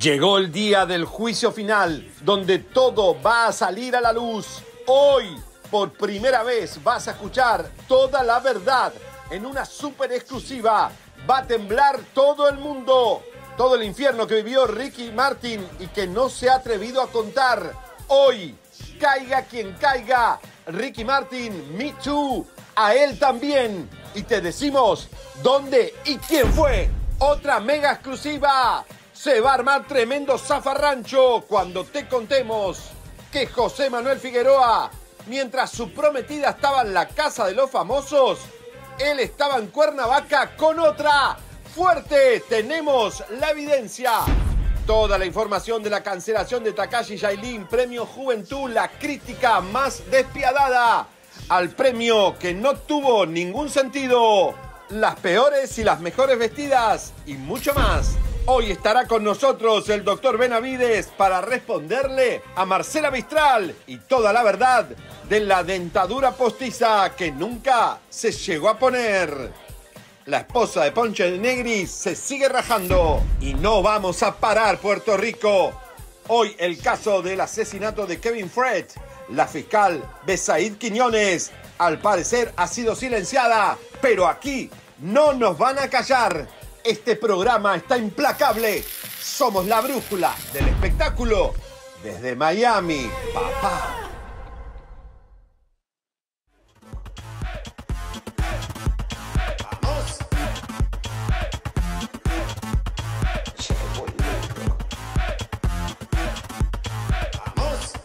Llegó el día del juicio final, donde todo va a salir a la luz. Hoy, por primera vez, vas a escuchar toda la verdad en una súper exclusiva. Va a temblar todo el mundo, todo el infierno que vivió Ricky Martin y que no se ha atrevido a contar. Hoy, caiga quien caiga, Ricky Martin, Me Too, a él también. Y te decimos dónde y quién fue. Otra mega exclusiva. Se va a armar tremendo zafarrancho cuando te contemos que José Manuel Figueroa, mientras su prometida estaba en la casa de los famosos, él estaba en Cuernavaca con otra. ¡Fuerte! Tenemos la evidencia. Toda la información de la cancelación de Tekashi Yailin, Premio Juventud, la crítica más despiadada al premio que no tuvo ningún sentido, las peores y las mejores vestidas y mucho más. Hoy estará con nosotros el doctor Benavides para responderle a Marcela Mistral y toda la verdad de la dentadura postiza que nunca se llegó a poner. La esposa de Poncho de Negri se sigue rajando y no vamos a parar, Puerto Rico. Hoy el caso del asesinato de Kevin Fred. La fiscal Besaid Quiñones al parecer ha sido silenciada, pero aquí no nos van a callar. Este programa está implacable. Somos la brújula del espectáculo desde Miami, papá. Vamos. Vamos.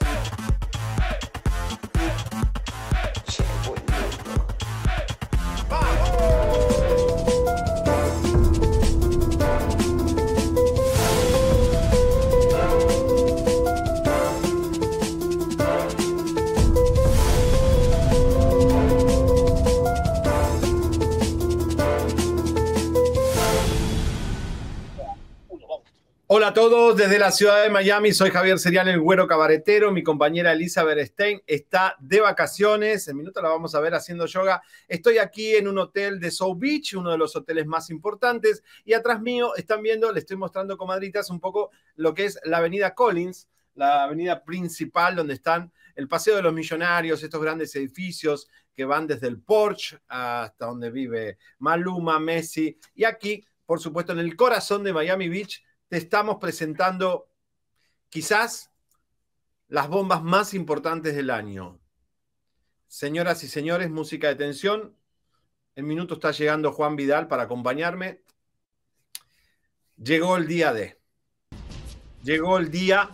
Hola a todos, desde la ciudad de Miami, soy Javier Serián, el güero cabaretero. Mi compañera Elizabeth Stein está de vacaciones, en minutos la vamos a ver haciendo yoga. Estoy aquí en un hotel de South Beach, uno de los hoteles más importantes, y atrás mío están viendo, les estoy mostrando, comadritas, un poco lo que es la avenida Collins, la avenida principal donde están el Paseo de los Millonarios, estos grandes edificios que van desde el Porsche hasta donde vive Maluma, Messi, y aquí, por supuesto, en el corazón de Miami Beach, te estamos presentando quizás las bombas más importantes del año. Señoras y señores, música de tensión. En minuto está llegando Juan Vidal para acompañarme. Llegó el día de. Llegó el día.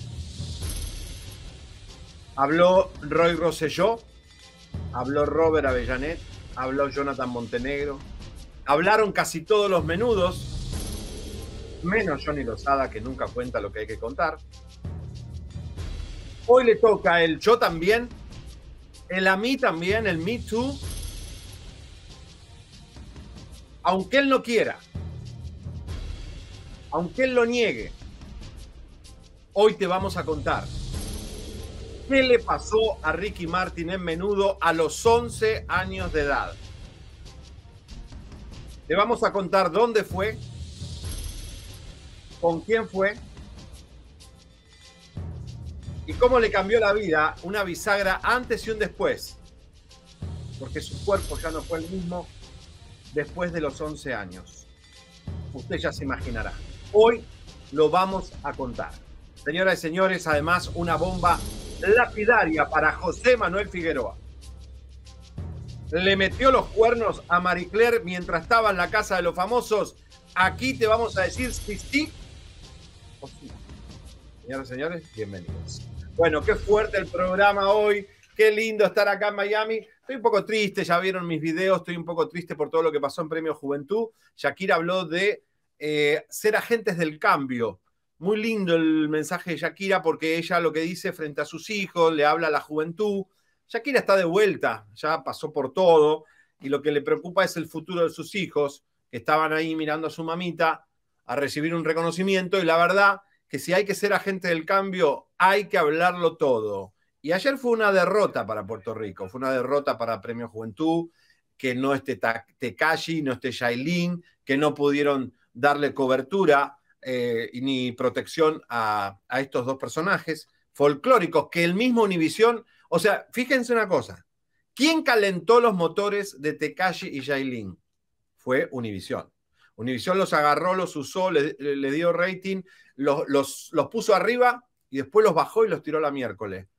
Habló Roy Rosselló. Habló Robert Avellanet. Habló Jonathan Montenegro. Hablaron casi todos los menudos. Menos Johnny Lozada, que nunca cuenta lo que hay que contar. Hoy le toca el yo también, el a mí también, el Me Too. Aunque él no quiera, aunque él lo niegue, hoy te vamos a contar qué le pasó a Ricky Martin en Menudo a los 11 años de edad. Te vamos a contar dónde fue, con quién fue y cómo le cambió la vida una bisagra antes y un después, porque su cuerpo ya no fue el mismo después de los 11 años. Usted ya se imaginará. Hoy lo vamos a contar. Señoras y señores, además una bomba lapidaria para José Manuel Figueroa. Le metió los cuernos a Marie Claire mientras estaba en la casa de los famosos. Aquí te vamos a decir si sí. Señoras y señores, bienvenidos. Bueno, qué fuerte el programa hoy, qué lindo estar acá en Miami. Estoy un poco triste, ya vieron mis videos, estoy un poco triste por todo lo que pasó en Premio Juventud. Shakira habló de ser agentes del cambio. Muy lindo el mensaje de Shakira porque ella lo que dice frente a sus hijos, le habla a la juventud. Shakira está de vuelta, ya pasó por todo y lo que le preocupa es el futuro de sus hijos, que estaban ahí mirando a su mamita a recibir un reconocimiento, y la verdad que si hay que ser agente del cambio, hay que hablarlo todo. Y ayer fue una derrota para Puerto Rico, fue una derrota para Premio Juventud, que no esté Tekashi, no esté Yailin, que no pudieron darle cobertura ni protección a estos dos personajes folclóricos que el mismo Univisión, o sea, fíjense una cosa, ¿quién calentó los motores de Tekashi y Yailin? Fue Univisión. Univisión los agarró, los usó, le dio rating, los puso arriba y después los bajó y los tiró la miércoles.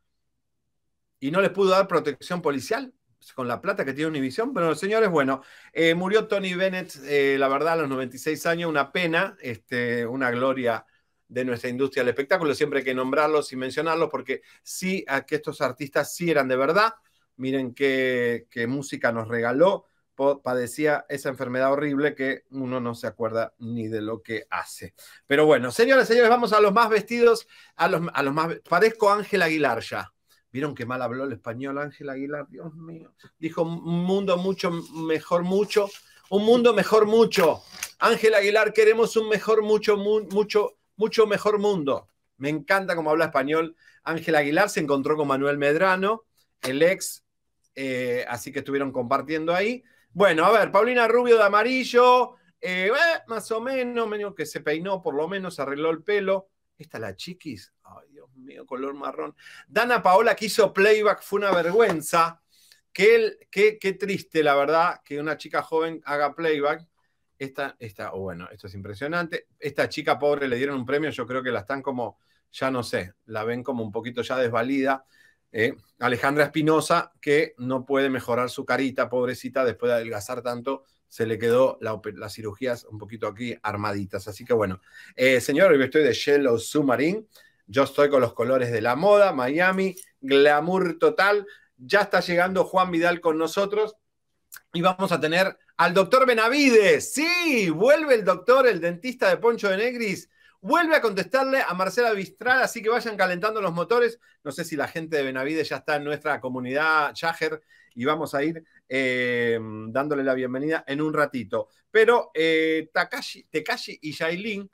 Y no les pudo dar protección policial con la plata que tiene Univisión. Pero señores, bueno, murió Tony Bennett, la verdad, a los 96 años, una pena, una gloria de nuestra industria del espectáculo. Siempre hay que nombrarlos y mencionarlos porque sí, que estos artistas sí eran de verdad. Miren qué música nos regaló. Padecía esa enfermedad horrible que uno no se acuerda ni de lo que hace. Pero bueno, señores, vamos a los más vestidos, a los más... Parezco Ángel Aguilar ya. ¿Vieron qué mal habló el español Ángel Aguilar? Dios mío. Dijo un mundo mucho mejor, mucho. Un mundo mejor, mucho. Ángel Aguilar, queremos un mejor, mucho mejor mundo. Me encanta cómo habla español. Ángel Aguilar se encontró con Manuel Medrano, el ex, así que estuvieron compartiendo ahí. Bueno, a ver, Paulina Rubio de amarillo, más o menos que se peinó, por lo menos, se arregló el pelo. Esta la chiquis, ay Dios mío, color marrón. Dana Paola que hizo playback, fue una vergüenza. Qué triste, la verdad, que una chica joven haga playback. Bueno, esto es impresionante. Esta chica pobre le dieron un premio, yo creo que la están como, ya no sé, la ven como un poquito ya desvalida. Alejandra Espinosa, que no puede mejorar su carita, pobrecita, después de adelgazar tanto, se le quedó las cirugías un poquito aquí armaditas. Así que bueno, señor, hoy estoy de Yellow Submarine, yo estoy con los colores de la moda, Miami, glamour total, ya está llegando Juan Vidal con nosotros y vamos a tener al doctor Benavides. Sí, vuelve el doctor, el dentista de Poncho de Negris, vuelve a contestarle a Marcela Bistral, así que vayan calentando los motores. No sé si la gente de Benavides ya está en nuestra comunidad Chager y vamos a ir dándole la bienvenida en un ratito. Pero Tekashi y Yailin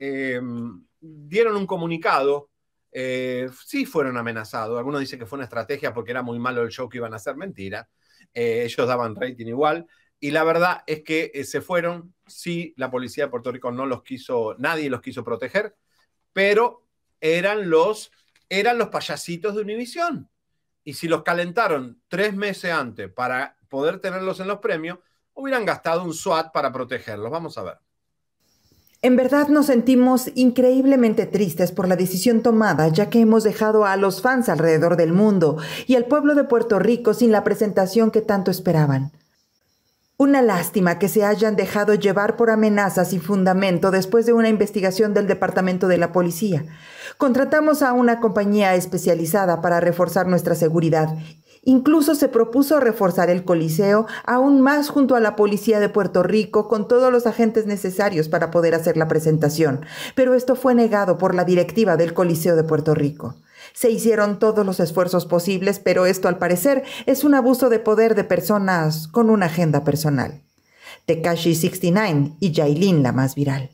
dieron un comunicado. Sí fueron amenazados. Algunos dicen que fue una estrategia porque era muy malo el show que iban a hacer. Mentira. Ellos daban rating igual. Y la verdad es que se fueron. Sí, la policía de Puerto Rico no los quiso, nadie los quiso proteger, pero eran los payasitos de Univisión. Y si los calentaron 3 meses antes para poder tenerlos en los premios, hubieran gastado un SWAT para protegerlos. Vamos a ver. En verdad nos sentimos increíblemente tristes por la decisión tomada, ya que hemos dejado a los fans alrededor del mundo y al pueblo de Puerto Rico sin la presentación que tanto esperaban. Una lástima que se hayan dejado llevar por amenazas sin fundamento después de una investigación del Departamento de la Policía. Contratamos a una compañía especializada para reforzar nuestra seguridad. Incluso se propuso reforzar el Coliseo aún más junto a la Policía de Puerto Rico con todos los agentes necesarios para poder hacer la presentación, pero esto fue negado por la directiva del Coliseo de Puerto Rico. Se hicieron todos los esfuerzos posibles, pero esto al parecer es un abuso de poder de personas con una agenda personal. Tekashi 69 y Yailin la más viral.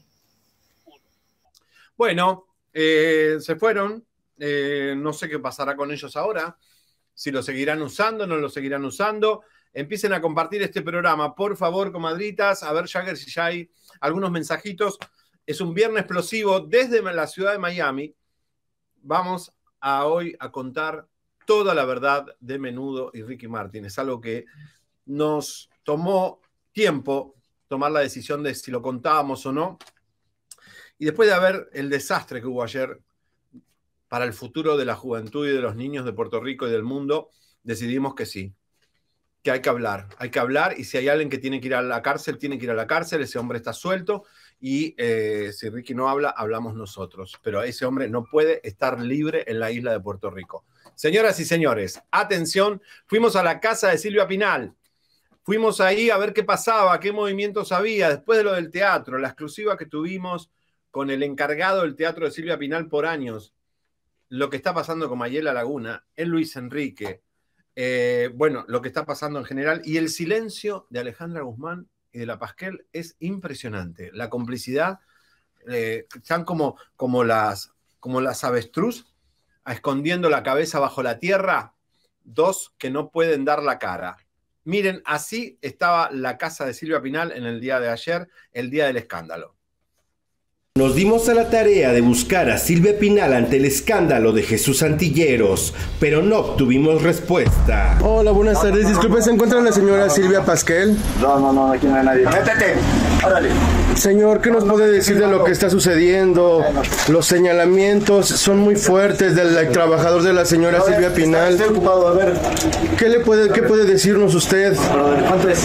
Bueno, se fueron. No sé qué pasará con ellos ahora. Si lo seguirán usando, no lo seguirán usando. Empiecen a compartir este programa, por favor, comadritas. A ver, Jagger, si ya hay algunos mensajitos. Es un viernes explosivo desde la ciudad de Miami. Vamos hoy a contar toda la verdad de Menudo y Ricky Martin. Es algo que nos tomó tiempo tomar la decisión de si lo contábamos o no. Y después de ver el desastre que hubo ayer para el futuro de la juventud y de los niños de Puerto Rico y del mundo, decidimos que sí, que hay que hablar y si hay alguien que tiene que ir a la cárcel, tiene que ir a la cárcel, ese hombre está suelto y si Ricky no habla, hablamos nosotros, pero ese hombre no puede estar libre en la isla de Puerto Rico. Señoras y señores, atención, fuimos a la casa de Silvia Pinal, fuimos ahí a ver qué pasaba, qué movimientos había, después de lo del teatro, la exclusiva que tuvimos con el encargado del teatro de Silvia Pinal por años, lo que está pasando con Mayela Laguna, el Luis Enrique, bueno, lo que está pasando en general, y el silencio de Alejandra Guzmán y de la Pasquel es impresionante. La complicidad, están como las avestruz, escondiendo la cabeza bajo la tierra, dos que no pueden dar la cara. Miren, así estaba la casa de Silvia Pinal en el día de ayer, el día del escándalo. Nos dimos a la tarea de buscar a Silvia Pinal ante el escándalo de Jesús Antilleros, pero no obtuvimos respuesta. Hola, buenas tardes. Disculpe, ¿se encuentra la señora Silvia Pasquel? No, aquí no hay nadie. Métete, órale. Señor, ¿qué nos puede decir de lo que está sucediendo? Los señalamientos son muy fuertes del trabajador de la señora Silvia Pinal. Estoy ocupado, a ver. ¿Qué puede decirnos usted? ¿Cuánto es?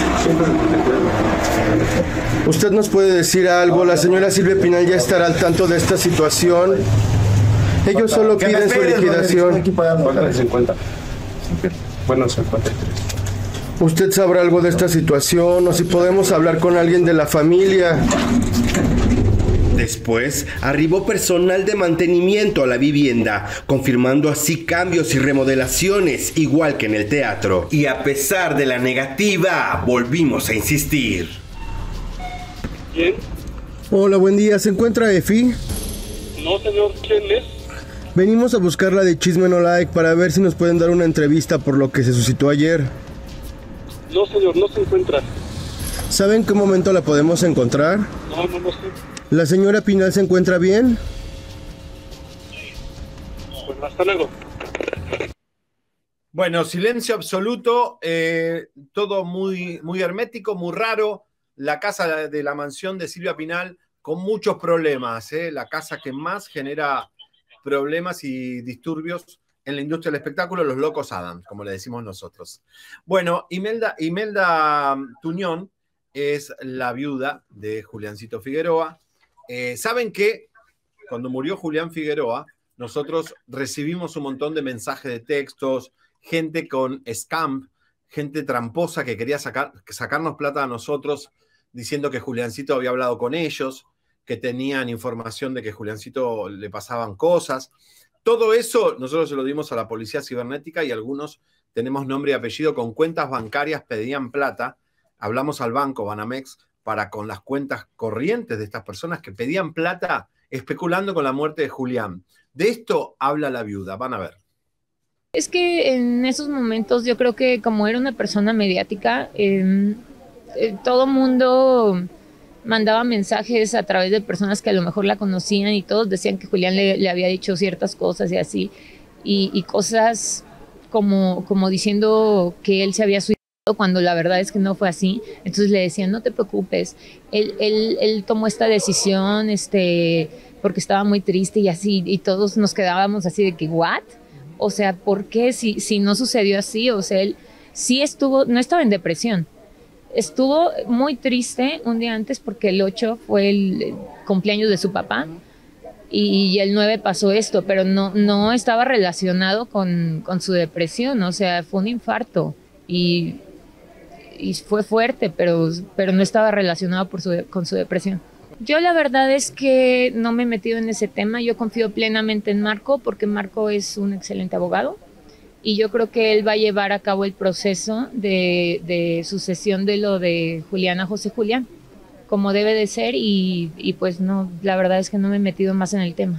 ¿Usted nos puede decir algo? La señora Silvia Pinal ya estará al tanto de esta situación. Ellos solo piden su liquidación. ¿Cuánto es 50? Bueno, 53. ¿Usted sabrá algo de esta situación o si podemos hablar con alguien de la familia? Después, arribó personal de mantenimiento a la vivienda, confirmando así cambios y remodelaciones, igual que en el teatro. Y a pesar de la negativa, volvimos a insistir. ¿Quién? Hola, buen día. ¿Se encuentra Efi? No, señor. ¿Quién es? Venimos a buscarla de Chisme No Like para ver si nos pueden dar una entrevista por lo que se suscitó ayer. No, señor. No se encuentra. ¿Saben qué momento la podemos encontrar? No sé. ¿La señora Pinal se encuentra bien? Pues hasta luego. Bueno, silencio absoluto, todo muy, muy hermético, muy raro. La casa de la mansión de Silvia Pinal con muchos problemas, la casa que más genera problemas y disturbios en la industria del espectáculo, los locos Adams, como le decimos nosotros. Bueno, Imelda Tuñón es la viuda de Juliancito Figueroa. ¿Saben qué? Cuando murió Julián Figueroa, nosotros recibimos un montón de mensajes de textos, gente con scam, gente tramposa que quería sacarnos plata a nosotros, diciendo que Juliancito había hablado con ellos, que tenían información de que Juliancito le pasaban cosas. Todo eso nosotros se lo dimos a la policía cibernética y algunos tenemos nombre y apellido con cuentas bancarias, pedían plata. Hablamos al banco Banamex para con las cuentas corrientes de estas personas que pedían plata especulando con la muerte de Julián. De esto habla la viuda, van a ver. Es que en esos momentos yo creo que como era una persona mediática, todo mundo mandaba mensajes a través de personas que a lo mejor la conocían y todos decían que Julián le había dicho ciertas cosas y así, y cosas como diciendo que él se había suicidado cuando la verdad es que no fue así. Entonces le decían, no te preocupes, él tomó esta decisión porque estaba muy triste y así, y todos nos quedábamos así de que, ¿what? O sea, ¿por qué? Si no sucedió así, o sea, él sí no estaba en depresión. Estuvo muy triste un día antes porque el 8 fue el cumpleaños de su papá y el 9 pasó esto, pero no estaba relacionado con su depresión, o sea, fue un infarto y fue fuerte, pero no estaba relacionado con su depresión. Yo la verdad es que no me he metido en ese tema, yo confío plenamente en Marco porque Marco es un excelente abogado. Y yo creo que él va a llevar a cabo el proceso de sucesión de lo de Julián a José Julián, como debe de ser, y pues no, la verdad es que no me he metido más en el tema.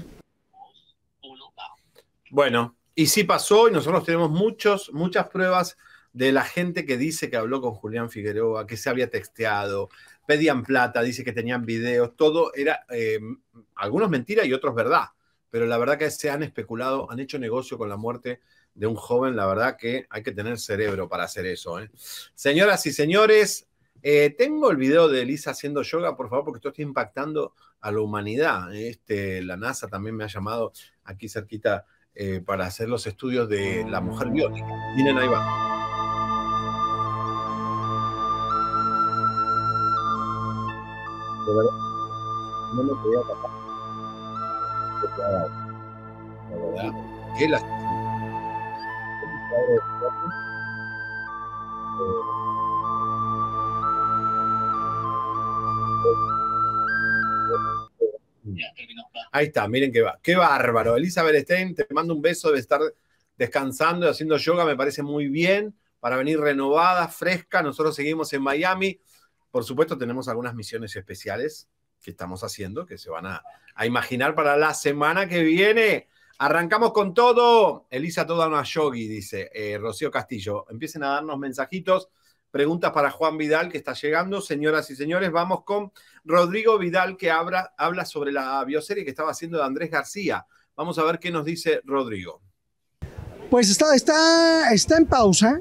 Bueno, y sí pasó, y nosotros tenemos muchas pruebas de la gente que dice que habló con Julián Figueroa, que se había texteado, pedían plata, dice que tenían videos, todo era, algunos mentiras y otros verdad, pero la verdad que se han especulado, han hecho negocio con la muerte de un joven, la verdad que hay que tener cerebro para hacer eso. Señoras y señores, tengo el video de Elisa haciendo yoga, por favor, porque esto está impactando a la humanidad. La NASA también me ha llamado aquí cerquita para hacer los estudios de la mujer biónica. Miren, ahí va. De verdad, no me podía tapar. De verdad, qué la... Ahí está, miren qué bárbaro. Elizabeth Stein, te mando un beso, debe estar descansando y haciendo yoga, me parece muy bien, para venir renovada, fresca. Nosotros seguimos en Miami. Por supuesto, tenemos algunas misiones especiales que estamos haciendo, que se van a imaginar para la semana que viene. Arrancamos con todo. Elisa, toda una yogi, dice Rocío Castillo. Empiecen a darnos mensajitos. preguntas para Juan Vidal, que está llegando. Señoras y señores, vamos con Rodrigo Vidal, que habla sobre la bioserie que estaba haciendo de Andrés García. Vamos a ver qué nos dice Rodrigo. Pues está en pausa.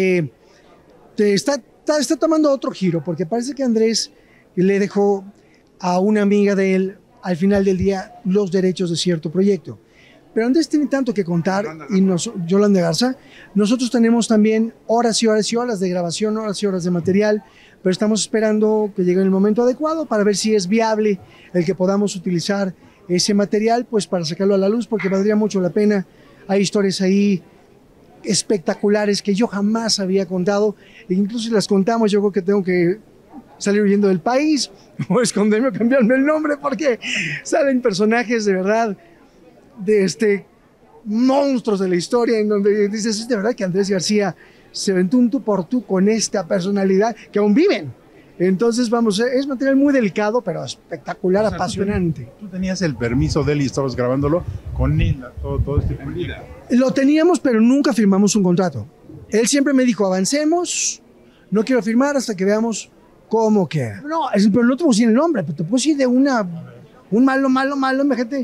Está tomando otro giro, porque parece que Andrés le dejó a una amiga de él, al final del día, los derechos de cierto proyecto. Pero Andrés tiene tanto que contar, Yolanda Garza, nosotros tenemos también horas y horas y horas de grabación, horas y horas de material, pero estamos esperando que llegue el momento adecuado para ver si es viable el que podamos utilizar ese material, pues para sacarlo a la luz, porque valdría mucho la pena. Hay historias ahí espectaculares que yo jamás había contado, e incluso si las contamos yo creo que tengo que salir huyendo del país o esconderme o cambiarme el nombre, porque salen personajes de verdad, de monstruos de la historia, en donde dices, es de verdad que Andrés García se aventó un tú por tú con esta personalidad que aún viven. Entonces, vamos, es material muy delicado, pero espectacular, o sea, apasionante. ¿Tú tenías el permiso de él y estabas grabándolo con él, todo este proyecto? Lo teníamos, pero nunca firmamos un contrato. Él siempre me dijo, avancemos, no quiero firmar hasta que veamos cómo queda. No, pero no te puedo decir el nombre, pero te puedo decir de un malo, imagínate,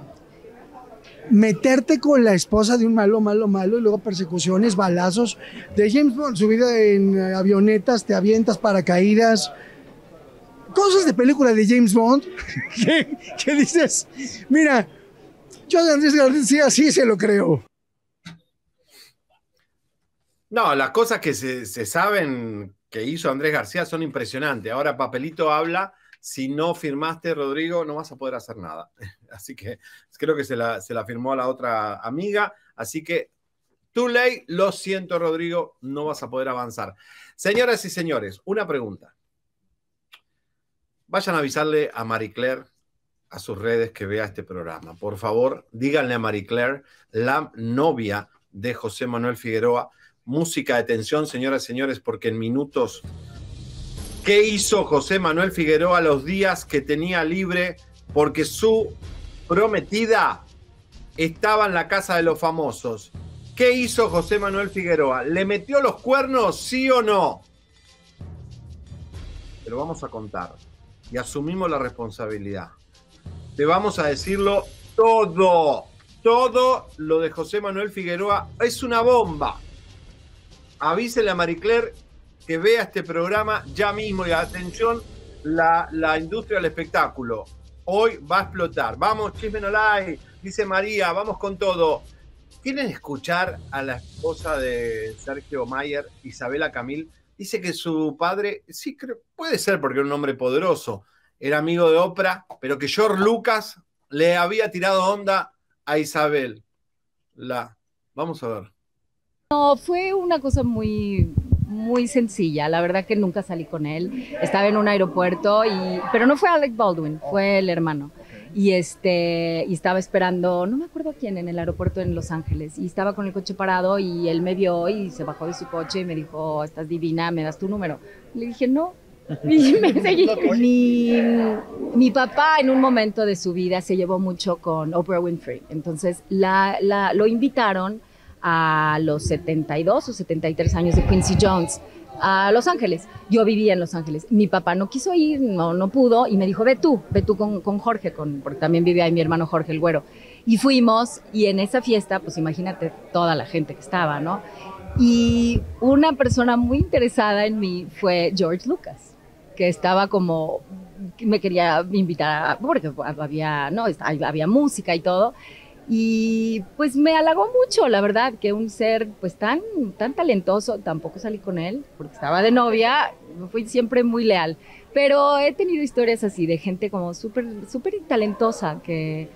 meterte con la esposa de un malo, y luego persecuciones, balazos, de James Bond, subida en avionetas, te avientas paracaídas, cosas de película de James Bond, que dices, mira, yo de Andrés García sí se lo creo. No, las cosas que se saben que hizo Andrés García son impresionantes. Ahora Papelito habla, si no firmaste, Rodrigo, no vas a poder hacer nada. Así que creo que se la firmó a la otra amiga. Así que, too late, lo siento, Rodrigo, no vas a poder avanzar. Señoras y señores, una pregunta. Vayan a avisarle a Marie Claire, a sus redes, que vea este programa. Por favor, díganle a Marie Claire, la novia de José Manuel Figueroa. Música de tensión, señoras y señores, porque en minutos... ¿Qué hizo José Manuel Figueroa los días que tenía libre? Porque su prometida estaba en la casa de los famosos. ¿Qué hizo José Manuel Figueroa? ¿Le metió los cuernos, sí o no? Te lo vamos a contar y asumimos la responsabilidad. Te vamos a decirlo todo. Todo lo de José Manuel Figueroa es una bomba. Avísenle a Marie Claire que vea este programa ya mismo y atención, la industria del espectáculo. Hoy va a explotar. Vamos, Chisme No Like, dice María, vamos con todo. ¿Quieren escuchar a la esposa de Sergio Mayer, Isabela Camil? Dice que su padre, sí, puede ser porque era un hombre poderoso, era amigo de Oprah, pero que George Lucas le había tirado onda a Isabel. Vamos a ver. No, fue una cosa muy sencilla. La verdad que nunca salí con él. Estaba en un aeropuerto, pero no fue Alec Baldwin, fue el hermano. Y estaba esperando, no me acuerdo a quién, en el aeropuerto en Los Ángeles. Y estaba con el coche parado y él me vio y se bajó de su coche y me dijo, oh, estás divina, ¿me das tu número? Le dije, no. Y me seguí. Mi papá en un momento de su vida se llevó mucho con Oprah Winfrey. Entonces lo invitaron a los 72 o 73 años de Quincy Jones a Los Ángeles. Yo vivía en Los Ángeles. Mi papá no quiso ir, no pudo, y me dijo, ve tú con Jorge, porque también vivía ahí mi hermano Jorge, el güero. Y fuimos, y en esa fiesta, pues imagínate toda la gente que estaba, ¿no? Y una persona muy interesada en mí fue George Lucas, que estaba como, me quería invitar, porque había música y todo. Y pues me halagó mucho, la verdad, que un ser pues tan talentoso. Tampoco salí con él porque estaba de novia, fui siempre muy leal, pero he tenido historias así de gente como súper talentosa que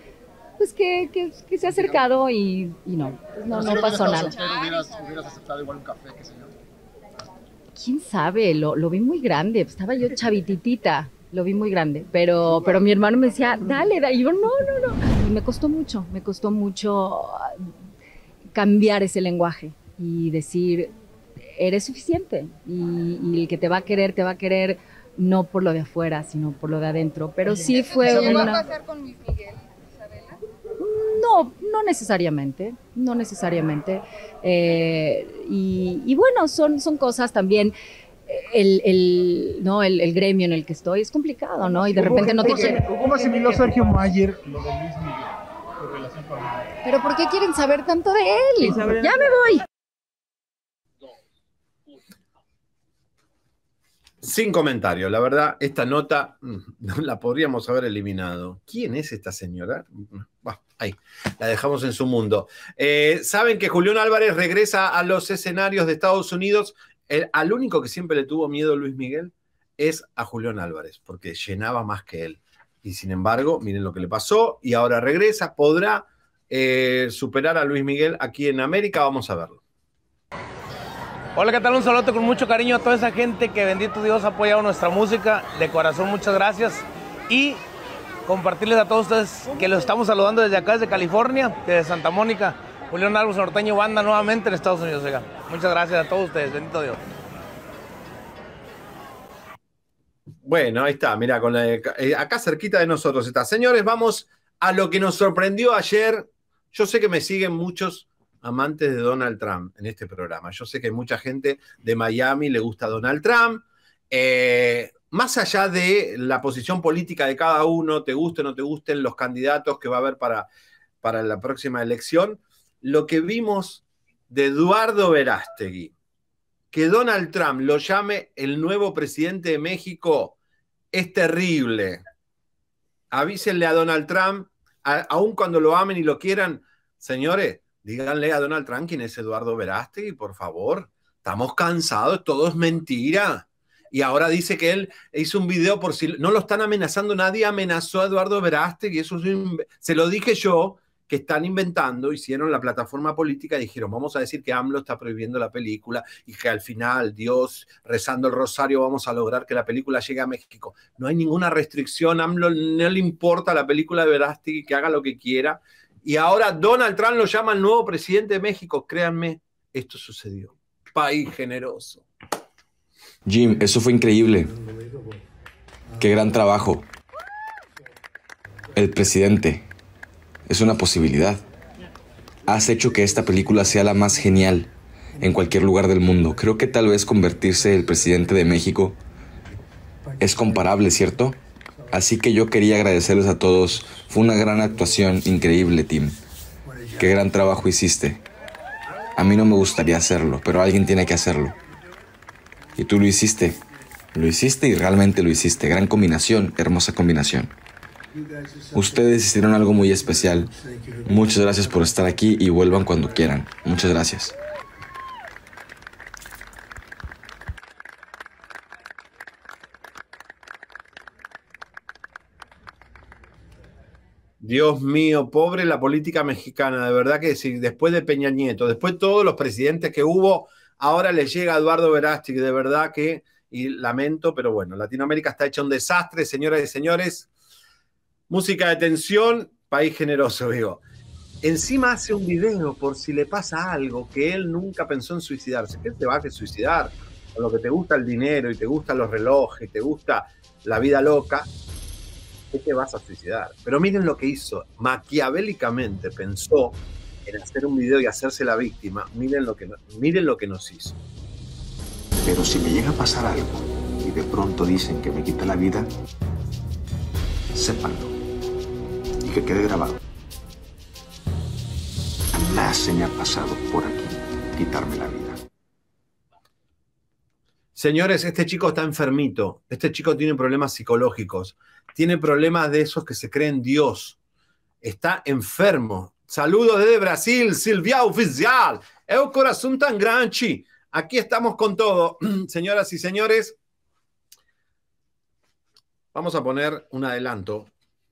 se ha acercado y no pasó nada. ¿Hubieras aceptado igual un café, qué sé yo? ¿Quién sabe? Lo vi muy grande, estaba yo chavititita. Lo vi muy grande, pero mi hermano me decía, dale, y yo, no. Y me costó mucho cambiar ese lenguaje y decir, eres suficiente. Y el que te va a querer no por lo de afuera, sino por lo de adentro. Pero sí fue una... ¿Se va a casar con Luis Miguel, Isabela? No necesariamente. Y bueno, son cosas también... el gremio en el que estoy, es complicado, ¿no? Y de repente no te quieren. ¿Cómo asimiló Sergio Mayer lo de Luis Miguel? Su relación con él? ¿Pero por qué quieren saber tanto de él? Ya me voy. Sin comentarios, la verdad, esta nota la podríamos haber eliminado. ¿Quién es esta señora? Bah, ahí, la dejamos en su mundo. Saben que Julián Álvarez regresa a los escenarios de Estados Unidos. Al único que siempre le tuvo miedo Luis Miguel es a Julián Álvarez, porque llenaba más que él. Y sin embargo, miren lo que le pasó, y ahora regresa. ¿Podrá superar a Luis Miguel aquí en América? Vamos a verlo. Hola, ¿qué tal? Un saludo con mucho cariño a toda esa gente que, bendito Dios, ha apoyado nuestra música. De corazón, muchas gracias. Y compartirles a todos ustedes que los estamos saludando desde acá, desde California, desde Santa Mónica. Julián Álvarez Norteño Banda nuevamente en Estados Unidos. Oiga. Muchas gracias a todos ustedes, bendito Dios. Bueno, ahí está, mira, acá cerquita de nosotros está. Señores, vamos a lo que nos sorprendió ayer. Yo sé que me siguen muchos amantes de Donald Trump en este programa. Yo sé que hay mucha gente de Miami le gusta Donald Trump. Más allá de la posición política de cada uno, te guste o no te gusten los candidatos que va a haber para la próxima elección, lo que vimos de Eduardo Verástegui, que Donald Trump lo llame el nuevo presidente de México, es terrible. Avísenle a Donald Trump, aun cuando lo amen y lo quieran, señores, díganle a Donald Trump quién es Eduardo Verástegui, por favor. Estamos cansados, todo es mentira. Y ahora dice que él hizo un video por si no lo están amenazando, nadie amenazó a Eduardo Verástegui, eso se lo dije yo, que están inventando, hicieron la plataforma política y dijeron, vamos a decir que AMLO está prohibiendo la película y que al final, Dios, rezando el rosario, vamos a lograr que la película llegue a México. No hay ninguna restricción, AMLO no le importa la película de Verástegui, que haga lo que quiera. Y ahora Donald Trump lo llama el nuevo presidente de México. Créanme, esto sucedió. País generoso. Jim, eso fue increíble. Qué gran trabajo. El presidente es una posibilidad. Has hecho que esta película sea la más genial en cualquier lugar del mundo. Creo que tal vez convertirse el presidente de México es comparable, ¿cierto? Así que yo quería agradecerles a todos. Fue una gran actuación, increíble, Tim. Qué gran trabajo hiciste. A mí no me gustaría hacerlo, pero alguien tiene que hacerlo. Y tú lo hiciste. Lo hiciste y realmente lo hiciste. Gran combinación, hermosa combinación. Ustedes hicieron algo muy especial. Muchas gracias por estar aquí y vuelvan cuando quieran. Muchas gracias. Dios mío, pobre la política mexicana, de verdad que sí, después de Peña Nieto, después de todos los presidentes que hubo, ahora le llega a Eduardo Verástegui, de verdad que, y lamento, pero bueno, Latinoamérica está hecha un desastre, señoras y señores. Música de tensión, país generoso, digo. Encima hace un video por si le pasa algo, que él nunca pensó en suicidarse. ¿Qué te vas a suicidar? Con lo que te gusta el dinero y te gustan los relojes, te gusta la vida loca, ¿qué te vas a suicidar? Pero miren lo que hizo. Maquiavélicamente pensó en hacer un video y hacerse la víctima. Miren lo que nos hizo. Pero si me llega a pasar algo y de pronto dicen que me quita la vida, sépanlo y que quede grabado. Jamás se me ha pasado por aquí quitarme la vida. Señores, este chico está enfermito. Este chico tiene problemas psicológicos. Tiene problemas de esos que se creen Dios. Está enfermo. Saludos desde Brasil, Silvia Oficial. Es un corazón tan grande. Aquí estamos con todo. Señoras y señores, vamos a poner un adelanto.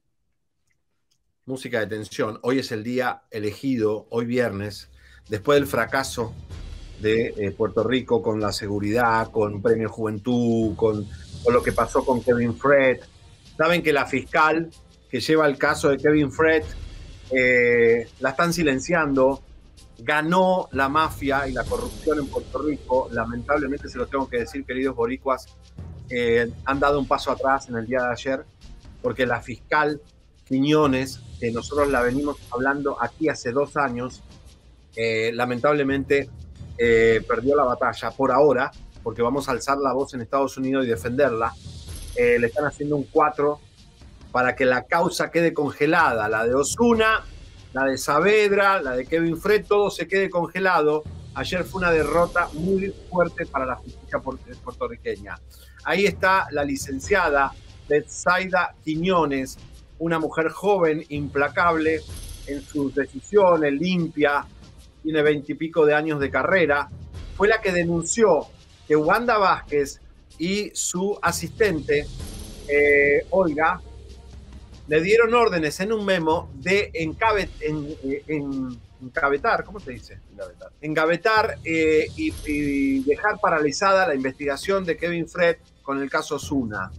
Música de tensión. Hoy es el día elegido, hoy viernes, después del fracaso de Puerto Rico con la seguridad, con Premio Juventud, con lo que pasó con Kevin Fred. Saben que la fiscal que lleva el caso de Kevin Fred la están silenciando. Ganó la mafia y la corrupción en Puerto Rico. Lamentablemente se los tengo que decir, queridos boricuas, han dado un paso atrás en el día de ayer, porque la fiscal Quiñones, que nosotros la venimos hablando aquí hace 2 años, lamentablemente perdió la batalla por ahora, porque vamos a alzar la voz en Estados Unidos y defenderla. Le están haciendo un 4 para que la causa quede congelada. La de Ozuna, la de Saavedra, la de Kevin Fred, todo se quede congelado. Ayer fue una derrota muy fuerte para la justicia puertorriqueña. Ahí está la licenciada Betsaida Quiñones, una mujer joven, implacable en sus decisiones, limpia, tiene 20 y pico de años de carrera. Fue la que denunció que Wanda Vázquez y su asistente, Olga, le dieron órdenes en un memo de engavetar, ¿cómo se dice? Engavetar y dejar paralizada la investigación de Kevin Fred con el caso Ozuna.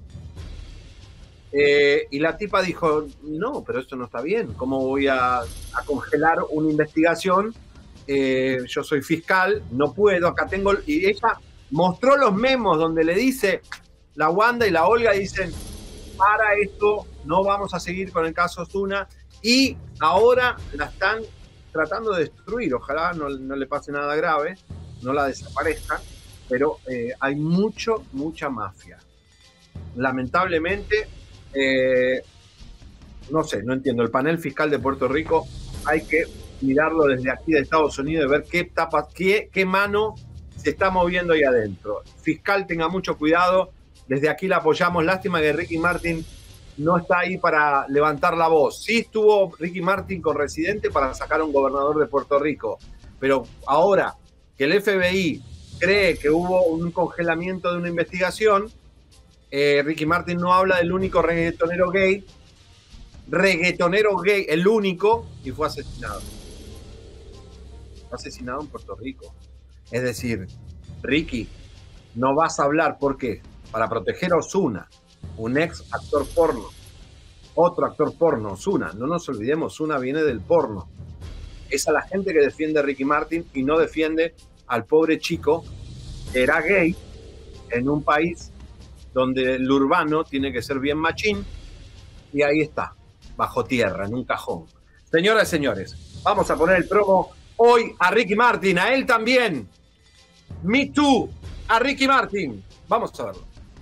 Y la tipa dijo, no, pero esto no está bien, ¿cómo voy a congelar una investigación? Yo soy fiscal, no puedo, acá tengo... Y ella mostró los memos donde le dice, la Wanda y la Olga dicen, para esto, no vamos a seguir con el caso Ozuna, y ahora la están tratando de destruir, ojalá no le pase nada grave, no la desaparezcan, pero hay mucha mafia. Lamentablemente, no sé, no entiendo, el panel fiscal de Puerto Rico hay que mirarlo desde aquí de Estados Unidos y ver qué mano se está moviendo ahí adentro. Fiscal, tenga mucho cuidado, desde aquí la apoyamos. Lástima que Ricky Martin no está ahí para levantar la voz. Sí estuvo Ricky Martin con Residente para sacar a un gobernador de Puerto Rico, pero ahora que el FBI cree que hubo un congelamiento de una investigación, Ricky Martin no habla del único reggaetonero gay, el único, y fue asesinado. Fue asesinado en Puerto Rico. Es decir, Ricky, no vas a hablar, ¿por qué? Para proteger a Ozuna, un ex actor porno, otro actor porno, Ozuna. No nos olvidemos, Ozuna viene del porno. Es a la gente que defiende a Ricky Martin y no defiende al pobre chico que era gay en un país donde el urbano tiene que ser bien machín, y ahí está, bajo tierra, en un cajón. Señoras y señores, vamos a poner el promo hoy a Ricky Martin, a él también. Me Too, a Ricky Martin. Vamos a verlo.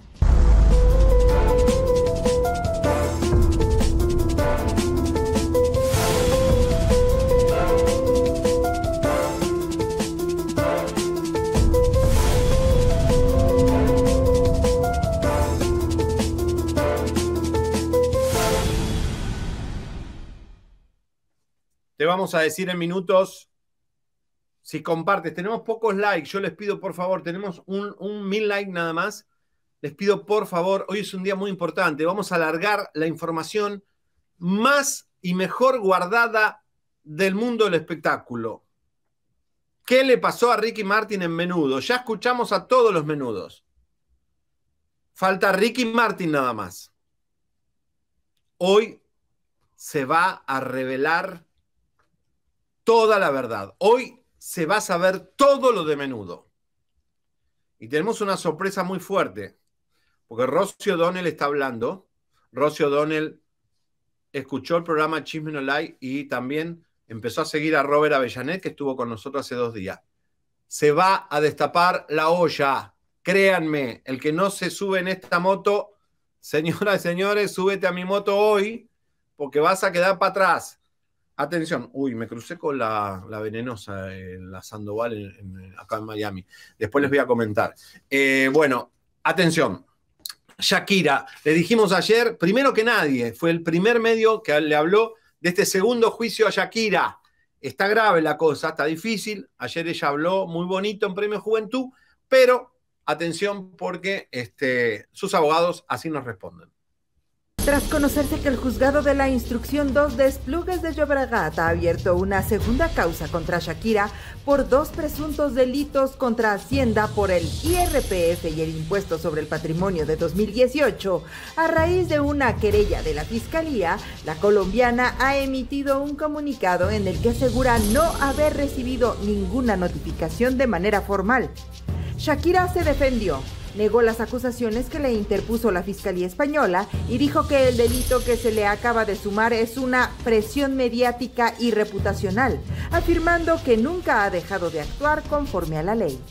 Te vamos a decir en minutos si compartes. Tenemos pocos likes, yo les pido por favor, tenemos un 1000 likes nada más. Les pido por favor, hoy es un día muy importante, vamos a alargar la información más y mejor guardada del mundo del espectáculo. ¿Qué le pasó a Ricky Martin en Menudo? Ya escuchamos a todos los Menudos. Falta Ricky Martin nada más. Hoy se va a revelar toda la verdad. Hoy se va a saber todo lo de Menudo. Y tenemos una sorpresa muy fuerte, porque Rosie O'Donnell está hablando. Rosie O'Donnell escuchó el programa Chisme No Lie y también empezó a seguir a Robert Avellanet, que estuvo con nosotros hace 2 días. Se va a destapar la olla. Créanme, el que no se sube en esta moto, señoras y señores, súbete a mi moto hoy, porque vas a quedar para atrás. Atención, uy, me crucé con la venenosa, la Sandoval acá en Miami. Después les voy a comentar. Bueno, atención. Shakira, le dijimos ayer, primero que nadie, fue el primer medio que le habló de este segundo juicio a Shakira. Está grave la cosa, está difícil. Ayer ella habló muy bonito en Premio Juventud, pero atención porque sus abogados así nos responden. Tras conocerse que el juzgado de la Instrucción 2 de Esplugues de Llobregat ha abierto una segunda causa contra Shakira por 2 presuntos delitos contra Hacienda por el IRPF y el Impuesto sobre el Patrimonio de 2018, a raíz de una querella de la Fiscalía, la colombiana ha emitido un comunicado en el que asegura no haber recibido ninguna notificación de manera formal. Shakira se defendió, negó las acusaciones que le interpuso la Fiscalía Española y dijo que el delito que se le acaba de sumar es una presión mediática y reputacional, afirmando que nunca ha dejado de actuar conforme a la ley.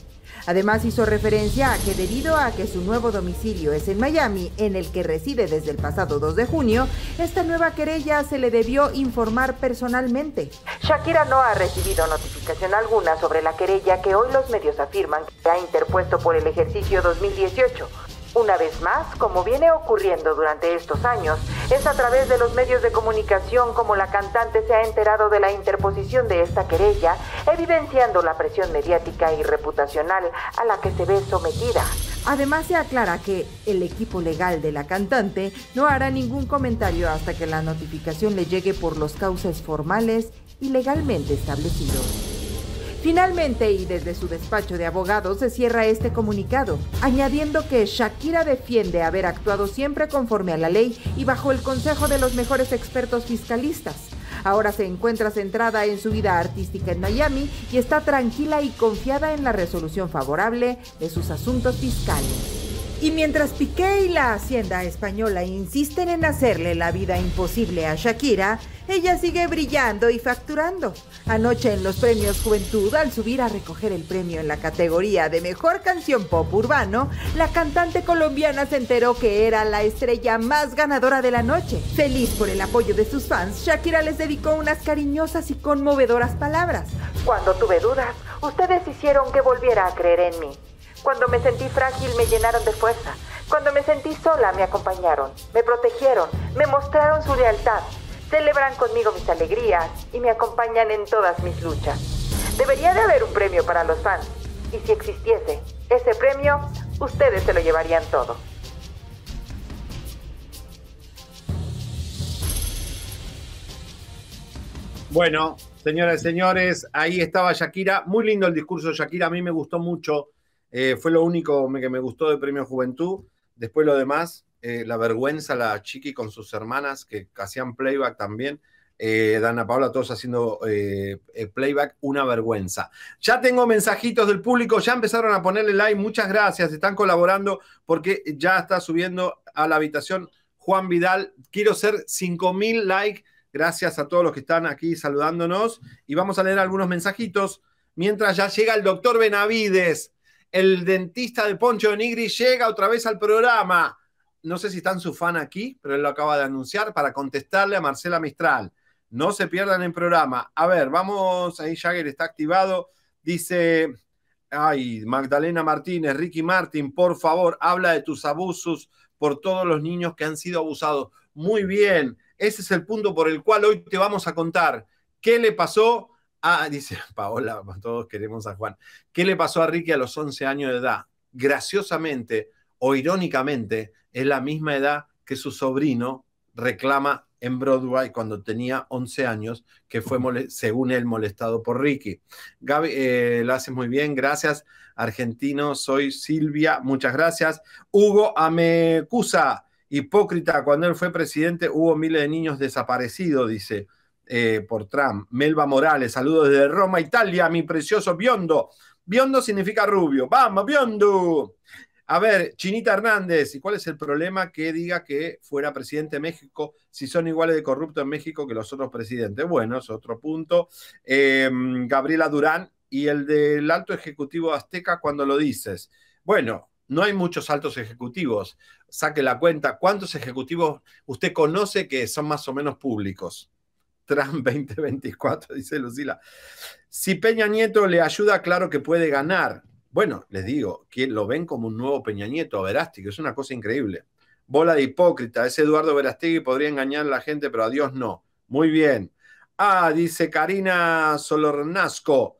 Además hizo referencia a que debido a que su nuevo domicilio es en Miami, en el que reside desde el pasado 2 de junio, esta nueva querella se le debió informar personalmente. Shakira no ha recibido notificación alguna sobre la querella que hoy los medios afirman que ha interpuesto por el ejercicio 2018. Una vez más, como viene ocurriendo durante estos años, es a través de los medios de comunicación como la cantante se ha enterado de la interposición de esta querella, evidenciando la presión mediática y reputacional a la que se ve sometida. Además, se aclara que el equipo legal de la cantante no hará ningún comentario hasta que la notificación le llegue por los cauces formales y legalmente establecidos. Finalmente, y desde su despacho de abogados, se cierra este comunicado, añadiendo que Shakira defiende haber actuado siempre conforme a la ley y bajo el consejo de los mejores expertos fiscalistas. Ahora se encuentra centrada en su vida artística en Miami y está tranquila y confiada en la resolución favorable de sus asuntos fiscales. Y mientras Piqué y la Hacienda española insisten en hacerle la vida imposible a Shakira, ella sigue brillando y facturando. Anoche en los premios Juventud, al subir a recoger el premio en la categoría de Mejor Canción Pop Urbano, la cantante colombiana se enteró que era la estrella más ganadora de la noche. Feliz por el apoyo de sus fans, Shakira les dedicó unas cariñosas y conmovedoras palabras. Cuando tuve dudas, ustedes hicieron que volviera a creer en mí. Cuando me sentí frágil me llenaron de fuerza. Cuando me sentí sola me acompañaron, me protegieron, me mostraron su lealtad. Celebran conmigo mis alegrías y me acompañan en todas mis luchas. Debería de haber un premio para los fans. Y si existiese ese premio, ustedes se lo llevarían todo. Bueno, señoras y señores, ahí estaba Shakira. Muy lindo el discurso de Shakira, a mí me gustó mucho. Fue lo único que me gustó del Premio Juventud. Después lo demás, la vergüenza, la Chiqui con sus hermanas que hacían playback también. Dana Paola, todos haciendo playback, una vergüenza. Ya tengo mensajitos del público, ya empezaron a ponerle like, muchas gracias, están colaborando porque ya está subiendo a la habitación Juan Vidal. Quiero ser 5.000 likes, gracias a todos los que están aquí saludándonos y vamos a leer algunos mensajitos mientras ya llega el doctor Benavides. El dentista de Poncho de Nigri llega otra vez al programa. No sé si están su fan aquí, pero él lo acaba de anunciar para contestarle a Marcela Mistral. No se pierdan el programa. A ver, vamos, ahí Jagger está activado. Dice, ay, Magdalena Martínez, Ricky Martin, por favor, habla de tus abusos por todos los niños que han sido abusados. Muy bien, ese es el punto por el cual hoy te vamos a contar. ¿Qué le pasó? Dice Paola, todos queremos a Juan. ¿Qué le pasó a Ricky a los 11 años de edad? Graciosamente o irónicamente, es la misma edad que su sobrino reclama en Broadway cuando tenía 11 años, que fue, según él, molestado por Ricky. Gaby, lo haces muy bien, gracias. Argentino, soy Silvia, muchas gracias. Hugo Amecusa, hipócrita, cuando él fue presidente hubo miles de niños desaparecidos, dice. Por Trump. Melba Morales, saludos desde Roma, Italia, mi precioso Biondo. Biondo significa rubio. ¡Vamos, Biondo! A ver, Chinita Hernández, ¿y cuál es el problema que diga que fuera presidente de México si son iguales de corruptos en México que los otros presidentes? Bueno, es otro punto. Gabriela Durán, y el del alto ejecutivo azteca cuando lo dices. Bueno, no hay muchos altos ejecutivos. Saque la cuenta. ¿Cuántos ejecutivos usted conoce que son más o menos públicos? Trump 2024, dice Lucila. Si Peña Nieto le ayuda, claro que puede ganar. Bueno, les digo, que lo ven como un nuevo Peña Nieto, Verástegui, es una cosa increíble. Bola de hipócrita, ese Eduardo Verástegui podría engañar a la gente, pero a Dios no. Muy bien. Dice Karina Solornasco.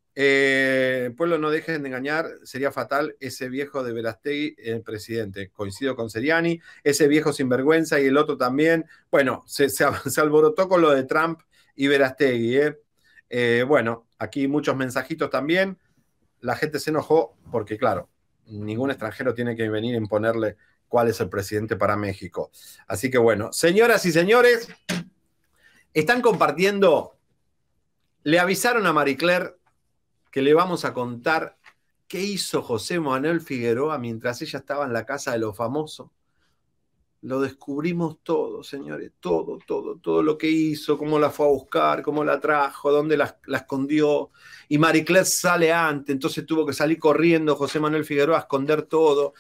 Pueblo, no dejen de engañar, sería fatal ese viejo de Verástegui, el presidente. Coincido con Seriani, ese viejo sinvergüenza y el otro también. Bueno, se alborotó con lo de Trump y Verástegui. Bueno, aquí muchos mensajitos también. La gente se enojó porque, claro, ningún extranjero tiene que venir a imponerle cuál es el presidente para México. Así que bueno, señoras y señores, están compartiendo. Le avisaron a Marie Claire que le vamos a contar qué hizo José Manuel Figueroa mientras ella estaba en la casa de los famosos. Lo descubrimos todo, señores, todo lo que hizo, cómo la fue a buscar, cómo la trajo, dónde la escondió. Y Marie Claire sale antes, entonces tuvo que salir corriendo José Manuel Figueroa a esconder todo.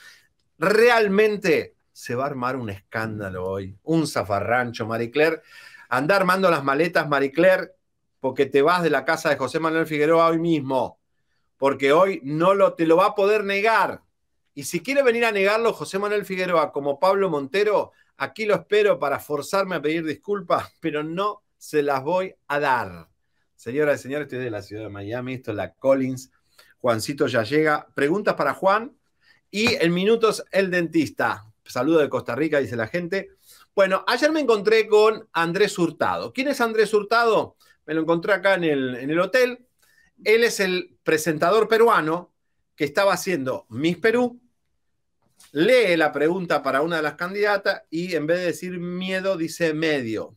Realmente se va a armar un escándalo hoy, un zafarrancho, Marie Claire. Anda armando las maletas, Marie Claire, porque te vas de la casa de José Manuel Figueroa hoy mismo, porque hoy te lo va a poder negar. Y si quiere venir a negarlo José Manuel Figueroa como Pablo Montero, aquí lo espero para forzarme a pedir disculpas, pero no se las voy a dar. Señoras y señores, estoy de la ciudad de Miami, esto es la Collins. Juancito ya llega. Preguntas para Juan. Y en minutos, el dentista. Saludo de Costa Rica, dice la gente. Bueno, ayer me encontré con Andrés Hurtado. ¿Quién es Andrés Hurtado? Me lo encontré acá en el hotel. Él es el presentador peruano que estaba haciendo Miss Perú. Lee la pregunta para una de las candidatas y en vez de decir miedo, dice medio.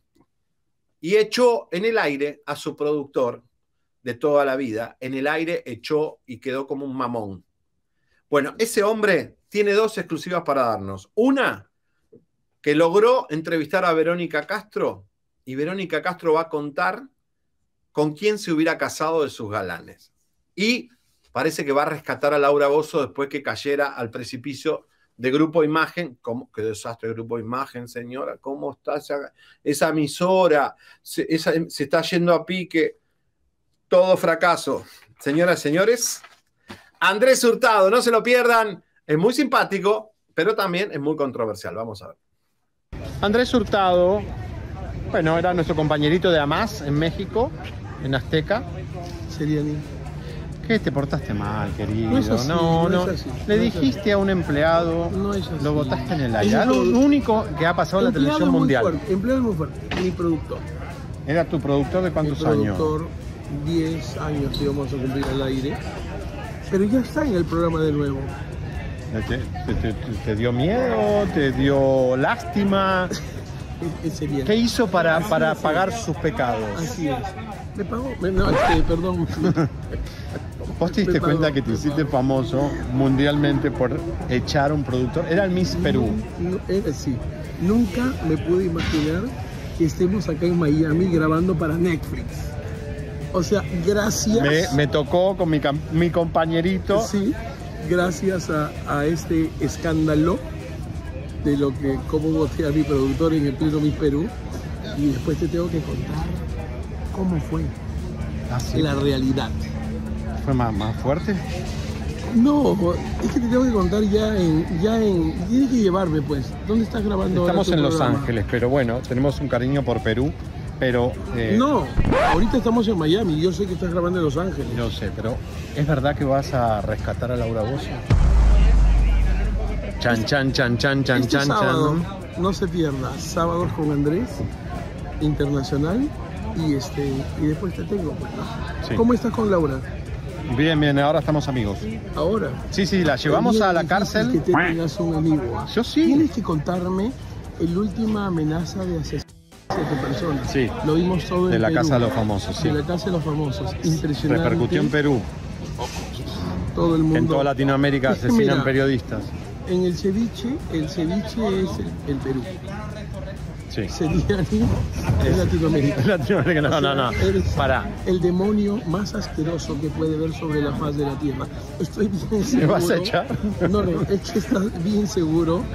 Y echó en el aire a su productor de toda la vida. En el aire echó y quedó como un mamón. Bueno, ese hombre tiene dos exclusivas para darnos. Una, que logró entrevistar a Verónica Castro y Verónica Castro va a contar con quién se hubiera casado de sus galanes. Y parece que va a rescatar a Laura Bozzo después que cayera al precipicio de Grupo Imagen. ¿Cómo? Qué desastre Grupo Imagen, señora. ¿Cómo está esa emisora? Se está yendo a pique. Todo fracaso. Señoras y señores, Andrés Hurtado, no se lo pierdan. Es muy simpático, pero también es muy controversial. Vamos a ver. Andrés Hurtado, bueno, era nuestro compañerito de AMAS en México, en Azteca. Seriani. ¿Qué te portaste mal, querido? No es así, no. Es así, Le no dijiste a un empleado, no es así. Lo botaste en el aire. Lo único que ha pasado en la televisión mundial. Empleado muy fuerte, mi productor. ¿Era tu productor de cuántos mi productor, años? 10 años que íbamos a cumplir al aire. Pero ya está en el programa de nuevo. ¿Te dio miedo? ¿Te dio lástima? ¿Qué hizo para pagar sus pecados? Así es. ¿Me pagó? No, perdón. ¿Vos te diste cuenta que te hiciste famoso mundialmente por echar a un productor? Era el Miss Perú. Sí. Nunca me pude imaginar que estemos acá en Miami grabando para Netflix. O sea, gracias. Me tocó con mi compañerito. Sí, gracias a este escándalo de cómo voté a mi productor en el pleno Miss Perú. Y después te tengo que contar cómo fue la realidad. ¿Fue más fuerte? No, es que te tengo que contar tienes que llevarme pues. ¿Dónde estás grabando? Estamos ahora en tu Los programa? Ángeles, pero bueno, tenemos un cariño por Perú, pero... No, ahorita estamos en Miami, yo sé que estás grabando en Los Ángeles. Yo sé, pero ¿es verdad que vas a rescatar a Laura Bozzo? Chan. Sábado, no se pierda, sábados con Andrés, internacional, y después te tengo, pues, ¿no? Sí. ¿Cómo estás con Laura? Bien, ahora estamos amigos. ¿Ahora? Sí, la llevamos a la cárcel. Que te tengas un amigo. Yo sí. Tienes que contarme la última amenaza de asesinato de personas. Sí. Lo vimos todo en De la Perú. Casa de los Famosos, sí. De la Casa de los Famosos. Impresionante. Repercutió en Perú. Todo el mundo. En toda Latinoamérica asesinan Mira, periodistas. En el ceviche es el Perú. Sí. Seriani es Latinoamérica. Latinoamérica, no. Eres Pará. el demonio más asqueroso que puede haber sobre la faz de la tierra. Estoy bien seguro. ¿Me vas a echar? No, es que estás bien seguro.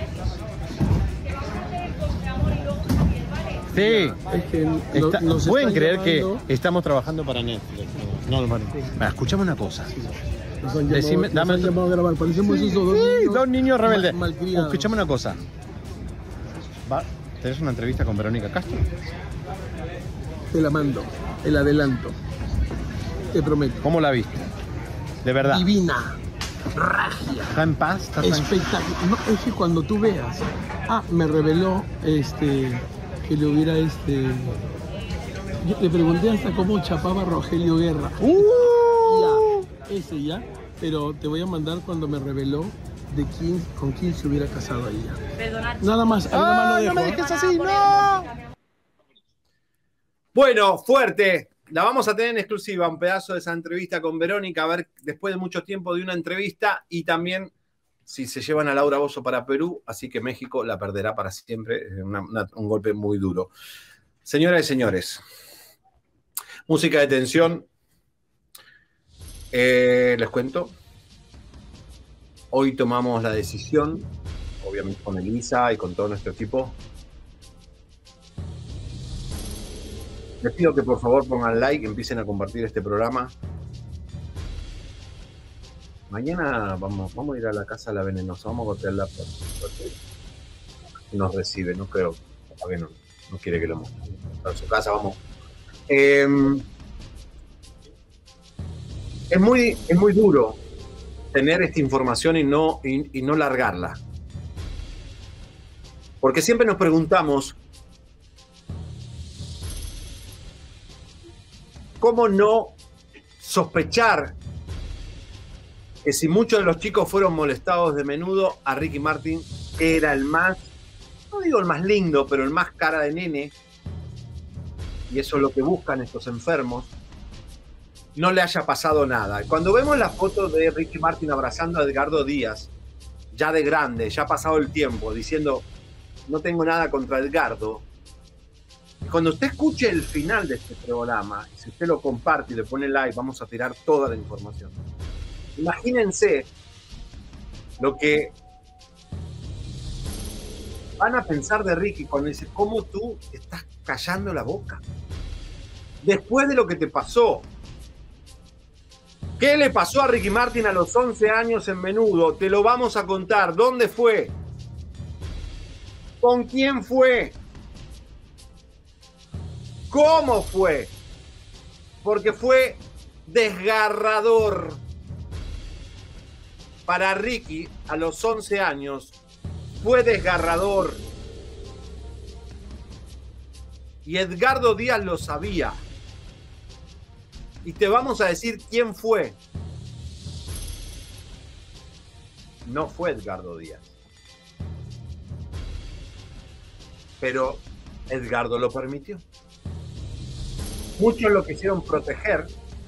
Sí. Es que ¿Pueden creer que estamos trabajando para Netflix? No. Escuchame una cosa. Nos han llamado a grabar. Parecemos esos dos niños rebeldes. Malcriados. Escuchame una cosa. ¿Tenés una entrevista con Verónica Castro? Te la mando, el adelanto. Te prometo. ¿Cómo la viste? De verdad. Divina, regia. ¿Está en paz? Espectacular. No, es que cuando tú veas. Me reveló que le hubiera Yo le pregunté hasta cómo chapaba Rogelio Guerra. Ya. Pero te voy a mandar cuando me reveló con quién se hubiera casado ella. Nada más. No me dejes así, no. Bueno, fuerte. La vamos a tener en exclusiva, un pedazo de esa entrevista con Verónica, a ver, después de mucho tiempo de una entrevista y también si se llevan a Laura Bozzo para Perú, así que México la perderá para siempre. Un golpe muy duro. Señoras y señores, música de tensión. Les cuento. Hoy tomamos la decisión, obviamente con Elisa y con todo nuestro equipo. Les pido que por favor pongan like, empiecen a compartir este programa. Mañana vamos a ir a la casa de la venenosa, vamos a golpear la puerta. Nos recibe, no creo, que no quiere que lo muestre. A su casa, vamos. Es muy duro tener esta información y no largarla. Porque siempre nos preguntamos cómo no sospechar que si muchos de los chicos fueron molestados de menudo, a Ricky Martin era el más, no digo el más lindo, pero el más cara de nene, y eso es lo que buscan estos enfermos, no le haya pasado nada. Cuando vemos la foto de Ricky Martin abrazando a Edgardo Díaz, ya de grande, ya ha pasado el tiempo, diciendo, no tengo nada contra Edgardo, cuando usted escuche el final de este programa, y si usted lo comparte y le pone like, vamos a tirar toda la información. Imagínense lo que van a pensar de Ricky cuando dice, ¿cómo tú estás callando la boca? Después de lo que te pasó. ¿Qué le pasó a Ricky Martin a los 11 años en Menudo? Te lo vamos a contar. ¿Dónde fue? ¿Con quién fue? ¿Cómo fue? Porque fue desgarrador. Para Ricky, a los 11 años, fue desgarrador. Y Edgardo Díaz lo sabía. Y te vamos a decir quién fue. No fue Edgardo Díaz. Pero Edgardo lo permitió. Muchos lo quisieron proteger.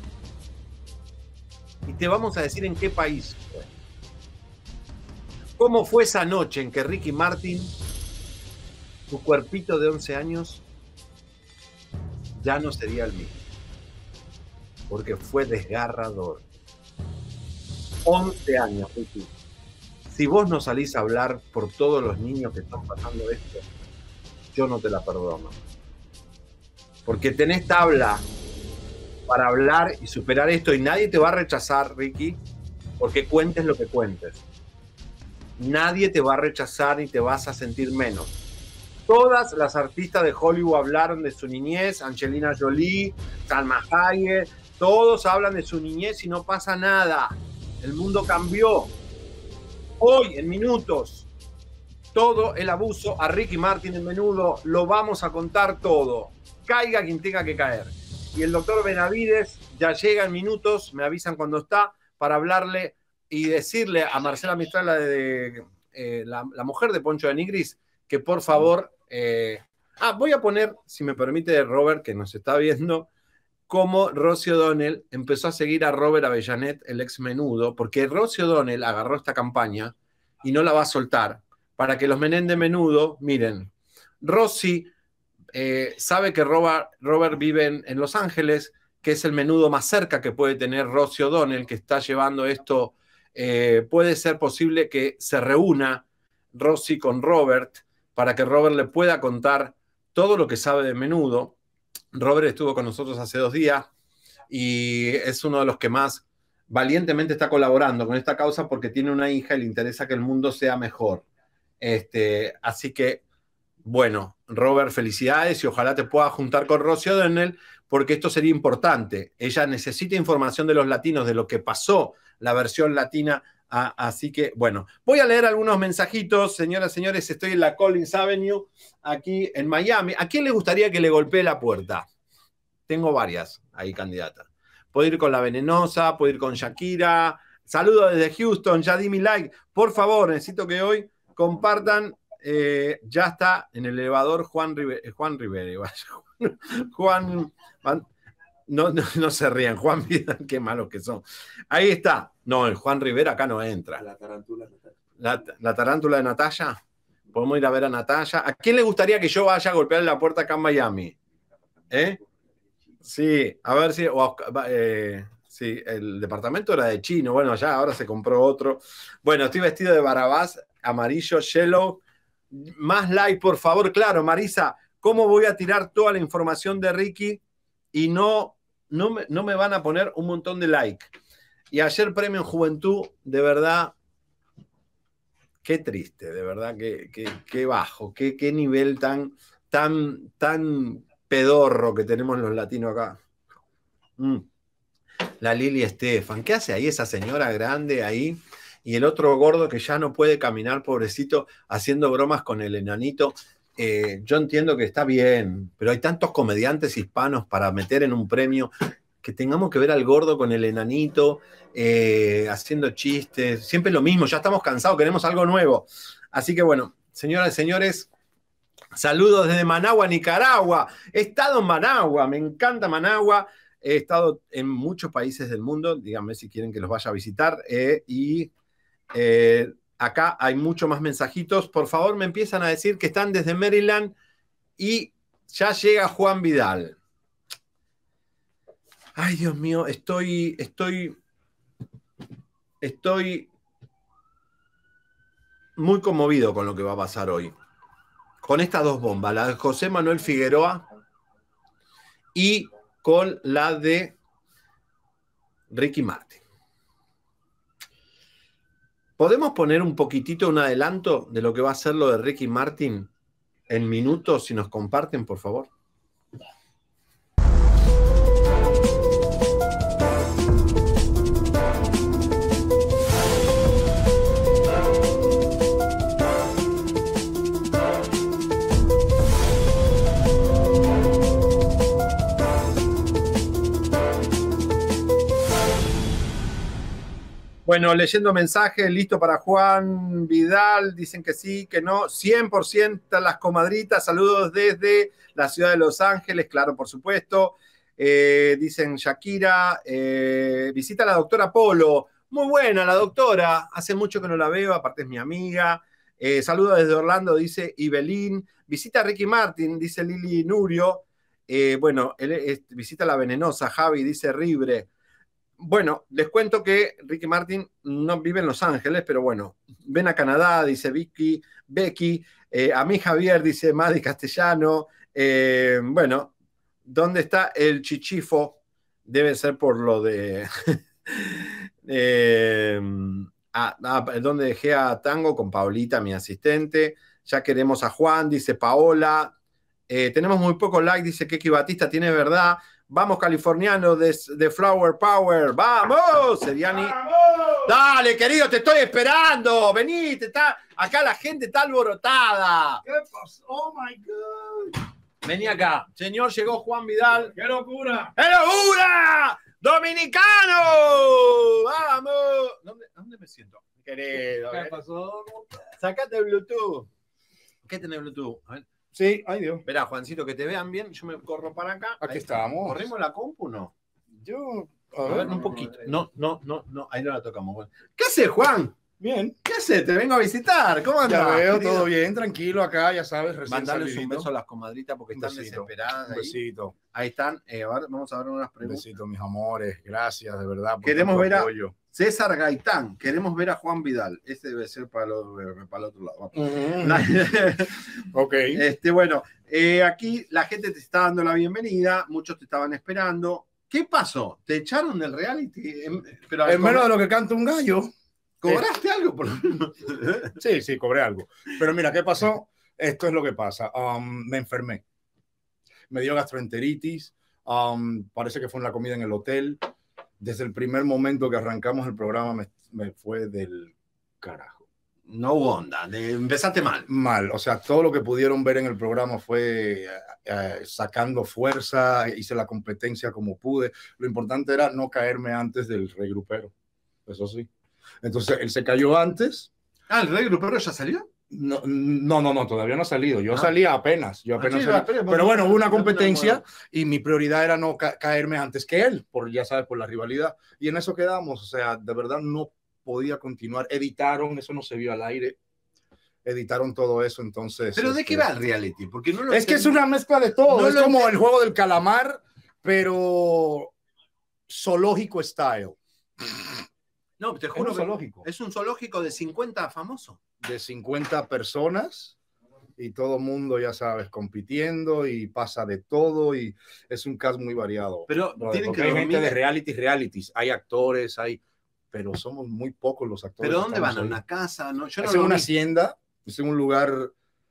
Y te vamos a decir en qué país fue. ¿Cómo fue esa noche en que Ricky Martin, su cuerpito de 11 años, ya no sería el mismo? Porque fue desgarrador. 11 años, Ricky. Si vos no salís a hablar por todos los niños que están pasando esto, yo no te la perdono. Porque tenés tabla para hablar y superar esto y nadie te va a rechazar, Ricky, porque cuentes lo que cuentes. Nadie te va a rechazar ni te vas a sentir menos. Todas las artistas de Hollywood hablaron de su niñez, Angelina Jolie, Salma Hayek, todos hablan de su niñez y no pasa nada. El mundo cambió. Hoy, en minutos, todo el abuso a Ricky Martin en Menudo lo vamos a contar todo. Caiga quien tenga que caer. Y el doctor Benavides ya llega en minutos, me avisan cuando está, para hablarle y decirle a Marcela Mistral, la mujer de Poncho de Nigris, que por favor... voy a poner, si me permite, Robert, que nos está viendo, cómo Rosie O'Donnell empezó a seguir a Robert Avellanet, el ex Menudo, porque Rosie O'Donnell agarró esta campaña y no la va a soltar, para que los Menem de Menudo, miren, Rosie sabe que Robert vive en Los Ángeles, que es el Menudo más cerca que puede tener Rosie O'Donnell, que está llevando esto. Puede ser posible que se reúna Rosie con Robert para que Robert le pueda contar todo lo que sabe de Menudo. Robert estuvo con nosotros hace 2 días y es uno de los que más valientemente está colaborando con esta causa porque tiene una hija y le interesa que el mundo sea mejor. Así que, bueno, Robert, felicidades y ojalá te puedas juntar con Rosie O'Donnell porque esto sería importante. Ella necesita información de los latinos, de lo que pasó, la versión latina. Así que, bueno, voy a leer algunos mensajitos. Señoras y señores, estoy en la Collins Avenue, aquí en Miami. ¿A quién le gustaría que le golpee la puerta? Tengo varias ahí candidatas. Puedo ir con La Venenosa, puedo ir con Shakira. Saludos desde Houston, ya di mi like. Por favor, necesito que hoy compartan. Ya está en el elevador Juan Rivera. Juan... No se rían, Juan Vidal, qué malos que son. Ahí está. No, el Juan Rivera acá no entra. La tarántula. La tarántula de Natalia. Podemos ir a ver a Natalia. ¿A quién le gustaría que yo vaya a golpear la puerta acá en Miami? Sí, a ver si... sí, el departamento era de chino. Bueno, ya ahora se compró otro. Bueno, estoy vestido de Barabás, amarillo, yellow. Más like, por favor. Claro, Marisa, ¿cómo voy a tirar toda la información de Ricky y no me van a poner un montón de like? Y ayer premio en Juventud, de verdad, qué triste, de verdad, qué bajo, qué nivel tan pedorro que tenemos los latinos acá. La Lili Estefan, ¿qué hace ahí esa señora grande ahí? Y el otro gordo que ya no puede caminar, pobrecito, haciendo bromas con el enanito. Yo entiendo que está bien, pero hay tantos comediantes hispanos para meter en un premio que tengamos que ver al gordo con el enanito, haciendo chistes, siempre lo mismo, ya estamos cansados, queremos algo nuevo. Así que bueno, señoras y señores, saludos desde Managua, Nicaragua. He estado en Managua, me encanta Managua, he estado en muchos países del mundo, díganme si quieren que los vaya a visitar, acá hay muchos más mensajitos, por favor me empiezan a decir que están desde Maryland y ya llega Juan Vidal. Ay, Dios mío, estoy muy conmovido con lo que va a pasar hoy. Con estas dos bombas, la de José Manuel Figueroa y con la de Ricky Martin. ¿Podemos poner un poquitito un adelanto de lo que va a ser lo de Ricky Martin en minutos, si nos comparten, por favor? Bueno, leyendo mensajes, listo para Juan Vidal, dicen que sí, que no, 100% las comadritas, saludos desde la ciudad de Los Ángeles, claro, por supuesto. Dicen Shakira, visita a la doctora Polo, muy buena la doctora, hace mucho que no la veo, aparte es mi amiga. Saludos desde Orlando, dice Ibelín, visita a Ricky Martin, dice Lili Nurio. Bueno, visita a la venenosa, Javi, dice Ribre. Bueno, les cuento que Ricky Martin no vive en Los Ángeles, pero bueno, ven a Canadá, dice Becky, a mí Javier, dice Madi Castellano. Bueno, ¿dónde está el chichifo? Debe ser por lo de... donde dejé a Tango con Paolita, mi asistente. Ya queremos a Juan, dice Paola. Tenemos muy pocos likes, dice Keki Batista, tiene verdad. Vamos, californiano de Flower Power. ¡Vamos, Seriani! ¡Vamos! Dale, querido, te estoy esperando. Vení, acá la gente está alborotada. ¿Qué pasó? Oh, my God. Vení acá. Señor, llegó Juan Vidal. ¡Qué locura! ¡Qué locura! ¡Dominicano! ¡Vamos! ¿Dónde me siento? Querido. ¿Qué pasó? Sacate el Bluetooth. ¿Qué tenés Bluetooth? A ver. Sí, ay Dios. Esperá, Juancito, que te vean bien. Yo me corro para acá. Aquí estamos. ¿Corrimos la compu o no? Yo. A ver, un poquito. No. Ahí no la tocamos. Bueno. ¿Qué haces, Juan? Bien. ¿Qué haces? Te vengo a visitar. ¿Cómo andas? Ya veo, querido? todo bien, tranquilo acá, ya sabes. Mandarles un beso a las comadritas porque están desesperadas. Un besito. Ahí están. A ver, vamos a ver unas preguntas. Un besito, mis amores. Gracias, de verdad. Por queremos ver apoyo. a César Gaitán. Queremos ver a Juan Vidal. Ese debe ser para el otro lado. Ok. Bueno, aquí la gente te está dando la bienvenida. Muchos te estaban esperando. ¿Qué pasó? ¿Te echaron del reality? Pero en menos de lo que canta un gallo. ¿Cobraste algo? Sí, cobré algo. Pero mira, ¿qué pasó? Esto es lo que pasa. Me enfermé. Me dio gastroenteritis. Parece que fue en la comida en el hotel. Desde el primer momento que arrancamos el programa me fue del carajo. No hubo onda. Empezaste mal. Mal. O sea, todo lo que pudieron ver en el programa fue sacando fuerza. Hice la competencia como pude. Lo importante era no caerme antes del rey grupero. Eso sí. Entonces, él se cayó antes. ¿El rey grupero ya salió? No, todavía no ha salido. Yo salía apenas. Sí, pero bueno, hubo una competencia y mi prioridad era no caerme antes que él, ya sabes, por la rivalidad. Y en eso quedamos. O sea, de verdad no podía continuar. Editaron, eso no se vio al aire. Editaron todo eso, entonces... ¿Pero de qué va el reality? Porque no lo es que es una mezcla de todo. No es lo como el juego del calamar, pero zoológico style. No, te juro un zoológico. Es un zoológico de 50 famosos. De 50 personas y todo el mundo, ya sabes, compitiendo y pasa de todo y es un cast muy variado. Pero tienen que hay dormir... gente de realities, hay actores, pero somos muy pocos los actores. ¿Pero dónde van? ¿A una casa? No, yo no es en lo una vi. hacienda, es en un lugar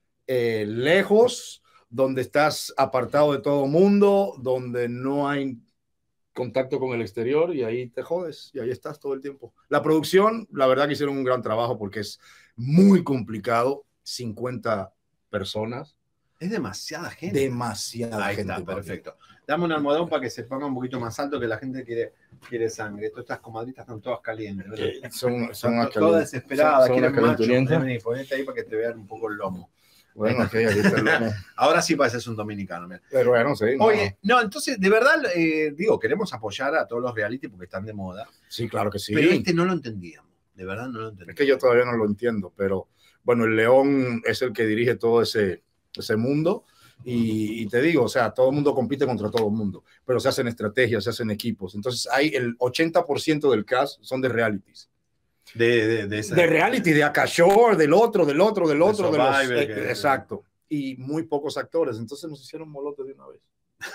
lejos, donde estás apartado de todo el mundo, donde no hay contacto con el exterior y ahí te jodes y ahí estás todo el tiempo. La producción, la verdad que hicieron un gran trabajo porque es muy complicado, 50 personas. Es demasiada gente. Demasiada Ahí gente. está, perfecto. Dame un almohadón para que se ponga un poquito más alto, que la gente quiere sangre. Todas estas comadritas están todas calientes. Son todas desesperadas, son quieren macho. calenturientas. Ponete ahí para que te vean un poco el lomo. Bueno, aquí está el lomo. Ahora sí pareces un dominicano. Mira. Pero bueno, sí. Oye, no, entonces, de verdad, digo, queremos apoyar a todos los reality porque están de moda. Sí, claro que sí. Pero este no lo entendíamos. De verdad no lo entendíamos. Es que yo todavía no lo entiendo, pero bueno, el León es el que dirige todo ese mundo. Y te digo, o sea, todo el mundo compite contra todo el mundo, pero se hacen estrategias, se hacen equipos. Entonces, hay el 80% del cast son de realities. De reality, de Akashore, del otro. Survivor, exacto. Y muy pocos actores. Entonces nos hicieron molote de una vez.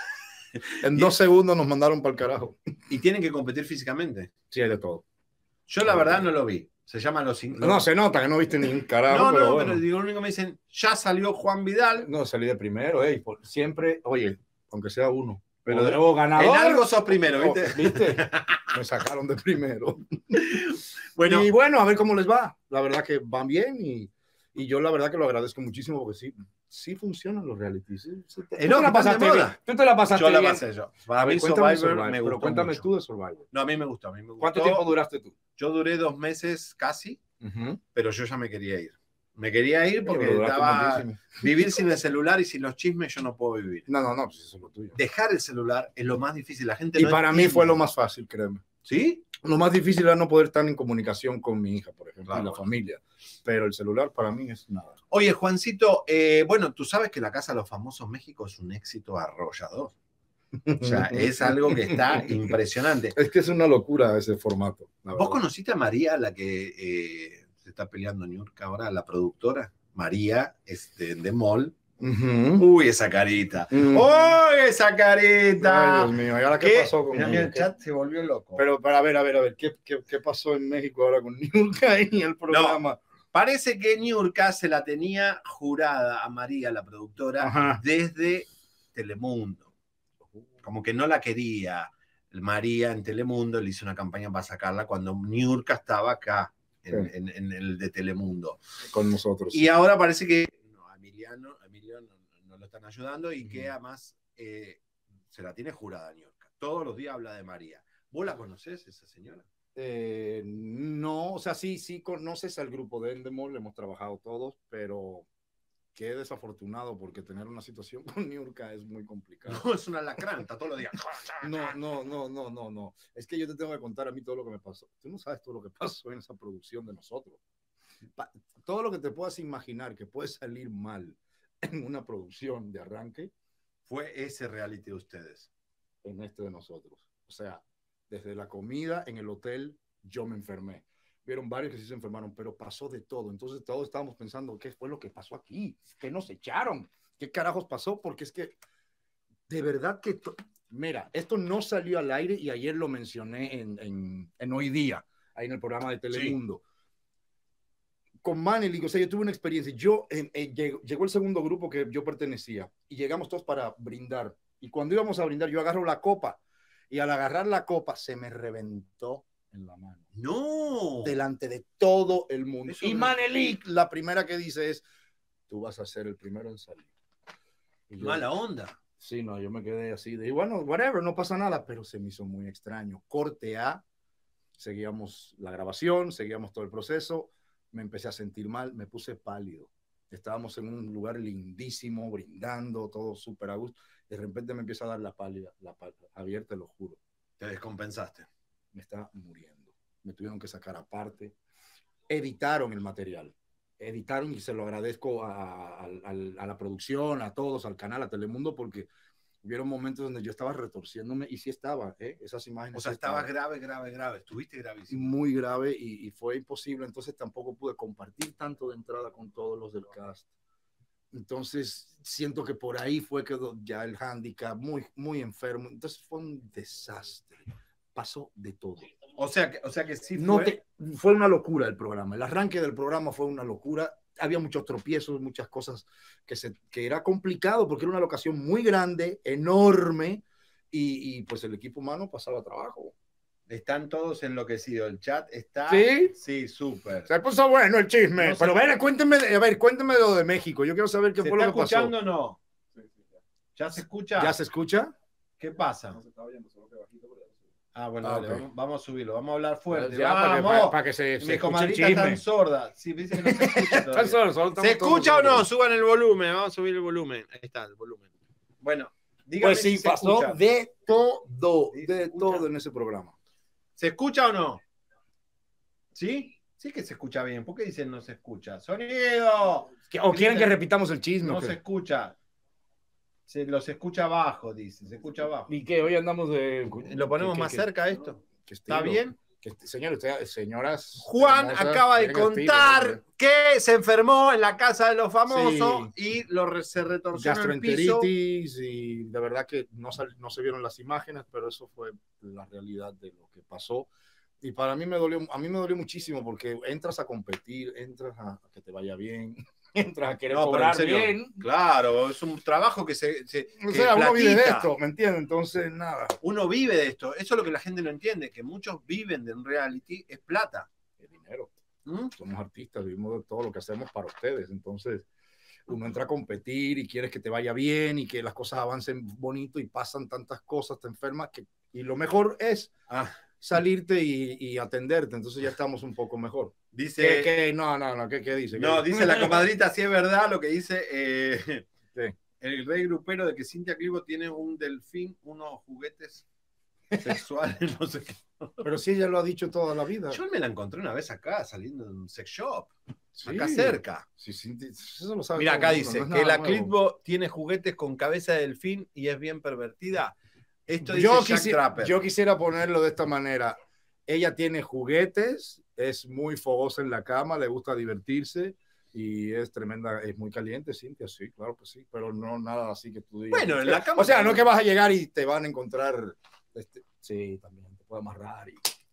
En 2 segundos nos mandaron para el carajo. ¿Y tienen que competir físicamente? Sí, hay de todo. Yo la verdad no lo vi. Se llama Los... No, se nota que no viste ni un carajo. Pero digo, lo único que me dicen, ya salió Juan Vidal. No, salí de primero, siempre, oye, aunque sea uno. Pero luego ganador. En algo sos primero, ¿viste? ¿Viste? Me sacaron de primero. Bueno. Y bueno, a ver cómo les va. La verdad que van bien y yo la verdad que lo agradezco muchísimo porque sí funcionan los realities. ¿Sí? ¿Tú te la pasaste bien? ¿Tú te la pasaste bien? Yo la pasé yo. Para mí Survivor me gustó cuéntame mucho. tú de Survivor. No, a mí me gustó. ¿Cuánto tiempo duraste tú? Yo duré 2 meses casi, pero yo ya me quería ir. Me quería ir porque vivir sin el celular y sin los chismes yo no puedo vivir. No, pues eso es lo tuyo. Dejar el celular es lo más difícil. La gente y para mí fue lo más fácil, créeme. ¿Sí? Lo más difícil era no poder estar en comunicación con mi hija, por ejemplo, y la familia. Pero el celular para mí es nada. Oye, Juancito, bueno, tú sabes que la Casa de los Famosos México es un éxito arrollador. O sea, es algo que está impresionante. Es que es una locura ese formato. ¿Vos conociste a María, la que se está peleando en New York ahora, la productora? María, de Mall. Uy, esa carita. ¡Uy, esa carita! Ay, Dios mío, ¿y ahora qué pasó con Mira, el chat se volvió loco. Pero para ver, ¿qué pasó en México ahora con Niurka y el programa? No, parece que Niurka se la tenía jurada a María, la productora, desde Telemundo. Como que no la quería María en Telemundo, le hizo una campaña para sacarla cuando Niurka estaba acá, en el de Telemundo. Con nosotros. Y ahora parece que a Emilio no lo están ayudando y que además se la tiene jurada Niurka. Todos los días habla de María. ¿Vos la conocés, esa señora? No, o sea, sí conoces al grupo de Endemol, hemos trabajado todos, pero qué desafortunado porque tener una situación con Niurka es muy complicado. No, es una lacrán, está todos los días. No. Es que yo te tengo que contar a mí todo lo que me pasó. Tú no sabes todo lo que pasó en esa producción de nosotros. Todo lo que te puedas imaginar que puede salir mal en una producción de arranque. Fue ese reality de ustedes. En este de nosotros. O sea, desde la comida en el hotel, yo me enfermé. Vieron varios que sí se enfermaron, pero pasó de todo. Entonces todos estábamos pensando, ¿qué fue lo que pasó aquí? ¿Qué nos echaron? ¿Qué carajos pasó? Porque es que, de verdad que... Mira, esto no salió al aire y ayer lo mencioné en Hoy Día, ahí en el programa de Telemundo. Sí. Con Manelik, o sea, yo tuve una experiencia. Llegó el segundo grupo que yo pertenecía y llegamos todos para brindar. Y cuando íbamos a brindar, yo agarro la copa y al agarrar la copa se me reventó en la mano. ¡No! Delante de todo el mundo. Eso y Manelik, la primera que dice es, tú vas a ser el primero en salir. Y mala onda. Sí, no, yo me quedé así de, bueno, whatever, no pasa nada, pero se me hizo muy extraño. Corte A, seguíamos la grabación, seguíamos todo el proceso, me empecé a sentir mal, me puse pálido. Estábamos en un lugar lindísimo, brindando, todo súper a gusto. De repente me empieza a dar la pálida, Javier, te lo juro. Te descompensaste. Me estaba muriendo. me tuvieron que sacar aparte. Editaron el material, editaron y se lo agradezco a la producción, a todos, al canal, a Telemundo, porque hubieron momentos donde yo estaba retorciéndome y sí estaba, esas imágenes. O sea, sí estabas estaban grave, estuviste gravísimo. muy grave y fue imposible, entonces tampoco pude compartir tanto de entrada con todos los del cast. Entonces siento que por ahí fue que ya el handicap, muy enfermo, entonces fue un desastre, pasó de todo. O sea que sí fue una locura el programa, el arranque del programa fue una locura, había muchos tropiezos, muchas cosas que era complicado porque era una locación muy grande, enorme, y pues el equipo humano pasaba trabajo. Están todos enloquecidos, el chat está... ¿Sí? Sí, súper. Se puso bueno el chisme, pero cuénteme de lo de México, yo quiero saber qué fue lo que pasó. ¿Se está escuchando o no? ¿Ya se escucha? ¿Ya se escucha? ¿Qué pasa? No se estaba oyendo, solo que bajito, pero Bueno, okay. Dale, vamos a subirlo, vamos a hablar fuerte. Ya, vamos, para que se mi escuche comadrita el tan chisme. sorda. Sí, dice que no se escucha todavía. ¿Se escucha o no? Suban el volumen, vamos a subir el volumen. Ahí está, el volumen. Bueno, dígame pues sí, si se pasó escucha. de todo en ese programa. ¿Se escucha o no? ¿Sí? Sí que se escucha bien. ¿Por qué dicen no se escucha? ¡Sonido! ¿O quieren que repitamos el chisme? No se escucha. Los escucha abajo, dice. Se escucha abajo. ¿Y qué? Hoy andamos de... ¿Lo ponemos más cerca a esto? ¿Está bien? Señoras... Juan hermosas, acaba de miren el contar estilo, que se enfermó en la casa de los famosos y se retorció en el piso. gastroenteritis, y de verdad que no se vieron las imágenes, pero eso fue la realidad de lo que pasó. Y para mí me dolió muchísimo porque entras a competir, entras a que te vaya bien, entras a querer cobrar bien. Claro, es un trabajo que uno vive de esto, ¿me entiendes? Entonces, nada. Uno vive de esto. Eso es lo que la gente no entiende, que muchos viven de un reality, es plata. Es dinero. Somos artistas, vivimos de todo lo que hacemos para ustedes. Entonces, uno entra a competir y quieres que te vaya bien y que las cosas avancen bonito y pasan tantas cosas, te enfermas, y lo mejor es salirte y atenderte. Entonces ya estamos un poco mejor. Dice... ¿Qué dice? No, dice la comadrita, si es verdad lo que dice el rey grupero de que Cintia Clivo tiene un delfín, unos juguetes sexuales, no sé qué. Pero si ella lo ha dicho toda la vida. Yo me la encontré una vez acá, saliendo de un sex shop. Sí, acá cerca. Sí, eso lo sabe. Mira, acá dice no que la nuevo. Clivo tiene juguetes con cabeza de delfín y es bien pervertida. Esto dice Jack Trapper. Yo quisiera ponerlo de esta manera. Ella tiene juguetes, es muy fogosa en la cama, le gusta divertirse y es tremenda, es muy caliente, Cintia, sí, claro que sí, pero no nada así que tú digas. Bueno, en la cama... O sea, no que vas a llegar y te van a encontrar, sí, también, te puede amarrar.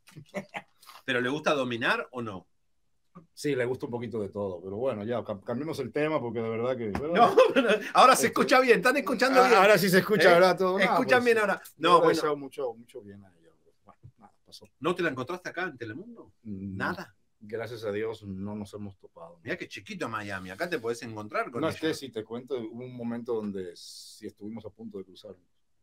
¿Pero le gusta dominar o no? Sí, le gusta un poquito de todo, pero bueno, ya, cambiemos el tema porque de verdad que... No, ahora se escucha bien, están escuchando bien. Ahora sí se escucha, ¿verdad? Todo. Escuchan Pues, bien ahora. No, bueno. bueno. Mucho bien a ella. Bueno, nada, pasó. ¿No te la encontraste acá en Telemundo? Nada. Gracias a Dios no nos hemos topado. Mira qué chiquito Miami, acá te podés encontrar con No, ella. es que si te cuento, hubo un momento donde sí estuvimos a punto de cruzar.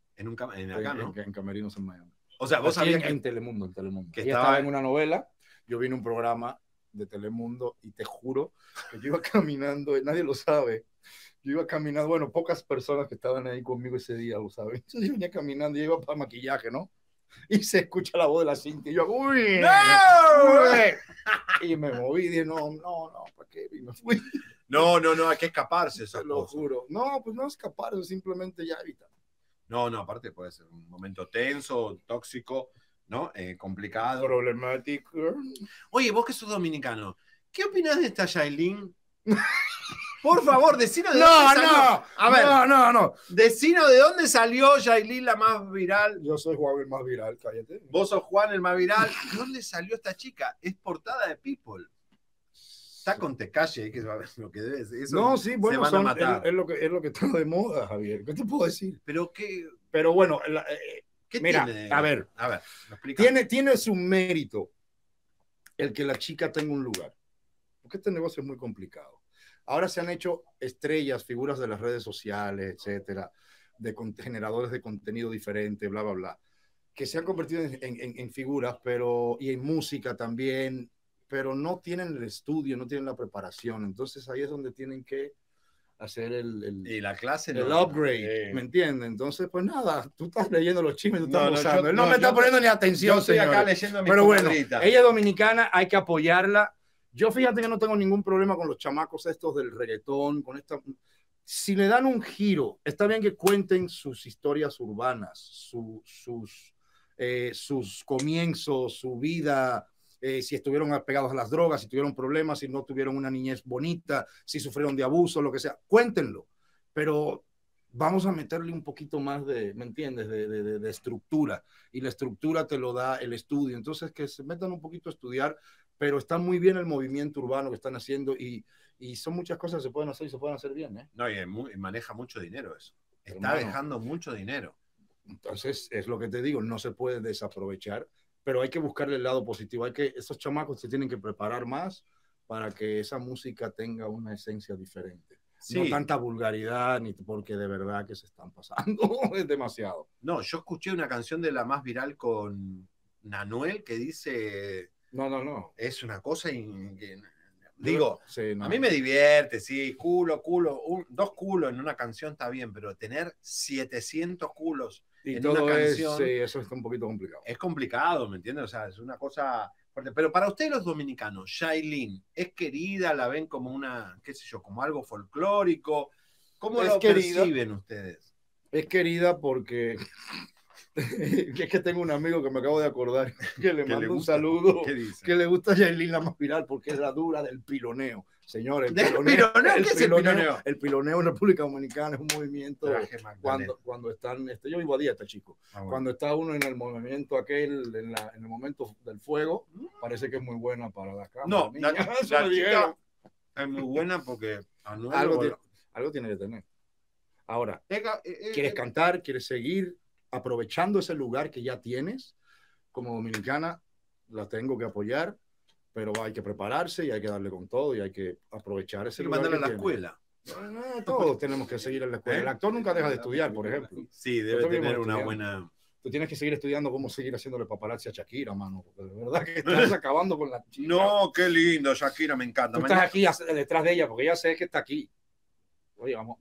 En Camerinos en Miami. O sea, vos sabías que... En Telemundo. Que ella estaba en una novela, yo vi en un programa de Telemundo y te juro que yo iba caminando, nadie lo sabe, yo iba caminando, bueno, pocas personas que estaban ahí conmigo ese día lo saben, entonces yo venía caminando y iba para maquillaje, ¿no? Y se escucha la voz de la Cintia y yo, ¡uy! ¡No! Y me moví y dije, no, ¿para qué? Y me fui. No, hay que escaparse, te lo juro. No, pues no escaparse, simplemente ya evitar. No, aparte puede ser un momento tenso, tóxico, ¿no? Complicado. Problemático. Oye, vos que sos dominicano, ¿qué opinás de esta Yailin? Por favor, decinos de dónde salió. A ver, no. Decinos de dónde salió Yailin, la más viral. Yo soy Juan el más viral, cállate. Vos sos Juan el más viral. ¿De dónde salió esta chica? Es portada de People. Está con Tekashi, que es lo que debe ser. No, sí, bueno, se van a matar. Es lo que está de moda, Javier. ¿Qué te puedo decir? Pero bueno, ¿qué mira, tiene? a ver, tiene su mérito el que la chica tenga un lugar. Porque este negocio es muy complicado. Ahora se han hecho estrellas, figuras de las redes sociales, etcétera, de generadores de contenido diferente, bla, bla, bla, que se han convertido en figuras, y en música también, pero no tienen el estudio, no tienen la preparación. Entonces ahí es donde tienen que hacer y la clase el no. upgrade, ¿me entiendes? Entonces, pues nada, tú estás leyendo los chismes, tú No, estás no, gozando. yo- Él no no, me está yo- poniendo ni atención, yo estoy acá señores. leyendo a mi Pero bueno, comadrita. ella es dominicana, hay que apoyarla. Yo fíjate que no tengo ningún problema con los chamacos estos del reggaetón, con esta... Si le dan un giro, está bien que cuenten sus historias urbanas, sus comienzos, su vida, si estuvieron apegados a las drogas, si tuvieron problemas, si no tuvieron una niñez bonita, si sufrieron de abuso, lo que sea, cuéntenlo. Pero vamos a meterle un poquito más de, ¿me entiendes?, de estructura. Y la estructura te lo da el estudio. Entonces, que se metan un poquito a estudiar, pero está muy bien el movimiento urbano que están haciendo y son muchas cosas que se pueden hacer y se pueden hacer bien, ¿eh? No, y maneja mucho dinero eso. Está Hermano, dejando mucho dinero. Entonces, es lo que te digo, no se puede desaprovechar, pero hay que buscarle el lado positivo. Esos chamacos se tienen que preparar más para que esa música tenga una esencia diferente. Sí. No tanta vulgaridad, ni porque de verdad que se están pasando. Es demasiado. No, yo escuché una canción de la más viral con Nanuel que dice... No. Es una cosa... Digo, sí, no. A mí me divierte, sí, culo, dos culos en una canción está bien, pero tener 700 culos Y en todo una canción... sí, eso está un poquito complicado. Es complicado, ¿me entiendes? O sea, es una cosa fuerte. Pero para ustedes los dominicanos, Yailin, ¿es querida? ¿La ven como una, qué sé yo, como algo folclórico? ¿Cómo lo perciben ustedes? Es querida porque... es que tengo un amigo que me acabo de acordar que le mando un saludo, que le gusta a Yailin la más viral porque es la dura del piloneo. Señores, el piloneo, ¿Qué es el piloneo? El piloneo en República Dominicana es un movimiento cuando están, yo vivo a dieta, chico. Cuando está uno en el movimiento aquel, en el momento del fuego, parece que es muy buena para la cámara. No, la chica es muy buena porque algo tiene que tener. Ahora, ¿quieres cantar? ¿Quieres seguir aprovechando ese lugar que ya tienes? Como dominicana, la tengo que apoyar, pero hay que prepararse y hay que darle con todo y hay que aprovechar ese lugar. Mandarla a la tiene. escuela. Todos tenemos que seguir en la escuela. El actor nunca deja de estudiar, por ejemplo. Sí, debe tener una buena... Tú tienes que seguir estudiando cómo seguir haciéndole paparazzi a Shakira, mano, porque de verdad que estás acabando con la chica. No, qué lindo, Shakira, me encanta. Tú estás aquí detrás de ella porque ella sé que está aquí. Oye, vamos,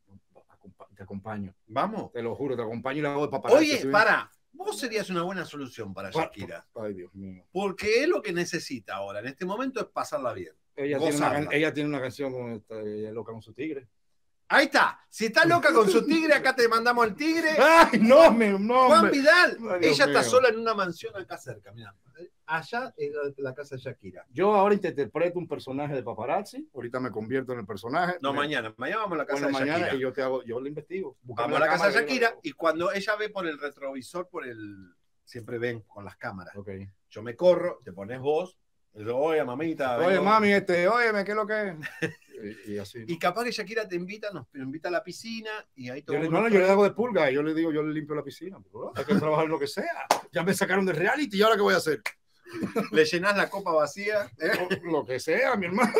te acompaño. Vamos. Te lo juro, te acompaño y le hago de paparazzi. Oye, para. Vos serías una buena solución para Shakira. Ay, Dios mío. Porque es lo que necesita ahora. En este momento es pasarla bien. Ella tiene una canción con Loca con su tigre. Ahí está. Si está loca con su tigre, acá te mandamos al tigre. ¡Ay, no, Juan Vidal. Ay, ella está mío. sola en una mansión acá cerca. Mira. Allá es la casa de Shakira. Yo ahora interpreto un personaje de paparazzi. Ahorita me convierto en el personaje. No, mañana. Mañana vamos a la casa de mañana Shakira. Y yo lo investigo. Vamos a la casa de Shakira y cuando ella ve por el retrovisor, siempre ven con las cámaras. Okay. Yo me corro, te pones vos, le digo, oye, mamita. Oye, vengo. mami, óyeme, ¿qué es lo que es? y así. Y capaz que Shakira te invita, nos invita a la piscina y ahí todo. Yo le hago de pulga, yo le digo, yo le limpio la piscina. Bro, hay que trabajar en lo que sea. Ya me sacaron del reality y ahora ¿qué voy a hacer? Le llenas la copa vacía. Lo que sea, mi hermano.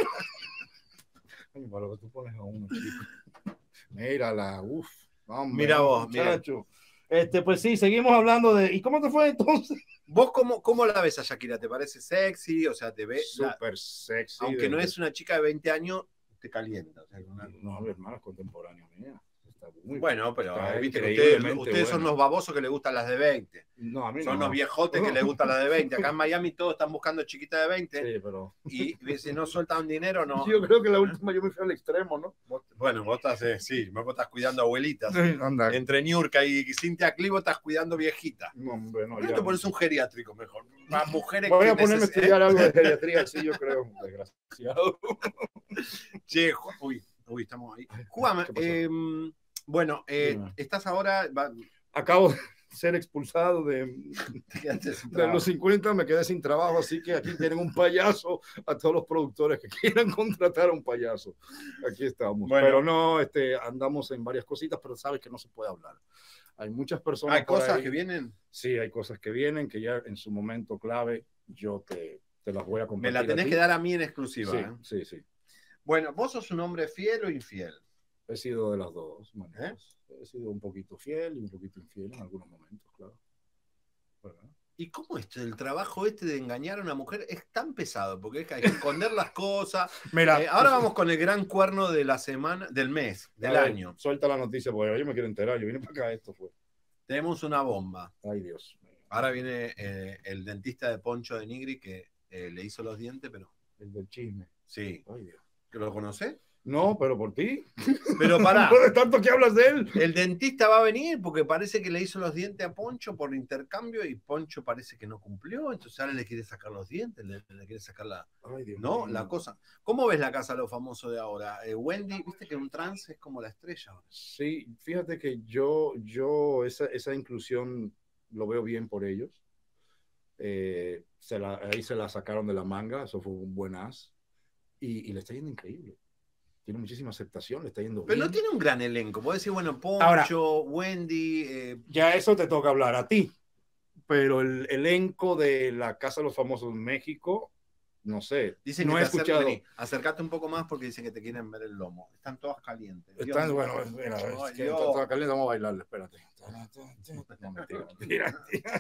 Ay, para lo que tú pones a uno, chico. Mírala, uff. Mira vos, muchacho. Pues sí, seguimos hablando de. ¿Y cómo te fue entonces? ¿Vos cómo la ves a Shakira? ¿Te parece sexy? O sea, te ves. Súper sexy. Aunque no es una chica de 20 años, te calienta. O sea, No, mi hermana es contemporánea mía. Bueno, pero viste que increíblemente ustedes son los babosos que le gustan las de 20. No, a mí son no. los viejotes que les gustan las de 20. Acá en Miami todos están buscando chiquitas de 20. Sí, pero... Y si no sueltan dinero, no. Yo creo que la última yo me fui al extremo, ¿no? Bueno, vos estás cuidando abuelitas. Sí, anda. Entre Niurka y Cintia Clivo estás cuidando viejitas. No, hombre, no. ¿Por qué te pones un geriátrico mejor? Para mujeres voy que a ponerme a estudiar algo de geriatría, sí, yo creo. Desgraciado. Che, uy, estamos ahí. Juan, bueno, estás ahora... Acabo de ser expulsado de los 50, me quedé sin trabajo, así que aquí tienen un payaso a todos los productores que quieran contratar a un payaso. Aquí estamos. Bueno. Pero no, andamos en varias cositas, pero sabes que no se puede hablar. Hay muchas personas. ¿Hay cosas que vienen? Sí, hay cosas que vienen que ya en su momento clave yo te las voy a compartir. Me la tenés que dar a mí en exclusiva. Sí, sí. Bueno, ¿vos sos un hombre fiel o infiel? He sido de las dos maneras. He sido un poquito fiel y un poquito infiel en algunos momentos, claro. ¿Verdad? ¿Y cómo es el trabajo de engañar a una mujer es tan pesado? Porque hay que esconder las cosas. Mira, Ahora vamos con el gran cuerno de la semana, del mes, del año. Suelta la noticia, porque yo me quiero enterar. Yo vine para acá, esto fue. Tenemos una bomba. Ay, Dios. Ahora viene el dentista de Poncho de Nigri que le hizo los dientes, pero... El del chisme. Sí. Ay, Dios. ¿Que lo conocés? No, pero por ti. Pero pará. De tanto que hablas de él. El dentista va a venir porque parece que le hizo los dientes a Poncho por intercambio y Poncho parece que no cumplió, entonces ahora le quiere sacar los dientes, le quiere sacar la... Ay, Dios ¿no? mío. La cosa. ¿Cómo ves la casa de los famosos de ahora? Wendy, viste que un trans es como la estrella ahora. Sí, fíjate que yo esa inclusión lo veo bien por ellos. Ahí se la sacaron de la manga, eso fue un buen as. Y le está yendo increíble. Tiene muchísima aceptación, le está yendo Pero bien. no tiene un gran elenco. Puedes decir, bueno, Poncho, Ahora, Wendy. Ya eso te toca hablar a ti. Pero el elenco de la Casa de los Famosos en México, no sé. Dicen no que he te escuchado. acércate un poco más porque dicen que te quieren ver el lomo. Están todas calientes. Están, bueno, mira, Ay, es que Dios. está caliente, vamos a bailarle, espérate. No, mentira.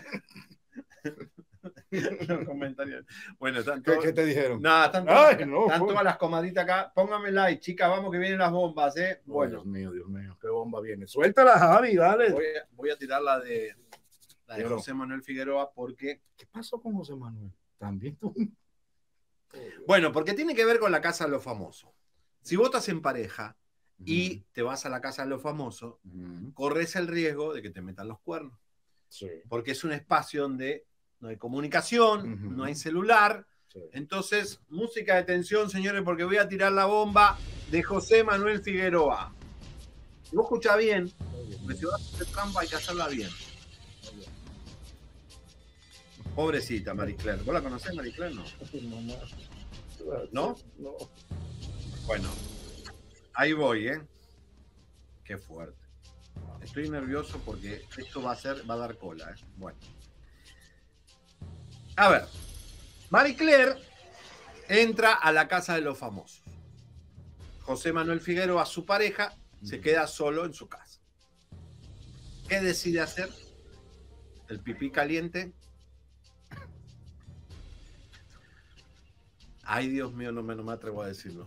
Los comentarios. Bueno, están ¿Qué, ¿Qué te dijeron? Nada, están Ay, todas las comadritas acá. Póngame like, chicas, vamos que vienen las bombas, ¿eh? Oh, Bueno. Dios mío, qué bomba viene. Suéltala, Javi, dale. Voy a tirar la de Pero- José Manuel Figueroa porque... ¿Qué pasó con José Manuel? También tú. Bueno, porque tiene que ver con la casa de los famosos. Si vos estás en pareja y te vas a la casa de los famosos, corres el riesgo de que te metan los cuernos. Sí. Porque es un espacio donde no hay comunicación, no hay celular. Entonces, música de tensión, señores, porque voy a tirar la bomba de José Manuel Figueroa. Si vos escuchás bien, porque si vas a hacer trampa hay que hacerla bien. Pobrecita Marie Claire. ¿Vos la conocés, Marie Claire? No. ¿No? No. Bueno, ahí voy, ¿eh? Qué fuerte. Estoy nervioso porque esto va a dar cola, ¿eh? Bueno. A ver, Marie Claire entra a la casa de los famosos. José Manuel Figueroa, su pareja, se queda solo en su casa. ¿Qué decide hacer? El pipí caliente. Ay, Dios mío, no me atrevo a decirlo.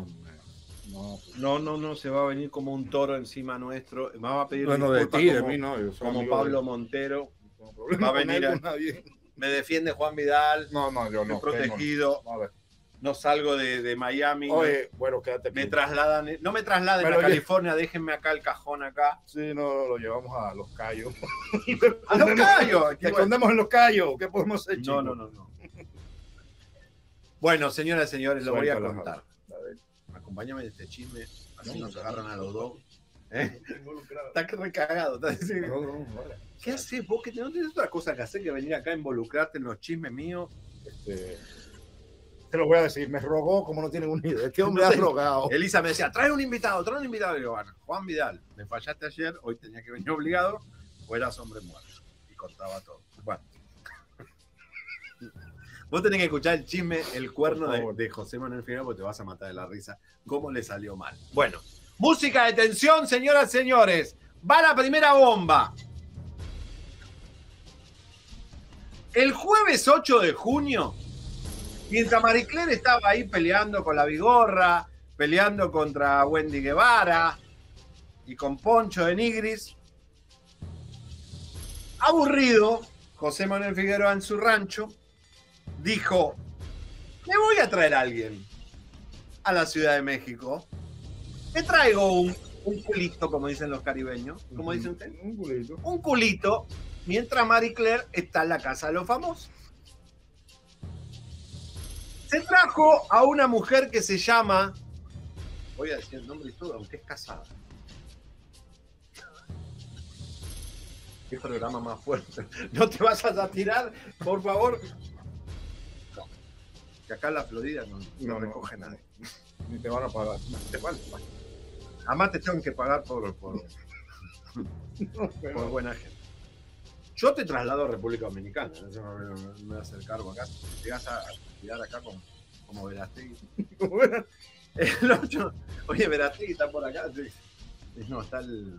No, se va a venir como un toro encima nuestro. Me va a pedir Bueno, de disculpas ti, de como, mí no. Yo soy como amigo Pablo de- Montero. No problema Va a con venir él, con nadie. me defiende Juan Vidal. No, yo no. Estoy protegido. A ver. No salgo de Miami. Oye, bueno, quédate aquí. Me trasladan. No me trasladen Pero a oye- California. Déjenme acá el cajón acá. Sí, no, lo llevamos a Los Cayos. ¡A Los Cayos! Te escondemos en Los Cayos. ¿Qué podemos hacer, No, chico? no. Bueno, señoras y señores, lo voy a Suéltala, contar. Acompáñame de este chisme. Así nos agarran a los dos. ¿Eh? Está recagado. ¿Qué haces vos? ¿No tenés otra cosa que hacer que venir acá a involucrarte en los chismes míos? Te lo voy a decir, me rogó como no tienen una idea. Este hombre No ha sé. rogado. Elisa me decía, trae un invitado. Y digo, bueno, Juan Vidal, me fallaste ayer, hoy tenía que venir obligado, o eras hombre muerto. Y contaba todo. Bueno. Vos tenés que escuchar el chisme, el cuerno de José Manuel Figueroa, porque te vas a matar de la risa. ¿Cómo le salió mal? Bueno, música de tensión, señoras y señores. Va la primera bomba. El jueves 8 de junio, mientras Marie Claire estaba ahí peleando con la Vigorra, peleando contra Wendy Guevara y con Poncho de Nigris, aburrido, José Manuel Figueroa en su rancho dijo, me voy a traer a alguien a la Ciudad de México. Me traigo un culito, como dicen los caribeños. ¿Cómo dicen ustedes? Un culito. Un culito, mientras Marie Claire está en la casa de los famosos. Se trajo a una mujer que se llama, voy a decir el nombre y todo, aunque es casada. Qué programa más fuerte. No te vas a tirar, por favor. No. Que acá en la Florida no recoge nadie. Ni te van a pagar. Te van. Además te tengo que pagar por buena gente. Yo te traslado a República Dominicana. No me voy a hacer cargo acá. Te vas a tirar acá como Verástegui. El 8, oye, Verástegui está por acá. Sí. No, está el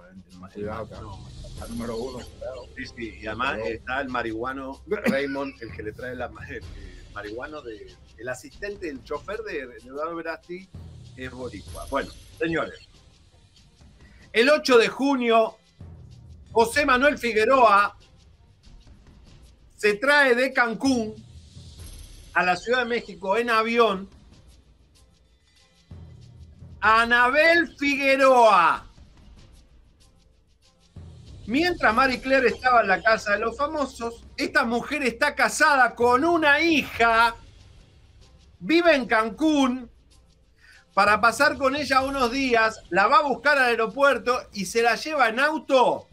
número 1. Sí, sí, y además está el marihuano Raymond, el que le trae el marihuano el asistente, el chofer de Eduardo Verástegui es boricua. Bueno, señores, el 8 de junio, José Manuel Figueroa se trae de Cancún a la Ciudad de México en avión a Anabel Figueroa. Mientras Marie Claire estaba en la casa de los famosos, esta mujer está casada con una hija, vive en Cancún, para pasar con ella unos días, la va a buscar al aeropuerto y se la lleva en auto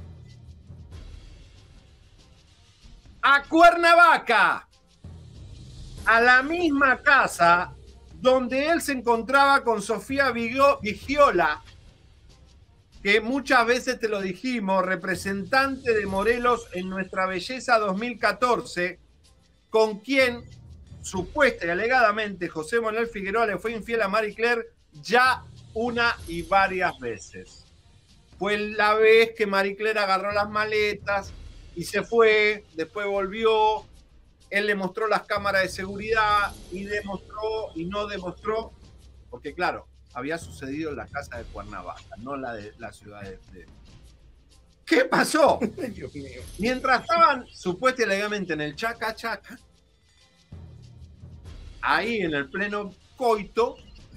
a Cuernavaca, a la misma casa donde él se encontraba con Sofía Vigiola, que muchas veces te lo dijimos, representante de Morelos en Nuestra Belleza 2014, con quien supuesta y alegadamente José Manuel Figueroa le fue infiel a Marie Claire ya una y varias veces. Fue la vez que Marie Claire agarró las maletas y se fue, después volvió, él le mostró las cámaras de seguridad y demostró y no demostró, porque claro, había sucedido en la casa de Cuernavaca, no la de la ciudad de... ¿Qué pasó? Dios mío. Mientras estaban supuestamente y alegadamente en el chaca chaca, ahí en el pleno coito,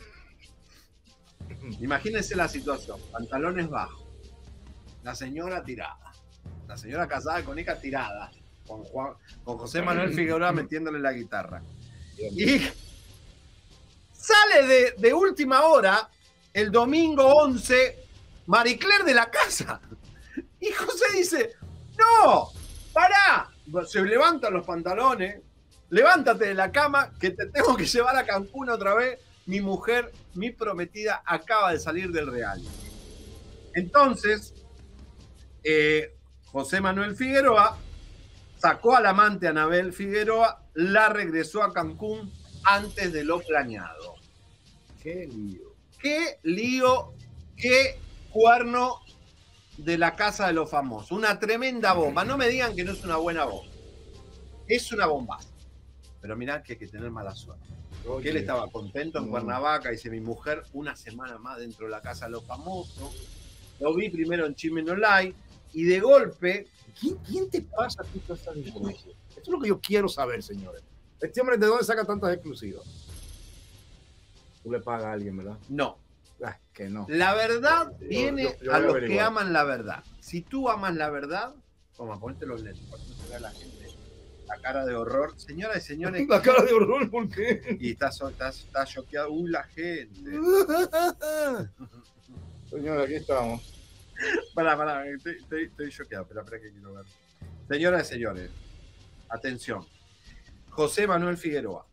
imagínense la situación, pantalones bajos, la señora tirada, la señora casada con hija tirada, con José Manuel Figueroa metiéndole la guitarra. Y sale de última hora, el domingo 11, Marie Claire de la casa. Y José dice, no, pará. Se levantan los pantalones, levántate de la cama, que te tengo que llevar a Cancún otra vez. Mi mujer, mi prometida, acaba de salir del reality. Entonces, José Manuel Figueroa sacó al amante Anabel Figueroa, la regresó a Cancún antes de lo planeado. Qué lío. Qué lío, qué cuerno de la casa de los famosos. Una tremenda bomba. No me digan que no es una buena bomba. Es una bombaza. Pero mirá que hay que tener mala suerte. Porque él estaba contento en Cuernavaca, dice mi mujer, una semana más dentro de la casa de los famosos. Lo vi primero en Chisme No Like y de golpe... ¿Quién te pasa a ti toda esta información? Esto es lo que yo quiero saber, señores. Este hombre, ¿de dónde saca tantas exclusivas? Tú le pagas a alguien, ¿verdad? No. Que no. La verdad viene yo a los averiguar. que aman la verdad. Si tú amas la verdad, toma, ponte los lentes para que no se vea la gente la cara de horror. Señoras y señores. La cara de horror, ¿por qué? Y está choqueado. La gente. Señora, aquí estamos. Pará, estoy choqueado. Espera que quiero ver. Señoras y señores, atención. José Manuel Figueroa.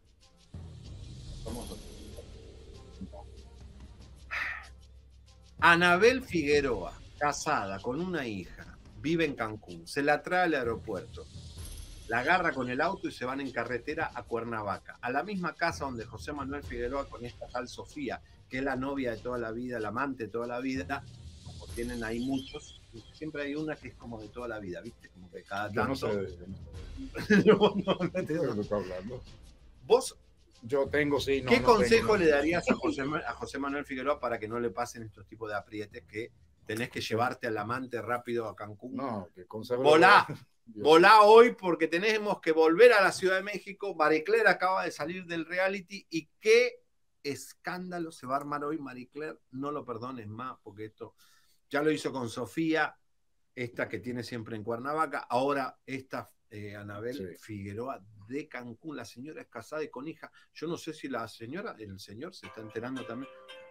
Anabel Figueroa, casada con una hija, vive en Cancún, se la trae al aeropuerto, la agarra con el auto y se van en carretera a Cuernavaca, a la misma casa donde José Manuel Figueroa con esta tal Sofía, que es la novia de toda la vida, la amante de toda la vida, como tienen ahí muchos, siempre hay una que es como de toda la vida, ¿viste? Como que cada tanto... Yo no sé de lo que está hablando. Vos... Yo tengo, sí. ¿Qué consejo le darías a José Manuel Figueroa para que no le pasen estos tipos de aprietes que tenés que llevarte al amante rápido a Cancún? No, ¿qué consejo? Volá hoy porque tenemos que volver a la Ciudad de México. Marie Claire acaba de salir del reality y qué escándalo se va a armar hoy, Marie Claire. No lo perdones más porque esto ya lo hizo con Sofía, esta que tiene siempre en Cuernavaca. Ahora esta Anabel Figueroa de Cancún. La señora es casada y con hija. Yo no sé si el señor se está enterando también.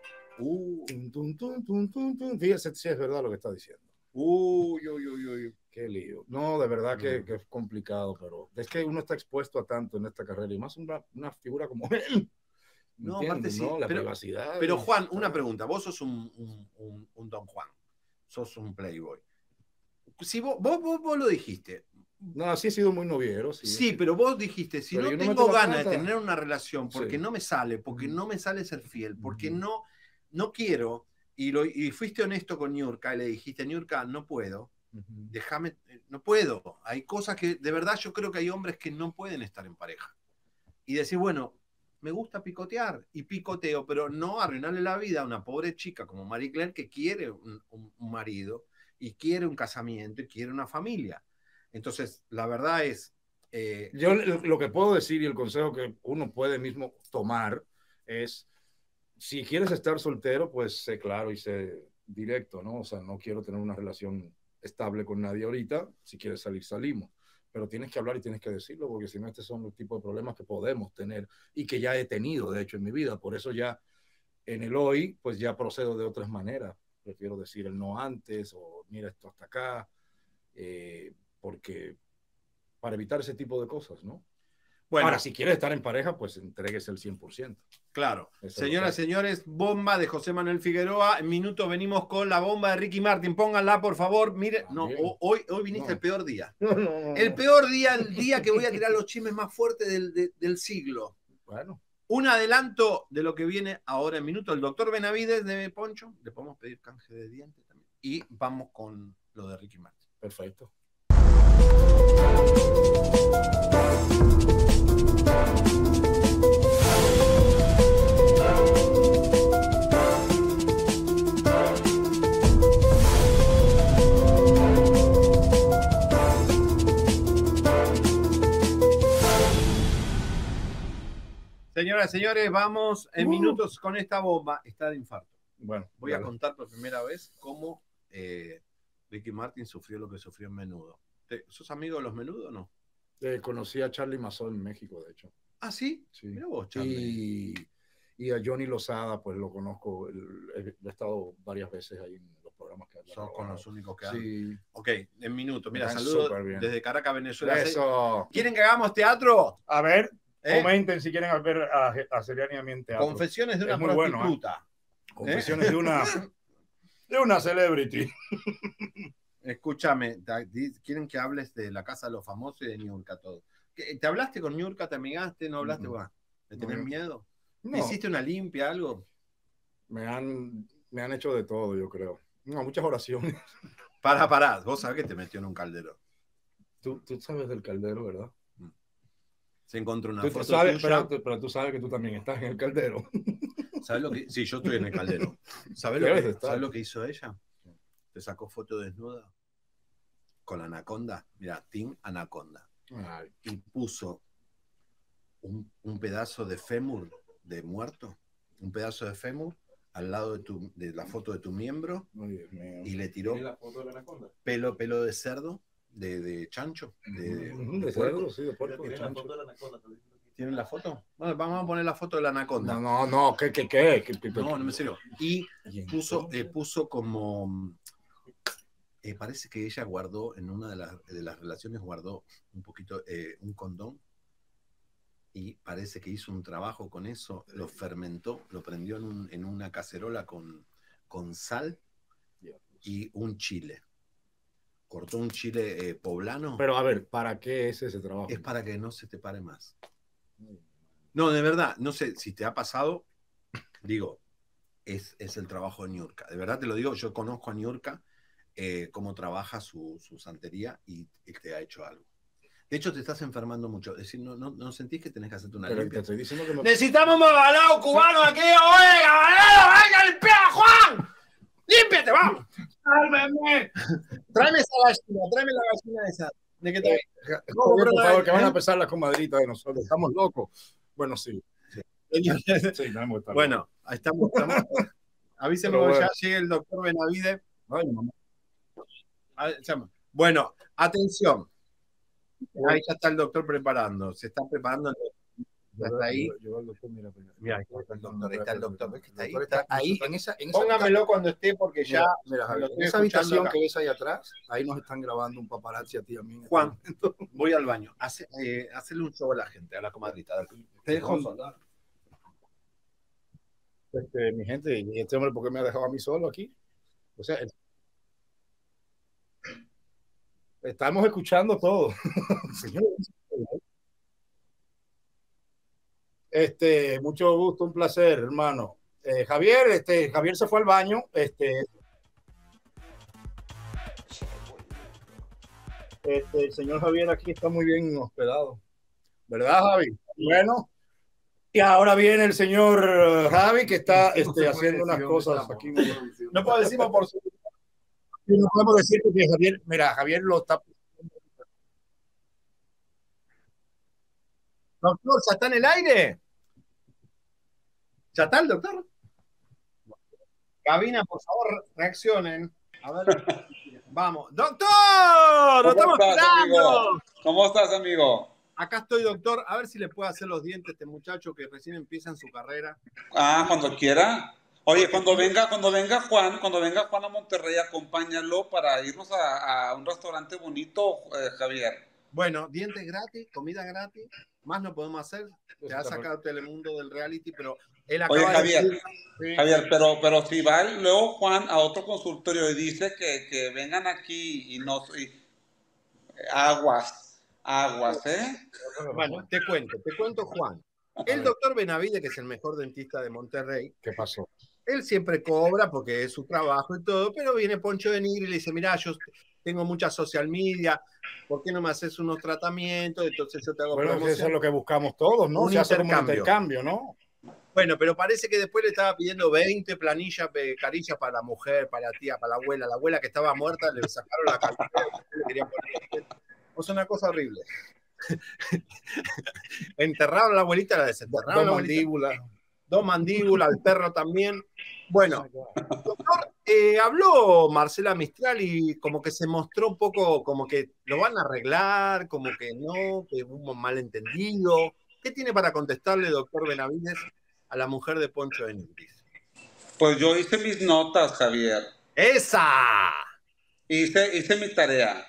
Fíjese si es verdad lo que está diciendo. Qué lío. No, de verdad que es complicado, pero es que uno está expuesto a tanto en esta carrera y más una figura como él. No, aparte sí. ¿No? La privacidad. Pero Juan, una pregunta. Vos sos un Don Juan. Sos un playboy. Si vos lo dijiste. No, sí he sido muy noviero. Sí, pero vos dijiste, si pero no tengo ganas de tener una relación porque no me sale, porque no me sale ser fiel, porque no quiero, Y fuiste honesto con Niurka y le dijiste, Niurka, no puedo, déjame, no puedo. Hay cosas que, de verdad, yo creo que hay hombres que no pueden estar en pareja. Y decir, bueno, me gusta picotear y picoteo, pero no arruinarle la vida a una pobre chica como Marie Claire que quiere un marido y quiere un casamiento y quiere una familia. Entonces, la verdad es... Yo lo que puedo decir y el consejo que uno puede mismo tomar es, si quieres estar soltero, pues sé claro y sé directo, ¿no? O sea, no quiero tener una relación estable con nadie ahorita. Si quieres salir, salimos. Pero tienes que hablar y tienes que decirlo, porque si no, estos son los tipos de problemas que podemos tener y que ya he tenido, de hecho, en mi vida. Por eso ya en el hoy, pues ya procedo de otras maneras. Prefiero decir el no antes o mira esto hasta acá, porque para evitar ese tipo de cosas, ¿no? Bueno, ahora, si quieres estar en pareja, pues entregues el 100%. Claro. Señoras y señores, bomba de José Manuel Figueroa. En minutos venimos con la bomba de Ricky Martin. Pónganla, por favor. Mire, no, hoy viniste el peor día. El peor día, el día que voy a tirar los chismes más fuertes del siglo. Bueno. Un adelanto de lo que viene ahora en minutos. El doctor Benavides de Poncho. Le podemos pedir canje de dientes también. Y vamos con lo de Ricky Martin. Perfecto. Señoras y señores, vamos en minutos con esta bomba. Está de infarto. Bueno, voy a contar por primera vez cómo Ricky Martin sufrió lo que sufrió en Menudo. ¿Sos amigo de los Menudo o no? Conocí a Charly Mazó en México, de hecho. ¿Ah, sí? Sí. Mira vos, Charly. Y a Johnny Lozada, pues lo conozco. He estado varias veces ahí en los programas que son con los únicos que sí. Ok, en minutos. Mira, Están saludos desde Caracas, Venezuela. Eso. ¿Quieren que hagamos teatro? A ver, comenten si quieren ver a Seriani y a mí en teatro. Confesiones de una Bueno, prostituta. Confesiones de una celebrity. Escúchame, quieren que hables de La Casa de los Famosos y de Niurka todo. ¿Te hablaste con Niurka? ¿Te amigaste? ¿No hablaste? ¿Le tenés miedo? No. ¿Hiciste una limpia, algo? Me han hecho de todo, yo creo. No, muchas oraciones. Pará. Vos sabés que te metió en un caldero. Tú sabes del caldero, ¿verdad? Se encontró una foto tuya. Pero tú sabes que tú también estás en el caldero. ¿Sabes lo que? Sí, yo estoy en el caldero. ¿Sabes lo que hizo ella? Te sacó foto desnuda con la anaconda. Mira, Team Anaconda. Ay. Y puso un pedazo de fémur de muerto, un pedazo de fémur al lado de la foto de tu miembro. Ay, Dios mío. Y le tiró la foto de la anaconda? pelo de cerdo, de chancho, de cerdo, sí, de puerco, de chancho. ¿Tienen la foto? Bueno, vamos a poner la foto de la anaconda. No, ¿qué? No, me serio. Y puso como... parece que ella guardó, en una de las relaciones, guardó un poquito, un condón, y parece que hizo un trabajo con eso, lo fermentó, lo prendió en una cacerola con sal y un chile. Cortó un chile poblano. Pero a ver, ¿para qué es ese trabajo? Es para que no se te pare más. No, de verdad, no sé si te ha pasado, digo, es el trabajo de Niurka. De verdad te lo digo, yo conozco a Niurka, cómo trabaja su santería y te ha hecho algo. De hecho, te estás enfermando mucho. Es decir, no sentís que tenés que hacerte una limpia. Te estoy diciendo que ¡Necesitamos un babalao cubano aquí! ¡Oye, cabalero! ¡Venga a limpiar, Juan! ¡Límpiate, vamos! ¡Sálveme! Tráeme la gallina esa. ¿De qué te por favor, que van a pesar las comadritas de nosotros. Estamos locos. Bueno, sí. Bueno, ahí estamos. Avísenme cuando ya llegue el doctor Benavides. Ay, mamá. Bueno, atención. Ahí ya está el doctor preparando. Se está preparando. Hasta ahí. Mira, ahí está el doctor. Está el doctor. ¿Ves que está ahí? Está ahí. Póngamelo cuando esté, porque ya. Mira, Javier, en esa habitación que ves ahí atrás, ahí nos están grabando un paparazzi a ti y a mí. Juan, voy al baño. Hacerle un show a la gente, a la comadrita. Te dejo solo. Mi gente, ¿y este hombre por qué me ha dejado a mí solo aquí? O sea, estamos escuchando todo. Mucho gusto, un placer, hermano. Javier, Javier se fue al baño. El señor Javier aquí está muy bien hospedado. ¿Verdad, Javi? Bueno. Y ahora viene el señor Javi, que está haciendo unas cosas aquí. No puedo decir por su... No podemos decir que Javier, mira, Javier lo está... Doctor, ¿ya está en el aire? ¿Ya está el doctor? Cabina, por favor, reaccionen. A ver, vamos. ¡Doctor! ¡Lo estamos esperando! ¿Cómo estás, amigo? Acá estoy, doctor. A ver si le puedo hacer los dientes a este muchacho que recién empieza en su carrera. Ah, cuando quiera. Oye, cuando venga Juan a Monterrey, acompáñalo para irnos a un restaurante bonito, Javier. Bueno, dientes gratis, comida gratis, más no podemos hacer. Te ha sacado Telemundo del reality, pero él acaba Oye, Javier, de decir... Sí. Javier, pero si va luego Juan a otro consultorio y dice que vengan aquí y no... aguas, ¿eh? Bueno, te cuento, Juan. El doctor Benavides, que es el mejor dentista de Monterrey. ¿Qué pasó? Él siempre cobra porque es su trabajo y todo, pero viene Poncho de Nigri y le dice, mira, yo tengo mucha social media, ¿por qué no me haces unos tratamientos? Entonces yo te hago Bueno, promoción. eso es lo que buscamos todos, ¿no? Un Se hace como un intercambio. intercambio, ¿no? Bueno, pero parece que después le estaba pidiendo 20 planillas, carillas para la mujer, para la tía, para la abuela. La abuela que estaba muerta le sacaron la cartera y le querían poner. O sea, una cosa horrible. Enterraron a la abuelita, la desenterraron. Dos mandíbulas, al perro también. Bueno, doctor, habló Marcela Mistral y como que se mostró un poco como que lo van a arreglar, como que no, que hubo un malentendido. ¿Qué tiene para contestarle, doctor Benavides, a la mujer de Poncho de Nigris? Pues yo hice mis notas, Javier. ¡Esa! Hice mi tarea.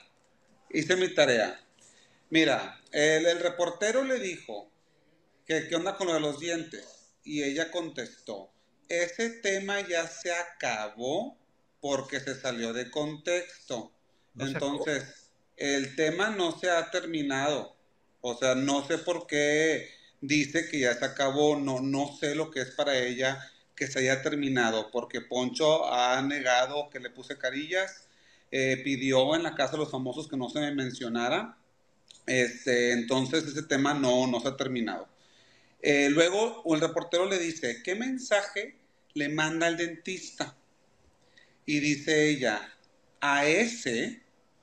Mira, el reportero le dijo que qué onda con lo de los dientes. Y ella contestó, ese tema ya se acabó porque se salió de contexto. Entonces, el tema no se ha terminado. O sea, no sé por qué dice que ya se acabó. No sé lo que es para ella que se haya terminado, porque Poncho ha negado que le puse carillas, pidió en la Casa de los Famosos que no se me mencionara. Entonces, ese tema no se ha terminado. Luego el reportero le dice, ¿qué mensaje le manda el dentista? Y dice ella, a ese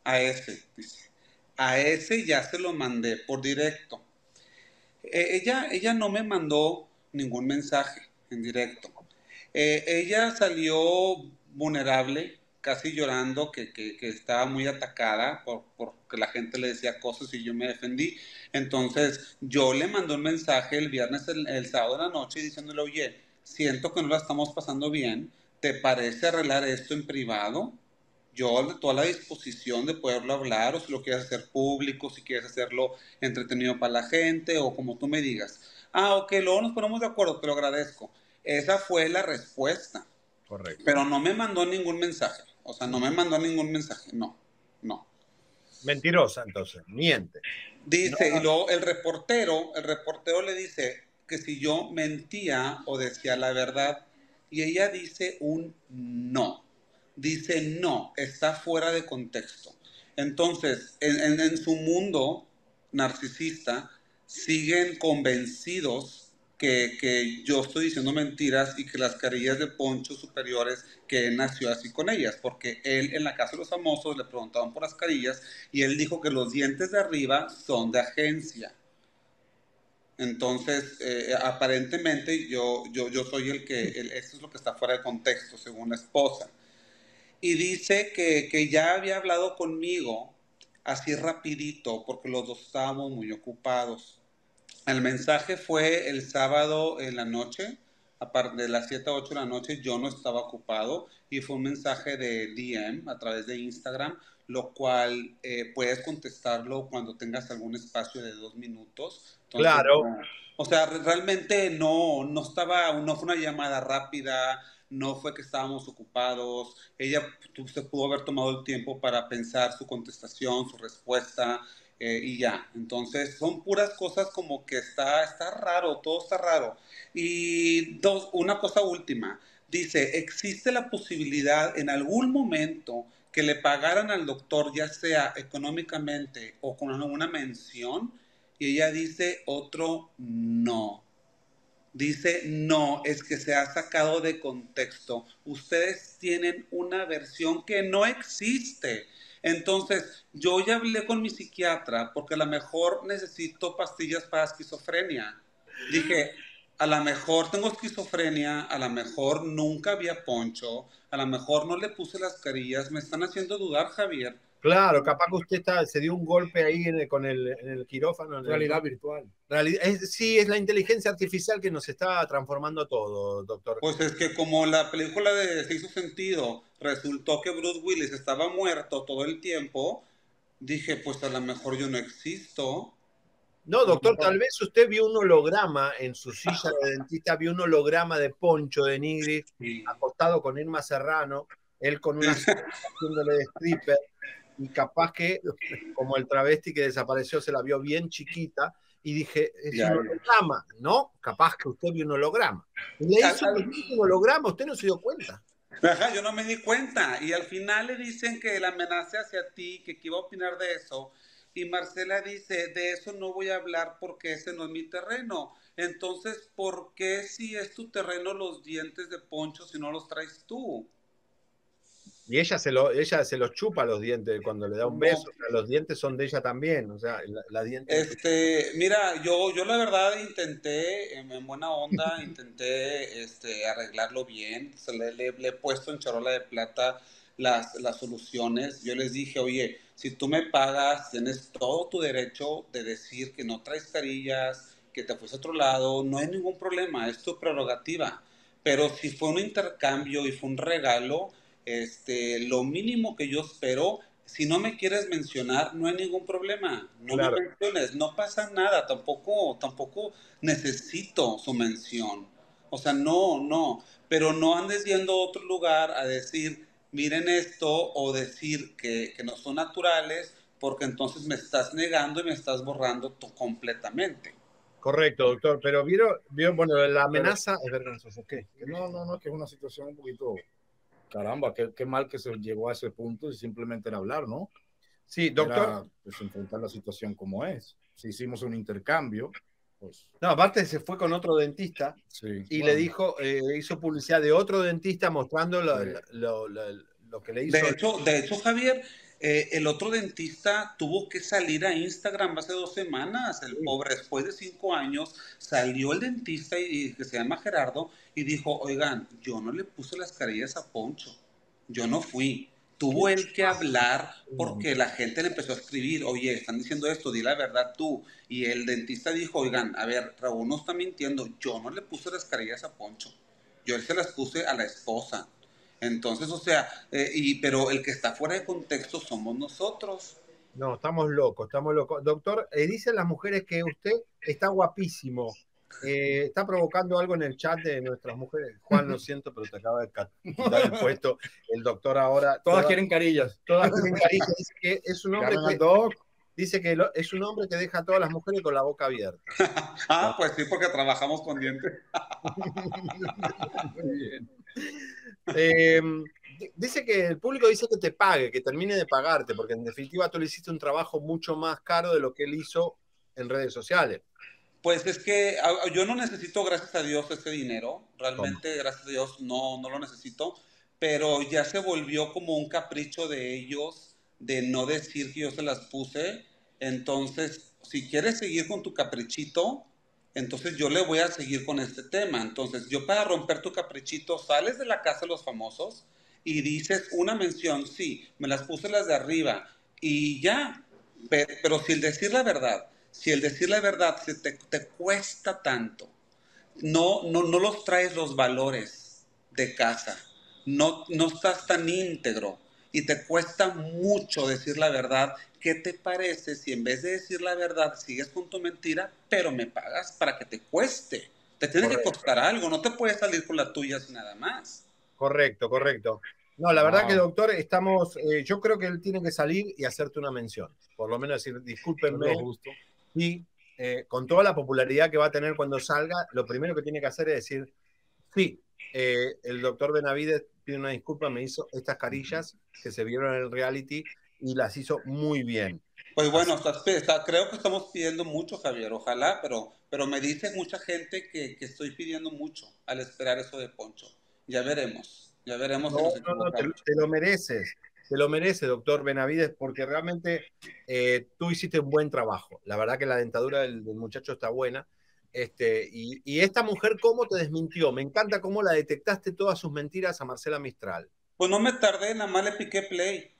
ya se lo mandé por directo. Ella no me mandó ningún mensaje en directo. Ella salió vulnerable, casi llorando, que estaba muy atacada porque la gente le decía cosas y yo me defendí. Entonces yo le mandé un mensaje el viernes, el sábado de la noche, diciéndole, oye, siento que no la estamos pasando bien, ¿te parece arreglar esto en privado? Yo de toda la disposición de poderlo hablar, o si lo quieres hacer público, si quieres hacerlo entretenido para la gente, o como tú me digas. Ah, ok, luego nos ponemos de acuerdo, te lo agradezco. Esa fue la respuesta. Correcto. Pero no me mandó ningún mensaje. O sea, no me mandó ningún mensaje. No. Mentirosa, entonces. Miente. Dice, y luego el reportero le dice que si yo mentía o decía la verdad. Y ella dice un no. Dice no, está fuera de contexto. Entonces, en su mundo narcisista, siguen convencidos que yo estoy diciendo mentiras y que las carillas de Poncho superiores, que él nació así con ellas, porque él en la Casa de los Famosos le preguntaban por las carillas y él dijo que los dientes de arriba son de agencia. Entonces, aparentemente yo soy esto es lo que está fuera de contexto, según la esposa. Y dice que ya había hablado conmigo así rapidito, porque los dos estábamos muy ocupados. El mensaje fue el sábado en la noche, aparte de las 7 a 8 de la noche, yo no estaba ocupado, y fue un mensaje de DM a través de Instagram, lo cual puedes contestarlo cuando tengas algún espacio de 2 minutos. Entonces, claro. O sea, realmente no fue una llamada rápida, no fue que estábamos ocupados. Ella se pudo haber tomado el tiempo para pensar su contestación, su respuesta. y ya. Entonces son puras cosas como que está raro, todo está raro. Y una cosa última, dice, ¿existe la posibilidad en algún momento que le pagaran al doctor, ya sea económicamente o con una mención? Y ella dice, otro no. Dice, no, es que se ha sacado de contexto. Ustedes tienen una versión que no existe. Entonces, yo ya hablé con mi psiquiatra porque a lo mejor necesito pastillas para esquizofrenia. Dije, a lo mejor tengo esquizofrenia, a lo mejor nunca había poncho, a lo mejor no le puse las carillas. Me están haciendo dudar, Javier. Claro, capaz que usted se dio un golpe ahí en el quirófano. Realidad virtual. Sí, es la inteligencia artificial que nos está transformando todo, doctor. Pues es que como la película de Sexto Sentido resultó que Bruce Willis estaba muerto todo el tiempo, dije, pues a lo mejor yo no existo. No, doctor, tal vez usted vio un holograma en su silla de dentista, vio un holograma de Poncho de Nigris, acostado con Irma Serrano, él con una haciéndole de stripper, y capaz que, como el travesti que desapareció, se la vio bien chiquita, y dije, es un holograma, ¿no? Capaz que usted vio un holograma. Le hizo un holograma, usted no se dio cuenta. Ajá, yo no me di cuenta, y al final le dicen que la amenaza hacia ti, que iba a opinar de eso, y Marcela dice, de eso no voy a hablar porque ese no es mi terreno. Entonces, ¿por qué si es tu terreno los dientes de Poncho si no los traes tú? Y ella se los chupa los dientes cuando le da un beso. O sea, los dientes son de ella también. O sea, la diente. Mira, yo la verdad intenté, en buena onda, intenté arreglarlo bien. Le he puesto en charola de plata las soluciones. Yo les dije, oye, si tú me pagas, tienes todo tu derecho de decir que no traes carillas, que te fuiste a otro lado. No hay ningún problema, es tu prerrogativa. Pero si fue un intercambio y fue un regalo, lo mínimo que yo espero, si no me quieres mencionar, no hay ningún problema. No me menciones, no pasa nada, tampoco necesito su mención. O sea, no. Pero no andes yendo a otro lugar a decir, miren esto, o decir que no son naturales, porque entonces me estás negando y me estás borrando completamente. Correcto, doctor, pero vieron, bueno, la amenaza es vergonzosa. ¿Qué? No, que es una situación un poquito... Caramba, qué mal que se llegó a ese punto y simplemente era hablar, ¿no? Sí, doctor. Era, pues, enfrentar la situación como es. Si hicimos un intercambio, pues... No, aparte se fue con otro dentista y le dijo, hizo publicidad de otro dentista mostrando lo que le hizo. De hecho, Javier, el otro dentista tuvo que salir a Instagram hace 2 semanas. El pobre, después de 5 años, salió el dentista que se llama Gerardo y dijo, oigan, yo no le puse las carillas a Poncho, yo no fui. Tuvo él que hablar porque la gente le empezó a escribir, oye, están diciendo esto, di la verdad tú. Y el dentista dijo, oigan, a ver, Raúl no está mintiendo, yo no le puse las carillas a Poncho, yo se las puse a la esposa. Entonces, o sea, pero el que está fuera de contexto somos nosotros. No, estamos locos. Doctor, dicen las mujeres que usted está guapísimo. Está provocando algo en el chat de nuestras mujeres. Juan, lo siento, pero te acaba de quitar el puesto. El doctor ahora... Todas quieren carillas. Todas quieren carillas. Dice que es un hombre dice que es un hombre que deja a todas las mujeres con la boca abierta. Pues sí, porque trabajamos con dientes. Muy bien. Dice que el público dice que te pague, que termine de pagarte, porque en definitiva tú le hiciste un trabajo mucho más caro de lo que él hizo en redes sociales. Pues es que yo no necesito, gracias a Dios, ese dinero. Realmente, gracias a Dios, no lo necesito. Pero ya se volvió como un capricho de ellos de no decir que yo se las puse. Entonces, si quieres seguir con tu caprichito, entonces yo le voy a seguir con este tema. Entonces, yo para romper tu caprichito, sales de la casa de los famosos y dices una mención, sí, me las puse las de arriba y ya. Pero si el decir la verdad te cuesta tanto, no los traes los valores de casa, no estás tan íntegro y te cuesta mucho decir la verdad, ¿qué te parece si en vez de decir la verdad sigues con tu mentira, pero me pagas para que te cueste? Te tiene que costar algo, no te puedes salir con la tuya sin nada más. Correcto. No, la verdad que, doctor, estamos. Yo creo que él tiene que salir y hacerte una mención. Por lo menos decir, discúlpenme. Y con toda la popularidad que va a tener cuando salga, lo primero que tiene que hacer es decir: sí, el doctor Benavides pide una disculpa, me hizo estas carillas que se vieron en el reality y las hizo muy bien. Pues bueno, creo que estamos pidiendo mucho, Javier, ojalá, pero me dice mucha gente que estoy pidiendo mucho al esperar eso de Poncho. Ya veremos si nos equivocamos. Te lo mereces, doctor Benavides, porque realmente tú hiciste un buen trabajo. La verdad que la dentadura del muchacho está buena. Y esta mujer, ¿cómo te desmintió? Me encanta cómo la detectaste todas sus mentiras a Marcela Mistral. Pues no me tardé, nada más le piqué play.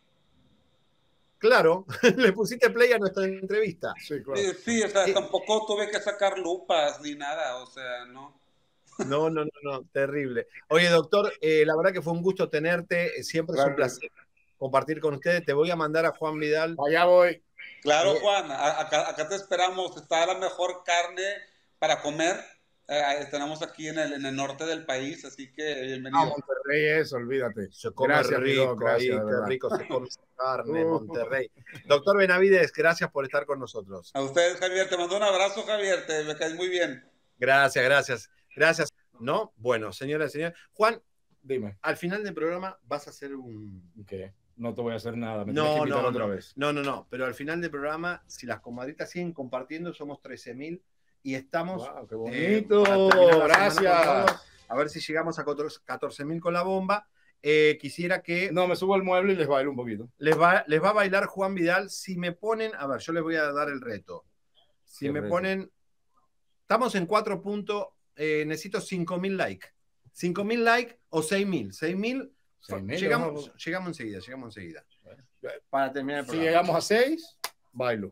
Claro, le pusiste play a nuestra entrevista. Sí, claro. Sí, o sea, tampoco tuve que sacar lupas ni nada, o sea, no. No, terrible. Oye, doctor, la verdad que fue un gusto tenerte, siempre es un placer compartir con ustedes. Te voy a mandar a Juan Vidal. Allá voy. Claro, Juan, acá te esperamos, está la mejor carne para comer. Tenemos aquí en el norte del país, así que bienvenido. Monterrey es, olvídate. Se come gracias, rico, amigo, gracias, ahí, qué rico se come esa carne, Monterrey. Doctor Benavides, gracias por estar con nosotros. A ustedes, Javier, te mando un abrazo, Javier, me caes muy bien. Gracias. ¿No? Bueno, señoras y señores. Juan, dime. Al final del programa vas a hacer un... ¿Qué? No te voy a hacer nada, me tienes que invitar otra vez. No, pero al final del programa, si las comadritas siguen compartiendo, somos 13.000 y estamos... ¡Wow, qué bonito! Gracias. A ver si llegamos a 14.000 con la bomba. Quisiera que... No, me subo al mueble y les bailo un poquito. Les va a bailar Juan Vidal. Si me ponen... A ver, yo les voy a dar el reto. Si me ponen... Estamos en 4 puntos. Necesito 5.000 likes. 5.000 likes o 6.000. 6.000. Llegamos enseguida. Para terminar el programa. Si llegamos a 6, bailo.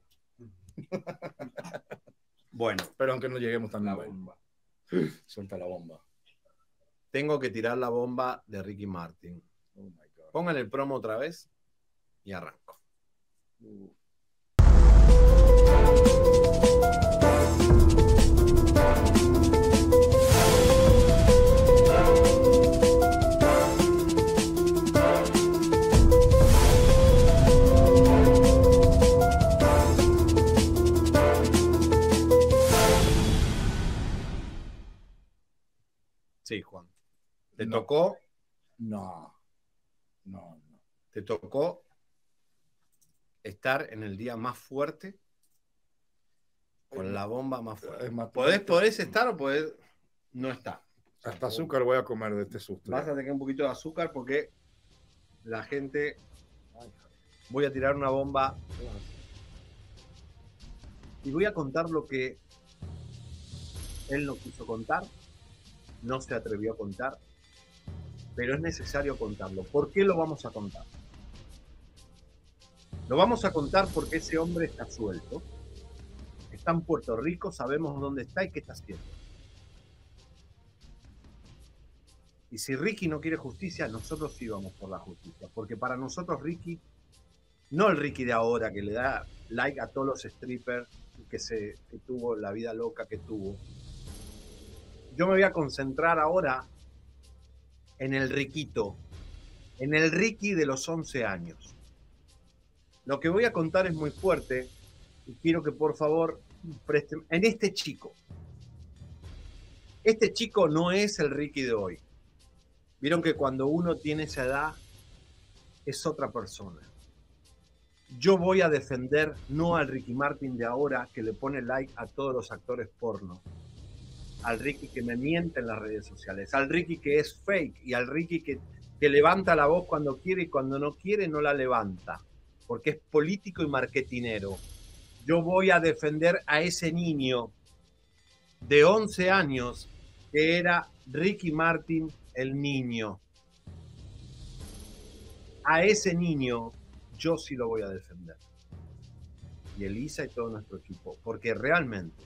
Bueno. Pero aunque no lleguemos tan la bomba. Suelta la bomba. Tengo que tirar la bomba de Ricky Martin. Oh my God. Pongan el promo otra vez y arranco. Sí, Juan. ¿Te tocó? No. ¿Te tocó estar en el día más fuerte? Con la bomba más fuerte. ¿Podés estar o podés no estar? Hasta azúcar voy a comer de este susto. Vas a tener un poquito de azúcar porque la gente... Voy a tirar una bomba y voy a contar lo que él no quiso contar. No se atrevió a contar, pero es necesario contarlo. ¿Por qué lo vamos a contar? Lo vamos a contar porque ese hombre está suelto, está en Puerto Rico, sabemos dónde está y qué está haciendo. Y si Ricky no quiere justicia, nosotros sí vamos por la justicia, porque para nosotros Ricky, no el Ricky de ahora que le da like a todos los strippers que tuvo la vida loca que tuvo. Yo me voy a concentrar ahora en el Riquito, en el Ricky de los 11 años. Lo que voy a contar es muy fuerte y quiero que por favor presten en este chico. Este chico no es el Ricky de hoy. Vieron que cuando uno tiene esa edad es otra persona. Yo voy a defender no al Ricky Martin de ahora que le pone like a todos los actores porno. Al Ricky que me miente en las redes sociales, al Ricky que es fake y al Ricky que levanta la voz cuando quiere y cuando no quiere no la levanta, porque es político y marketinero. Yo voy a defender a ese niño de 11 años que era Ricky Martin el niño. A ese niño yo sí lo voy a defender. Y Elisa y todo nuestro equipo, porque realmente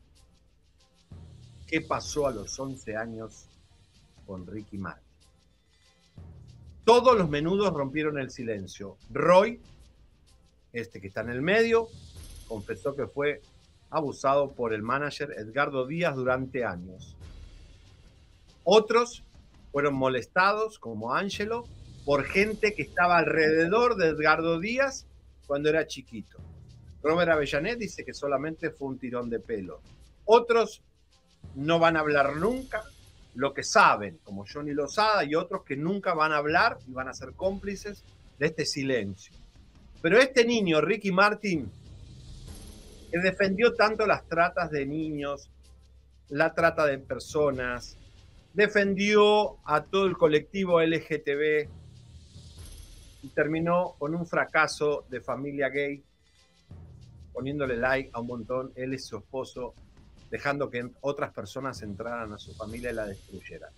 ¿qué pasó a los 11 años con Ricky Martin? Todos los menudos rompieron el silencio. Roy, que está en el medio, confesó que fue abusado por el manager Edgardo Díaz durante años. Otros fueron molestados, como Ángelo, por gente que estaba alrededor de Edgardo Díaz cuando era chiquito. Robert Avellanet dice que solamente fue un tirón de pelo. Otros no van a hablar nunca lo que saben, como Johnny Lozada, y otros que nunca van a hablar y van a ser cómplices de este silencio. Pero este niño, Ricky Martin, que defendió tanto las tratas de niños, la trata de personas, defendió a todo el colectivo LGTB y terminó con un fracaso de familia gay, poniéndole like a un montón, él y su esposo, dejando que otras personas entraran a su familia y la destruyeran.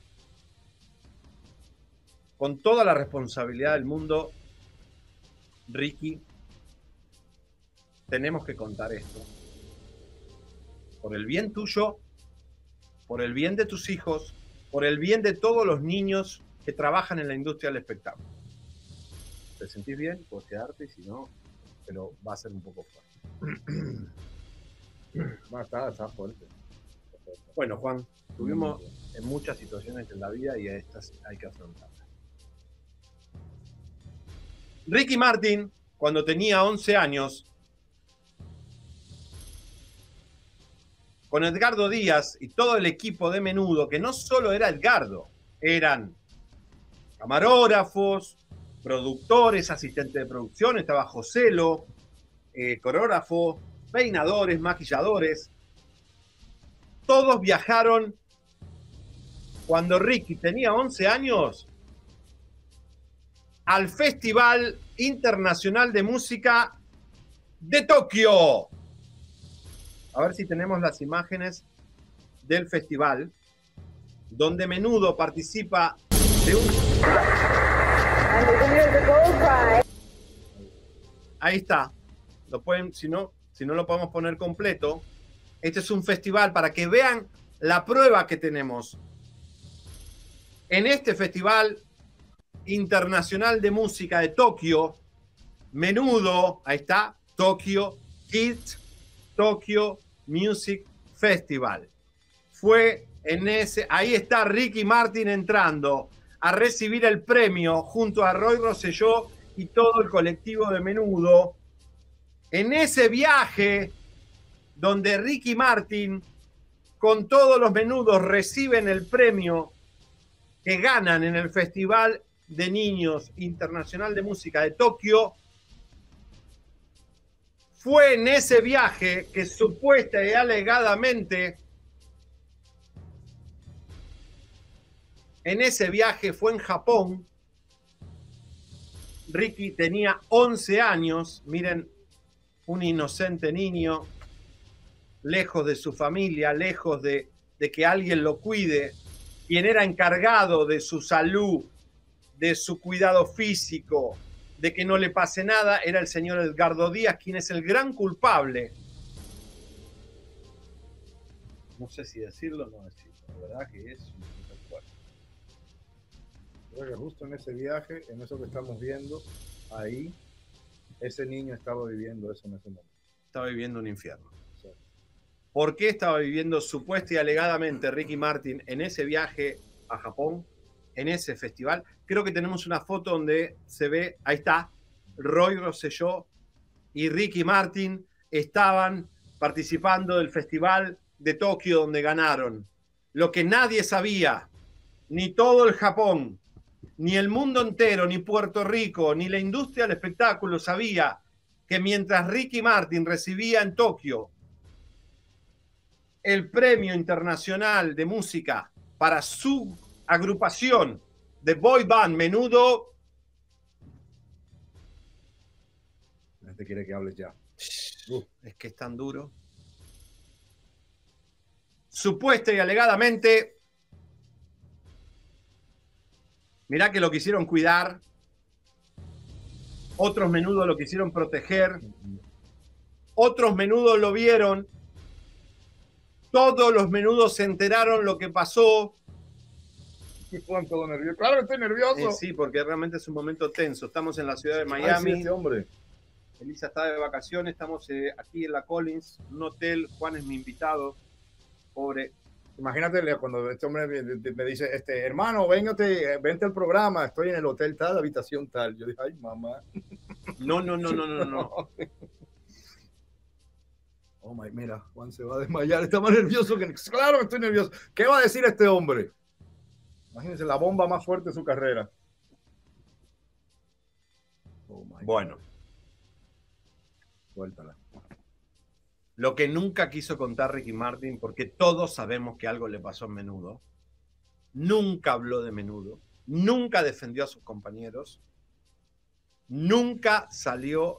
Con toda la responsabilidad del mundo, Ricky, tenemos que contar esto. Por el bien tuyo, por el bien de tus hijos, por el bien de todos los niños que trabajan en la industria del espectáculo. ¿Te sentís bien? Puedes quedarte, y si no, pero va a ser un poco fuerte. Está fuerte. Bueno, Juan, tuvimos en muchas situaciones en la vida y a estas hay que afrontarlas. Ricky Martin, cuando tenía 11 años, con Edgardo Díaz y todo el equipo de Menudo, que no solo era Edgardo, eran camarógrafos, productores, asistentes de producción, estaba Joselo, coreógrafo, peinadores, maquilladores. Todos viajaron cuando Ricky tenía 11 años al Festival Internacional de Música de Tokio. A ver si tenemos las imágenes del festival, donde Menudo participa de un... Ahí está. Lo pueden, si no lo podemos poner completo. Este es un festival para que vean la prueba que tenemos. En este Festival Internacional de Música de Tokio, Menudo, ahí está, Tokyo Kids, Tokyo Music Festival. Fue en ese, ahí está Ricky Martin entrando a recibir el premio junto a Roy Rosselló y todo el colectivo de Menudo. En ese viaje donde Ricky Martin con todos los Menudos reciben el premio que ganan en el Festival de Niños Internacional de Música de Tokio, fue en ese viaje que supuesta y alegadamente, en ese viaje fue en Japón. Ricky tenía 11 años, miren, un inocente niño, lejos de su familia, lejos de que alguien lo cuide. Quien era encargado de su salud, de su cuidado físico, de que no le pase nada, era el señor Edgardo Díaz, quien es el gran culpable. No sé si decirlo o no decirlo, la verdad que es muy fuerte. Creo que justo en ese viaje, en eso que estamos viendo, ahí, ese niño estaba viviendo eso en ese momento. Estaba viviendo un infierno. Sí. ¿Por qué estaba viviendo supuesta y alegadamente Ricky Martin en ese viaje a Japón, en ese festival? Creo que tenemos una foto donde se ve, ahí está, Roy Rosselló y Ricky Martin estaban participando del Festival de Tokio donde ganaron. Lo que nadie sabía, ni todo el Japón, ni el mundo entero, ni Puerto Rico, ni la industria del espectáculo sabía que mientras Ricky Martin recibía en Tokio el Premio Internacional de Música para su agrupación de boy band Menudo. La gente quiere que hables ya. Es que es tan duro. Supuesta y alegadamente, mirá que lo quisieron cuidar, otros Menudos lo quisieron proteger, otros Menudos lo vieron, todos los Menudos se enteraron lo que pasó. Todo nervioso. Claro, estoy nervioso. Sí, porque realmente es un momento tenso. Estamos en la ciudad de Miami. Ay, sí, este hombre. Elisa está de vacaciones. Estamos aquí en la Collins, un hotel. Juan es mi invitado. Pobre. Imagínate cuando este hombre me dice, hermano, vente al programa, estoy en el hotel tal, habitación tal. Yo dije, ay, mamá. No. Oh, mira, Juan se va a desmayar, está más nervioso que... Claro que estoy nervioso. ¿Qué va a decir este hombre? Imagínense, la bomba más fuerte de su carrera. Oh, bueno. Suéltala. Lo que nunca quiso contar Ricky Martin, porque todos sabemos que algo le pasó a Menudo, nunca habló de Menudo, nunca defendió a sus compañeros, nunca salió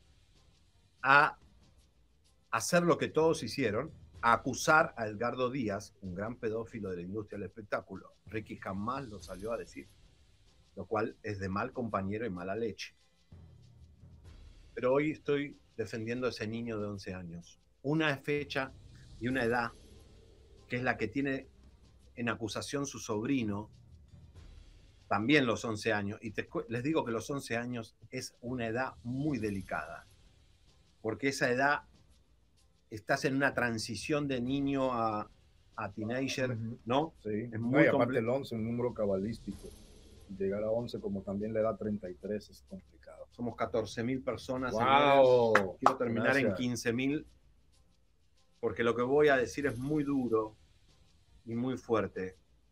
a hacer lo que todos hicieron, a acusar a Edgardo Díaz, un gran pedófilo de la industria del espectáculo. Ricky jamás lo salió a decir, lo cual es de mal compañero y mala leche. Pero hoy estoy defendiendo a ese niño de 11 años. Una fecha y una edad que es la que tiene en acusación su sobrino, también los 11 años. Y les digo que los 11 años es una edad muy delicada, porque esa edad estás en una transición de niño a teenager, ¿no? Sí, es muy aparte el 11 es un número cabalístico. Llegar a 11 como también le da 33 es complicado. Somos 14.000 personas. ¡Wow! Quiero terminar en 15.000 porque lo que voy a decir es muy duro y muy fuerte.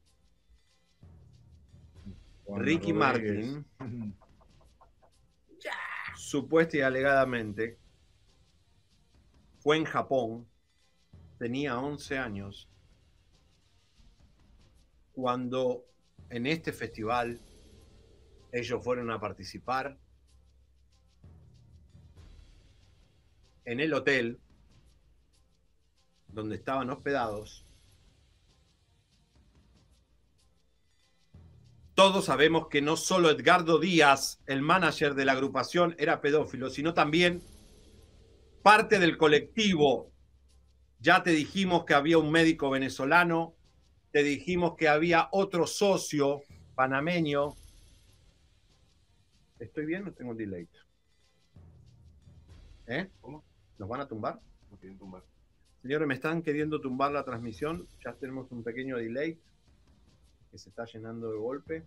Ricky Martin, supuesta y alegadamente, fue en Japón, tenía 11 años, cuando en este festival ellos fueron a participar en el hotel donde estaban hospedados. Todos sabemos que no solo Edgardo Díaz, el manager de la agrupación, era pedófilo, sino también parte del colectivo. Ya te dijimos que había un médico venezolano, te dijimos que había otro socio panameño. ¿Estoy bien o tengo un delay? ¿Cómo? ¿Nos van a tumbar? Nos quieren tumbar. Señores, me están queriendo tumbar la transmisión. Ya tenemos un pequeño delay que se está llenando de golpe.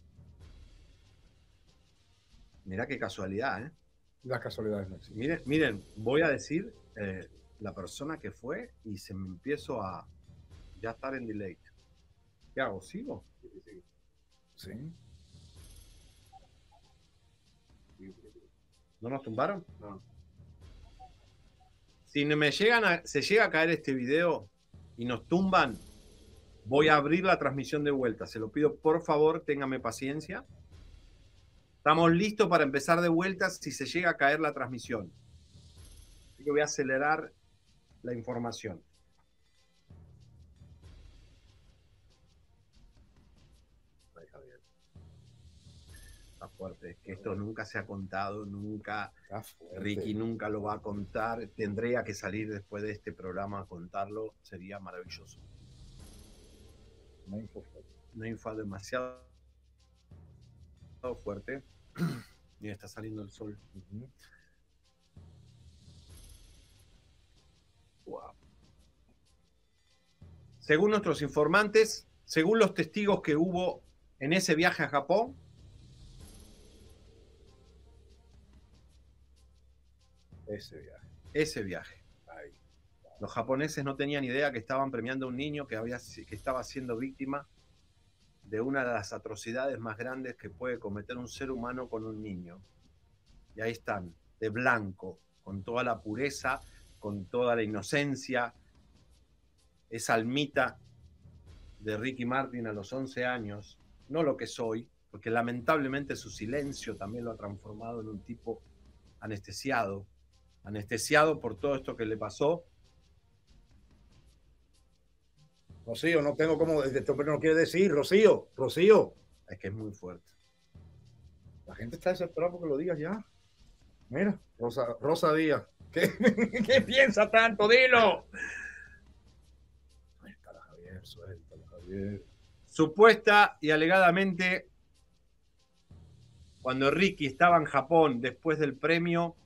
Mirá qué casualidad, ¿eh? Las casualidades no existen. Miren, voy a decir la persona que fue y se me empiezo a ya estar en delay. ¿Qué hago? ¿Sigo? Sí. ¿No nos tumbaron? No. Si se llega a caer este video y nos tumban, voy a abrir la transmisión de vuelta. Se lo pido, por favor, téngame paciencia. Estamos listos para empezar de vuelta si se llega a caer la transmisión. Así que voy a acelerar la información. Está fuerte. Es que esto nunca se ha contado, nunca. Ricky nunca lo va a contar. Tendría que salir después de este programa a contarlo. Sería maravilloso. Una info demasiado fuerte. Mira, está saliendo el sol. Wow. Según nuestros informantes, según los testigos que hubo en ese viaje a Japón, ese viaje. Ahí. Los japoneses no tenían idea que estaban premiando a un niño que estaba siendo víctima de una de las atrocidades más grandes que puede cometer un ser humano con un niño. Y ahí están, de blanco, con toda la pureza, con toda la inocencia, esa almita de Ricky Martin a los 11 años, no lo que soy, porque lamentablemente su silencio también lo ha transformado en un tipo anestesiado por todo esto que le pasó. Rocío, no tengo cómo, este hombre no quiere decir, Rocío. Es que es muy fuerte. La gente está desesperada porque lo digas ya. Mira, Rosa Díaz. ¿Qué piensa tanto? Dilo. Suéltala, Javier, suéltala, Javier. Supuesta y alegadamente, cuando Ricky estaba en Japón después del premio,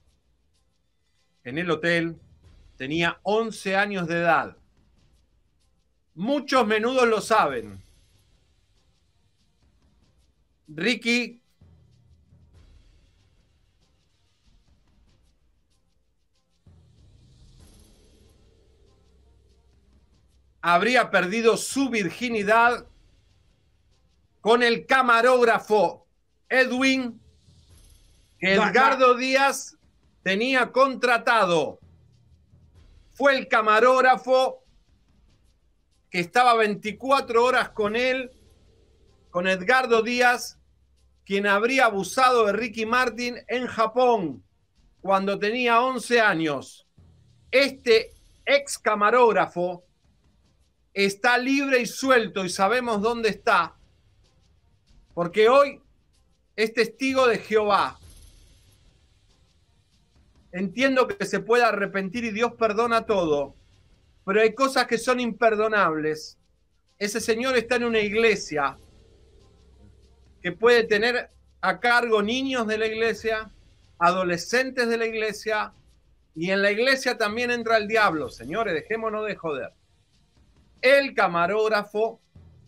en el hotel, tenía 11 años de edad. Muchos menudos lo saben. Ricky habría perdido su virginidad con el camarógrafo Edwin, que Edgardo Díaz tenía contratado. Fue el camarógrafo que estaba 24 horas con él, con Edgardo Díaz, quien habría abusado de Ricky Martin en Japón cuando tenía 11 años. Este ex camarógrafo está libre y suelto y sabemos dónde está, porque hoy es testigo de Jehová. Entiendo que se pueda arrepentir y Dios perdona todo, pero hay cosas que son imperdonables. Ese señor está en una iglesia que puede tener a cargo niños de la iglesia, adolescentes de la iglesia, y en la iglesia también entra el diablo. Señores, dejémonos de joder. El camarógrafo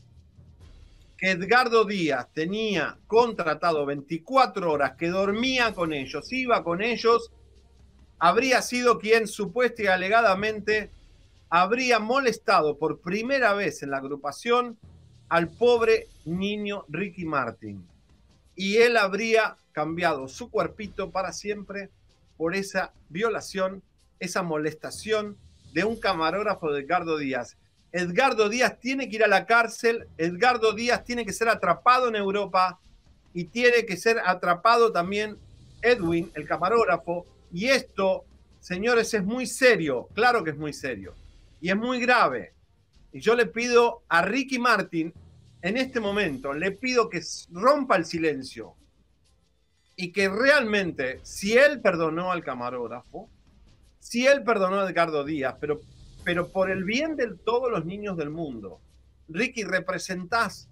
que Edgardo Díaz tenía contratado 24 horas, que dormía con ellos, iba con ellos, habría sido quien supuesta y alegadamente habría molestado por primera vez en la agrupación al pobre niño Ricky Martin. Y él habría cambiado su cuerpito para siempre por esa violación, esa molestación de un camarógrafo de Edgardo Díaz. Edgardo Díaz tiene que ir a la cárcel, Edgardo Díaz tiene que ser atrapado en Europa y tiene que ser atrapado también Edwin, el camarógrafo. Y esto, señores, es muy serio, claro que es muy serio y es muy grave. Y yo le pido a Ricky Martin, en este momento, le pido que rompa el silencio y que realmente, si él perdonó al camarógrafo, si él perdonó a Edgardo Díaz, pero por el bien de todos los niños del mundo, Ricky, representás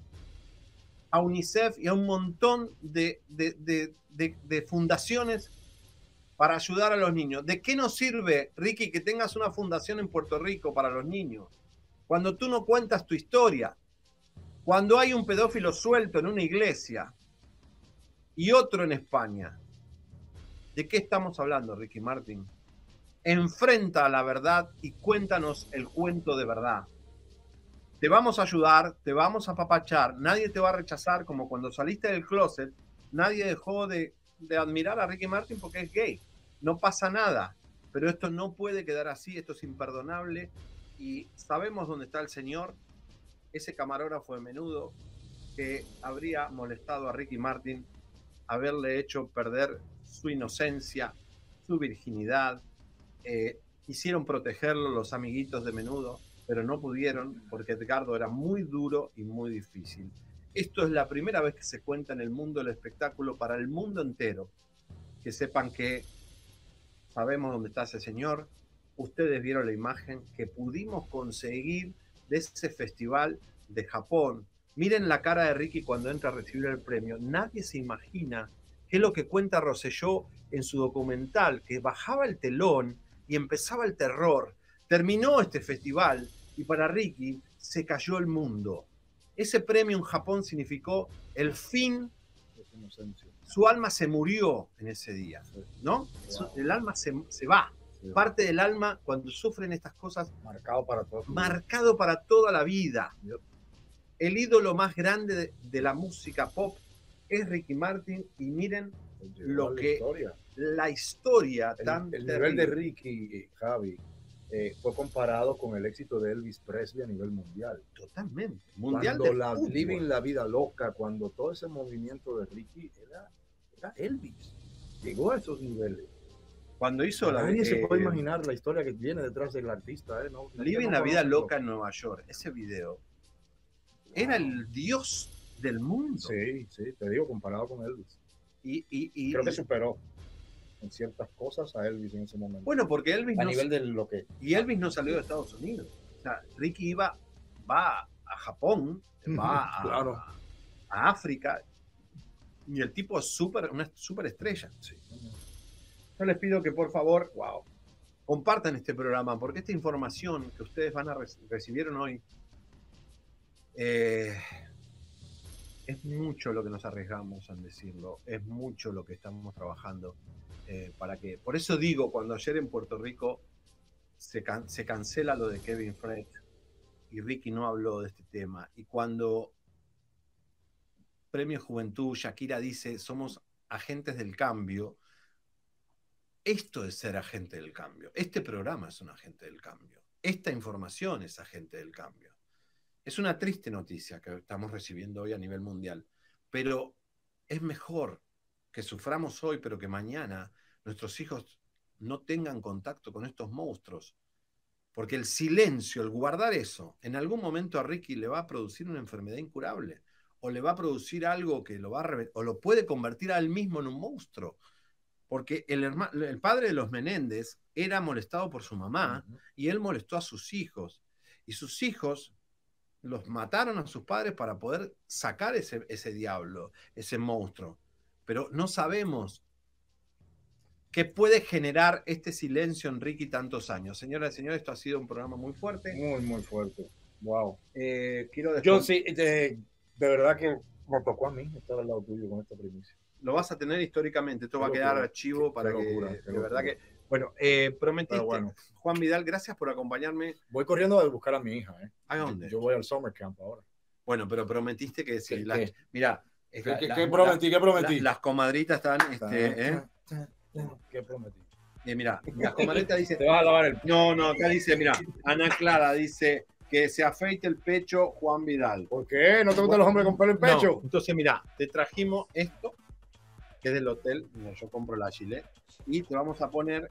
a UNICEF y a un montón de fundaciones para ayudar a los niños. ¿De qué nos sirve, Ricky, que tengas una fundación en Puerto Rico para los niños cuando tú no cuentas tu historia? Cuando hay un pedófilo suelto en una iglesia y otro en España. ¿De qué estamos hablando, Ricky Martin? Enfrenta a la verdad y cuéntanos el cuento de verdad. Te vamos a ayudar, te vamos a apapachar, nadie te va a rechazar, como cuando saliste del closet, nadie dejó de admirar a Ricky Martin porque es gay. No pasa nada, pero esto no puede quedar así, esto es imperdonable y sabemos dónde está el señor, ese camarógrafo de Menudo que habría molestado a Ricky Martin, haberle hecho perder su inocencia, su virginidad. Quisieron protegerlo los amiguitos de Menudo, pero no pudieron porque Edgardo era muy duro y muy difícil. Esto es la primera vez que se cuenta en el mundo del espectáculo para el mundo entero. Que sepan que sabemos dónde está ese señor. Ustedes vieron la imagen que pudimos conseguir de ese festival de Japón. Miren la cara de Ricky cuando entra a recibir el premio. Nadie se imagina qué es lo que cuenta Rosselló en su documental, que bajaba el telón y empezaba el terror. Terminó este festival y para Ricky se cayó el mundo. Ese premio en Japón significó el fin. Su alma se murió en ese día, ¿no? El alma se va. Parte del alma, cuando sufren estas cosas, marcado para toda la vida. El ídolo más grande de la música pop es Ricky Martin y miren lo que la historia tan el nivel de Ricky, Javi, fue comparado con el éxito de Elvis Presley a nivel mundial. Totalmente. Mundial. Cuando Living la Vida Loca, cuando todo ese movimiento de Ricky era Elvis. Llegó a esos niveles. Cuando hizo nadie se puede imaginar la historia que viene detrás del artista. ¿No? Living la Vida Loca en Nueva York. Ese video era el dios del mundo. Sí, te digo, comparado con Elvis. Y creo que superó en ciertas cosas a Elvis en ese momento. Bueno, porque Elvis a nivel de lo que... Y Elvis no salió de Estados Unidos. O sea, Ricky va a Japón, va claro. a África, y el tipo es una super estrella. Sí. Yo les pido que por favor compartan este programa, porque esta información que ustedes van a recibieron hoy es mucho lo que nos arriesgamos en decirlo, es mucho lo que estamos trabajando para que... Por eso digo, cuando ayer en Puerto Rico se cancela lo de Kevin Fred y Ricky no habló de este tema, y cuando Premio Juventud, Shakira dice, somos agentes del cambio, esto es ser agente del cambio. Este programa es un agente del cambio. Esta información es agente del cambio. Es una triste noticia que estamos recibiendo hoy a nivel mundial, pero es mejor que suframos hoy, pero que mañana nuestros hijos no tengan contacto con estos monstruos. Porque el silencio, el guardar eso, en algún momento a Ricky le va a producir una enfermedad incurable, o le va a producir algo que lo va a o lo puede convertir a él mismo en un monstruo. Porque el padre de los Menéndez era molestado por su mamá y él molestó a sus hijos. Y sus hijos los mataron a sus padres para poder sacar ese diablo, ese monstruo. Pero no sabemos qué puede generar este silencio en Ricky tantos años. Señoras y señores, esto ha sido un programa muy fuerte. Muy, muy fuerte. Wow. Quiero Yo sí, de verdad que me tocó a mí estar al lado tuyo con esta primicia. Lo vas a tener históricamente, esto va a quedar archivo para que, de verdad que, bueno, prometiste, bueno. Juan Vidal, gracias por acompañarme. Voy corriendo a buscar a mi hija, ¿eh? ¿A dónde? Yo voy al summer camp ahora. Bueno, pero prometiste que si mira, ¿Qué prometí? Las comadritas están, ¿Qué prometí? Mira, las comadritas dicen, te vas a lavar el... No, acá dice, mira, Ana Clara dice que se afeite el pecho Juan Vidal. ¿Por qué? ¿No te gustan los hombres con pelo en pecho? No. Entonces, mira, te trajimos esto, que es del hotel. Mira, yo compro la Gilet. Y te vamos a poner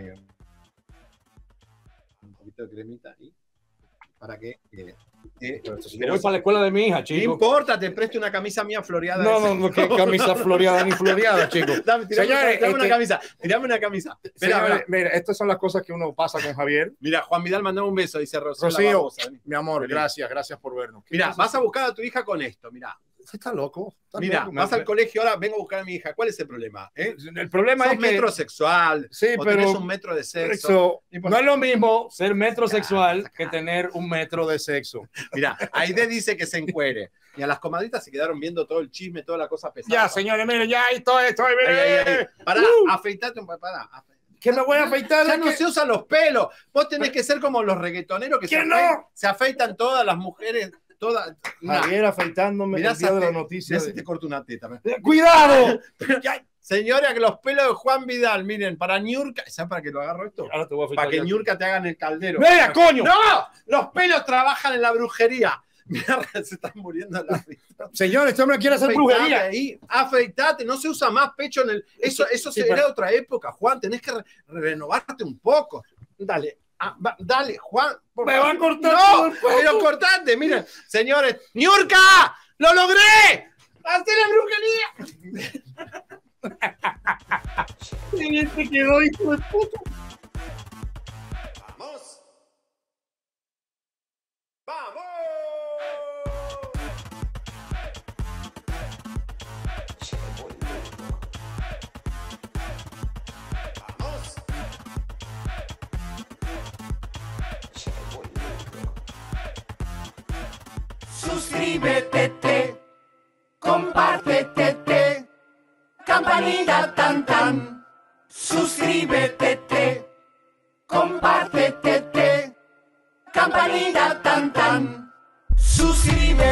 un poquito de cremita ahí. Para que... pero voy para la escuela de mi hija, chico. No importa, te presto una camisa mía floreada. No, qué camisa floreada ni floreada, chico. Tirame una camisa. Tirame una camisa. Señores, mira, estas son las cosas que uno pasa con Javier. Mira, Juan Vidal mandó un beso, dice Rocío. Rocío, mi amor, gracias por vernos. Mira, vas a buscar a tu hija con esto, mira. Está loco. Mira, vas al colegio ahora, vengo a buscar a mi hija. ¿Cuál es el problema? El problema es que... metrosexual. Sí, o pero... tenés un metro de sexo. No es lo mismo ser metrosexual que tener un metro de sexo. Mira, Aide dice que se encuere. Y a las comadritas se quedaron viendo todo el chisme, toda la cosa pesada. Ya, señores, miren, ya estoy. Pará, afeitate un poco. ¿Que me voy a afeitar? Ya no se usan los pelos. Vos tenés que ser como los reggaetoneros que se afeitan todas las mujeres. Javier afeitándome el día de la noticia. Mirá si te corto una teta. ¡Cuidado! Señora, que los pelos de Juan Vidal, miren, para Niurka, ¿sabes para qué lo agarro esto? Ahora te voy a afeitar. Para que Niurka te hagan el caldero. ¡Mira, coño! ¡No! Los pelos trabajan en la brujería. Mira, se están muriendo la risa. Señor, este hombre quiere hacer brujería. Ahí, afeitate, no se usa más pecho en el... Eso era de otra época, Juan, tenés que renovarte un poco. Dale. Dale, Juan. Me va a cortar. No, pero cortate, miren. Señores, ¡Niurka! ¡Lo logré! ¡Hacé la brujería! ¿Quién te quedó, hijo de puta? ¡Vamos! ¡Vamos! Suscríbete, compártete, campanita tan tan. Suscríbete, compártete, campanita tan tan. Suscríbete.